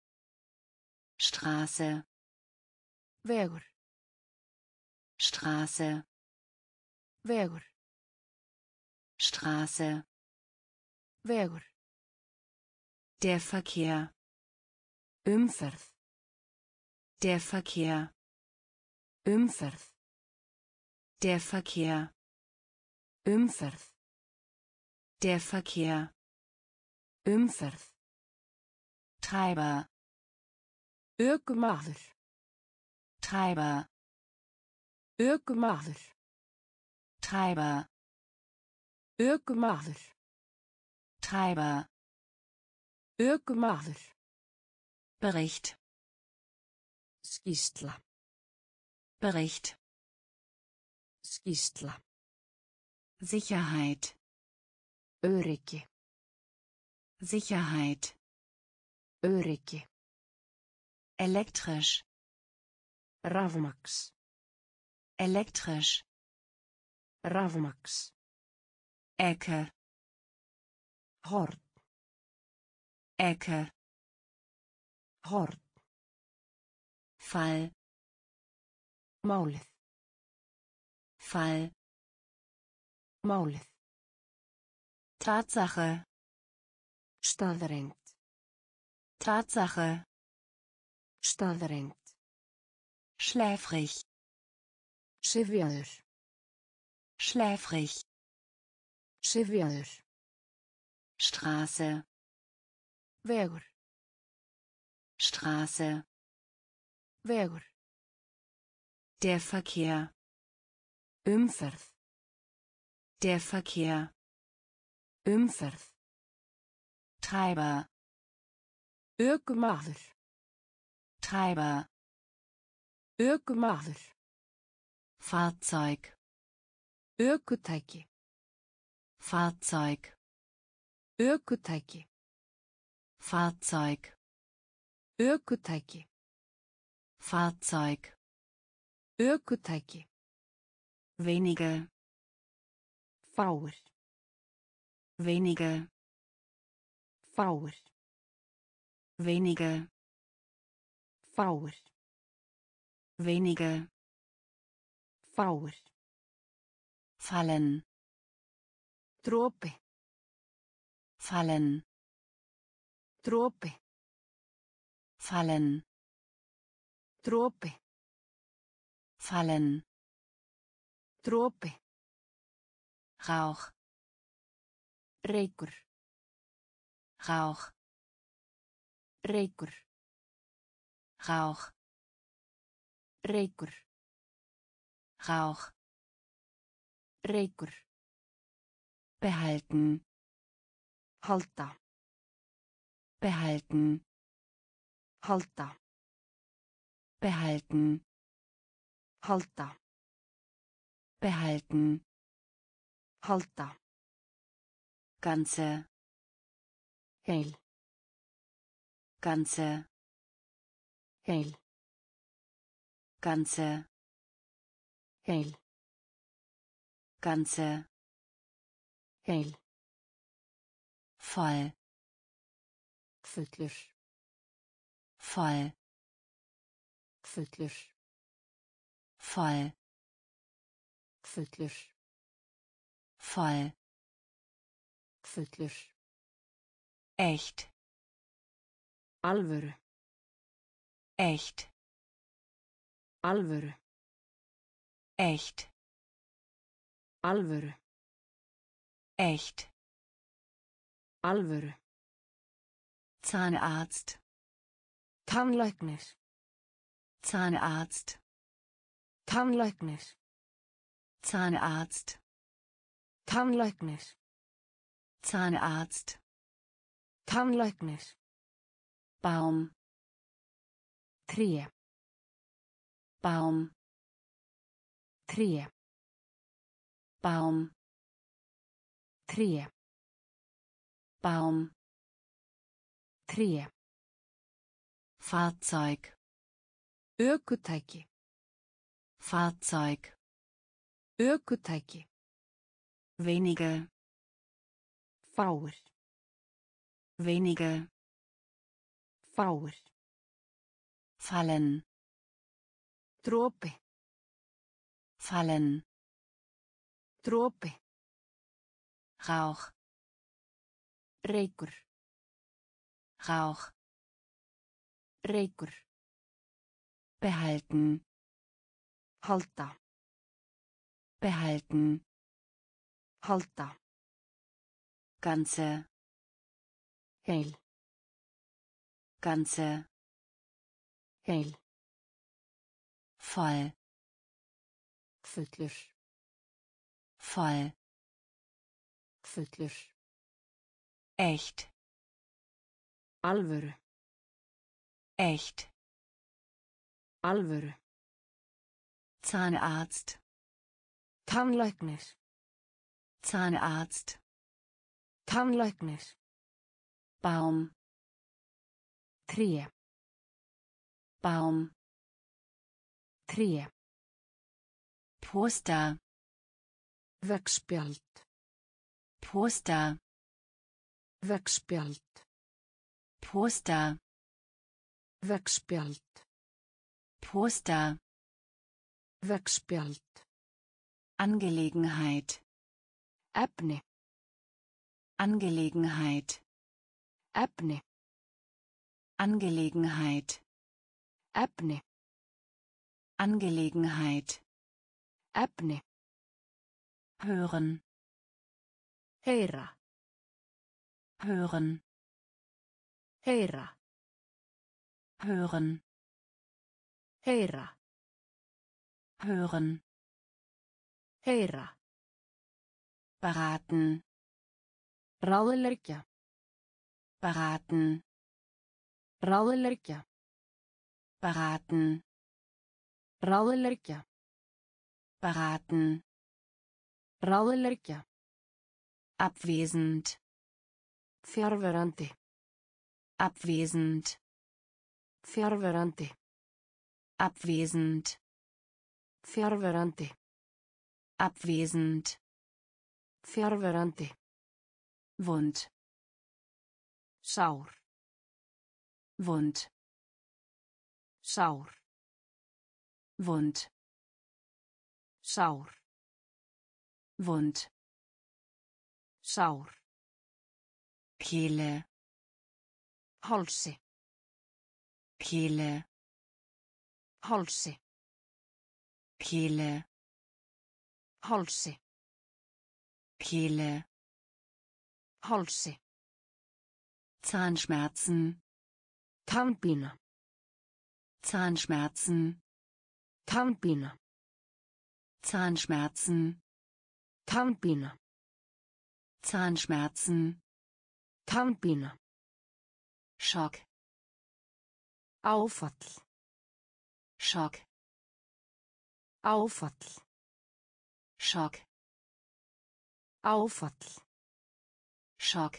Straße. Vegur. Straße. Vegur. Straße. Vegur. Der Verkehr. Umferð. Der Verkehr. Umferð. Der Verkehr. Umferð. Der Verkehr. Umferð. Treiber. Ökumaður. Treiber. Ökumaður. Treiber. Ökumaður. Treiber. Ökumaður. Bericht. Skýrsla. Bericht. Skýrsla. Sicherheit. Öryggi. Sicherheit. Öryggi. Elektrisch. Rafmagns. Elektrisch. Rafmagns. Ecke. Horn. Ecke. Horn. Fall. Málið. Fall. Málið. Tatsache. Staðreynd. Tatsache. Staðreynd. Schläfrig. Syfjaður. Schläfrig. Syfjaður. Straße. Vegur. Straße. Vegur. Der Verkehr. Umferð. Der Verkehr. Umferð. Treiber. Ökumaður. Treiber. Ökumaður. Fahrzeug. Ökutæki. Fahrzeug. Ökutæki. Fahrzeug. Ökutæki. Fahrzeug. Ökutæki. Wenige. Fáir. Wenige. Fáir. Wenige. Fáir. Wenige. Fáir. Fallen. Dropi. Fallen. Dropi. Fallen. Dropi. Fallen. Dropi. Rauch. Reykur. Rauch. Reykur. Rauch. Reykur. Rauch. Reykur. Behalten. Halda. Behalten. Halda. Behalten. Halda. Behalten. Halda. Ganze. Heil. Ganze. Heil. Ganze. Heil. Ganze. Heil. Voll. Fullur. Voll. Fullur. Voll. Fullur. Voll. Fullur. Echt. Alvöru. Echt. Alvöru. Echt. Alvöru. Echt. Alvöru. Zahnarzt. Tannlæknir. Zahnarzt. Tannlæknir. Zahnarzt. Tannlæknir. Zahnarzt. Tannlæknir. Baum. Tré. Baum. Tré. Baum. Tré. Baum. Tré. Fahrzeug. Ökutæki. Fahrzeug. Ökutæki. Wenige. Fáir. Wenige. Fáir. Fallen. Dropi. Fallen. Dropi. Rauch, Reykur. Rauch, Reykur. behalten, Halda. behalten, Halda. ganze, Heil. ganze, Heil. voll, Fullur. voll, Fullur. echt, Alvöru. echt, Alvöru. Zahnarzt, Tannlæknir. Zahnarzt, Tannlæknir. Baum, Tré. Baum, Tré. Poster, Veggspjald. Poster, Veggspjald. Poster, Veggspjald. Poster, Veggspjald. Angelegenheit, Efni. Angelegenheit, Efni. Angelegenheit, Efni. Angelegenheit, Efni. hören, Heyra. hören, Heyra. hören, Heyra. hören, Heyra. beraten, Ráðleggja. beraten, Ráðleggja. beraten, Ráðleggja. beraten, Ráðleggja. abwesend, Fjarverandi. abwesend, Fjarverandi. abwesend, Fjarverandi. abwesend, Fjarverandi. wund, Sár. wund, Sár. wund, Sár. wund, Sár. Kehle, Hálsi. Kehle, Hálsi. Kehle, Hálsi. Kehle, Hálsi. Zahnschmerzen, Tannpína. Zahnschmerzen, Tannpína. Zahnschmerzen, Tannpína. Zahnschmerzen, Tannpína. Schock, Áfall. Schock, Áfall. Schock, Áfall. Schock,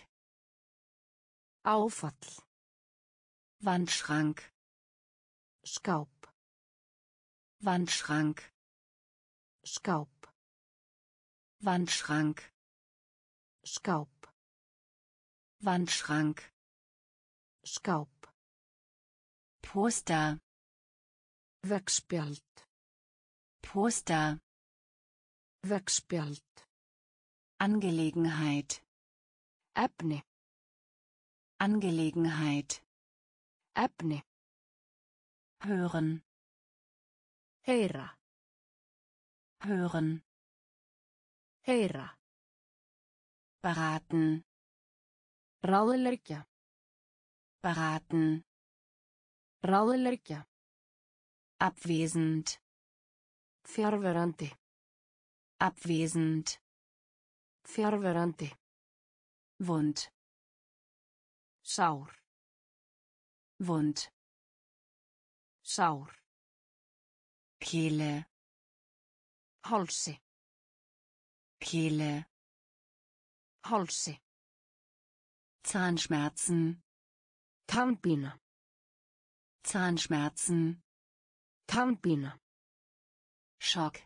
Áfall. Wandschrank, Skáp. Wandschrank, Skáp. Wandschrank, Skáp. Wandschrank, Skáp. Poster, Veggspjald. Poster, Veggspjald. Angelegenheit, Efni. Angelegenheit, Efni. hören, Heyra. hören, Heyra. beraten, Ráðleggja. beraten, Ráðleggja. abwesend, Fjarverandi. abwesend, Fjarverandi. wund, Sár. wund, Sár. Kehle, Hálsi. Kehle, Hálsi. Zahnschmerzen, Tannpína. Zahnschmerzen, Tannpína. Schock,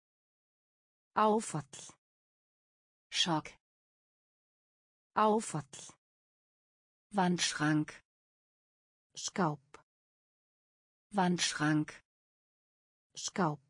Áfall. Schock, Áfall. Wandschrank, Skáp. Wandschrank, Skáp.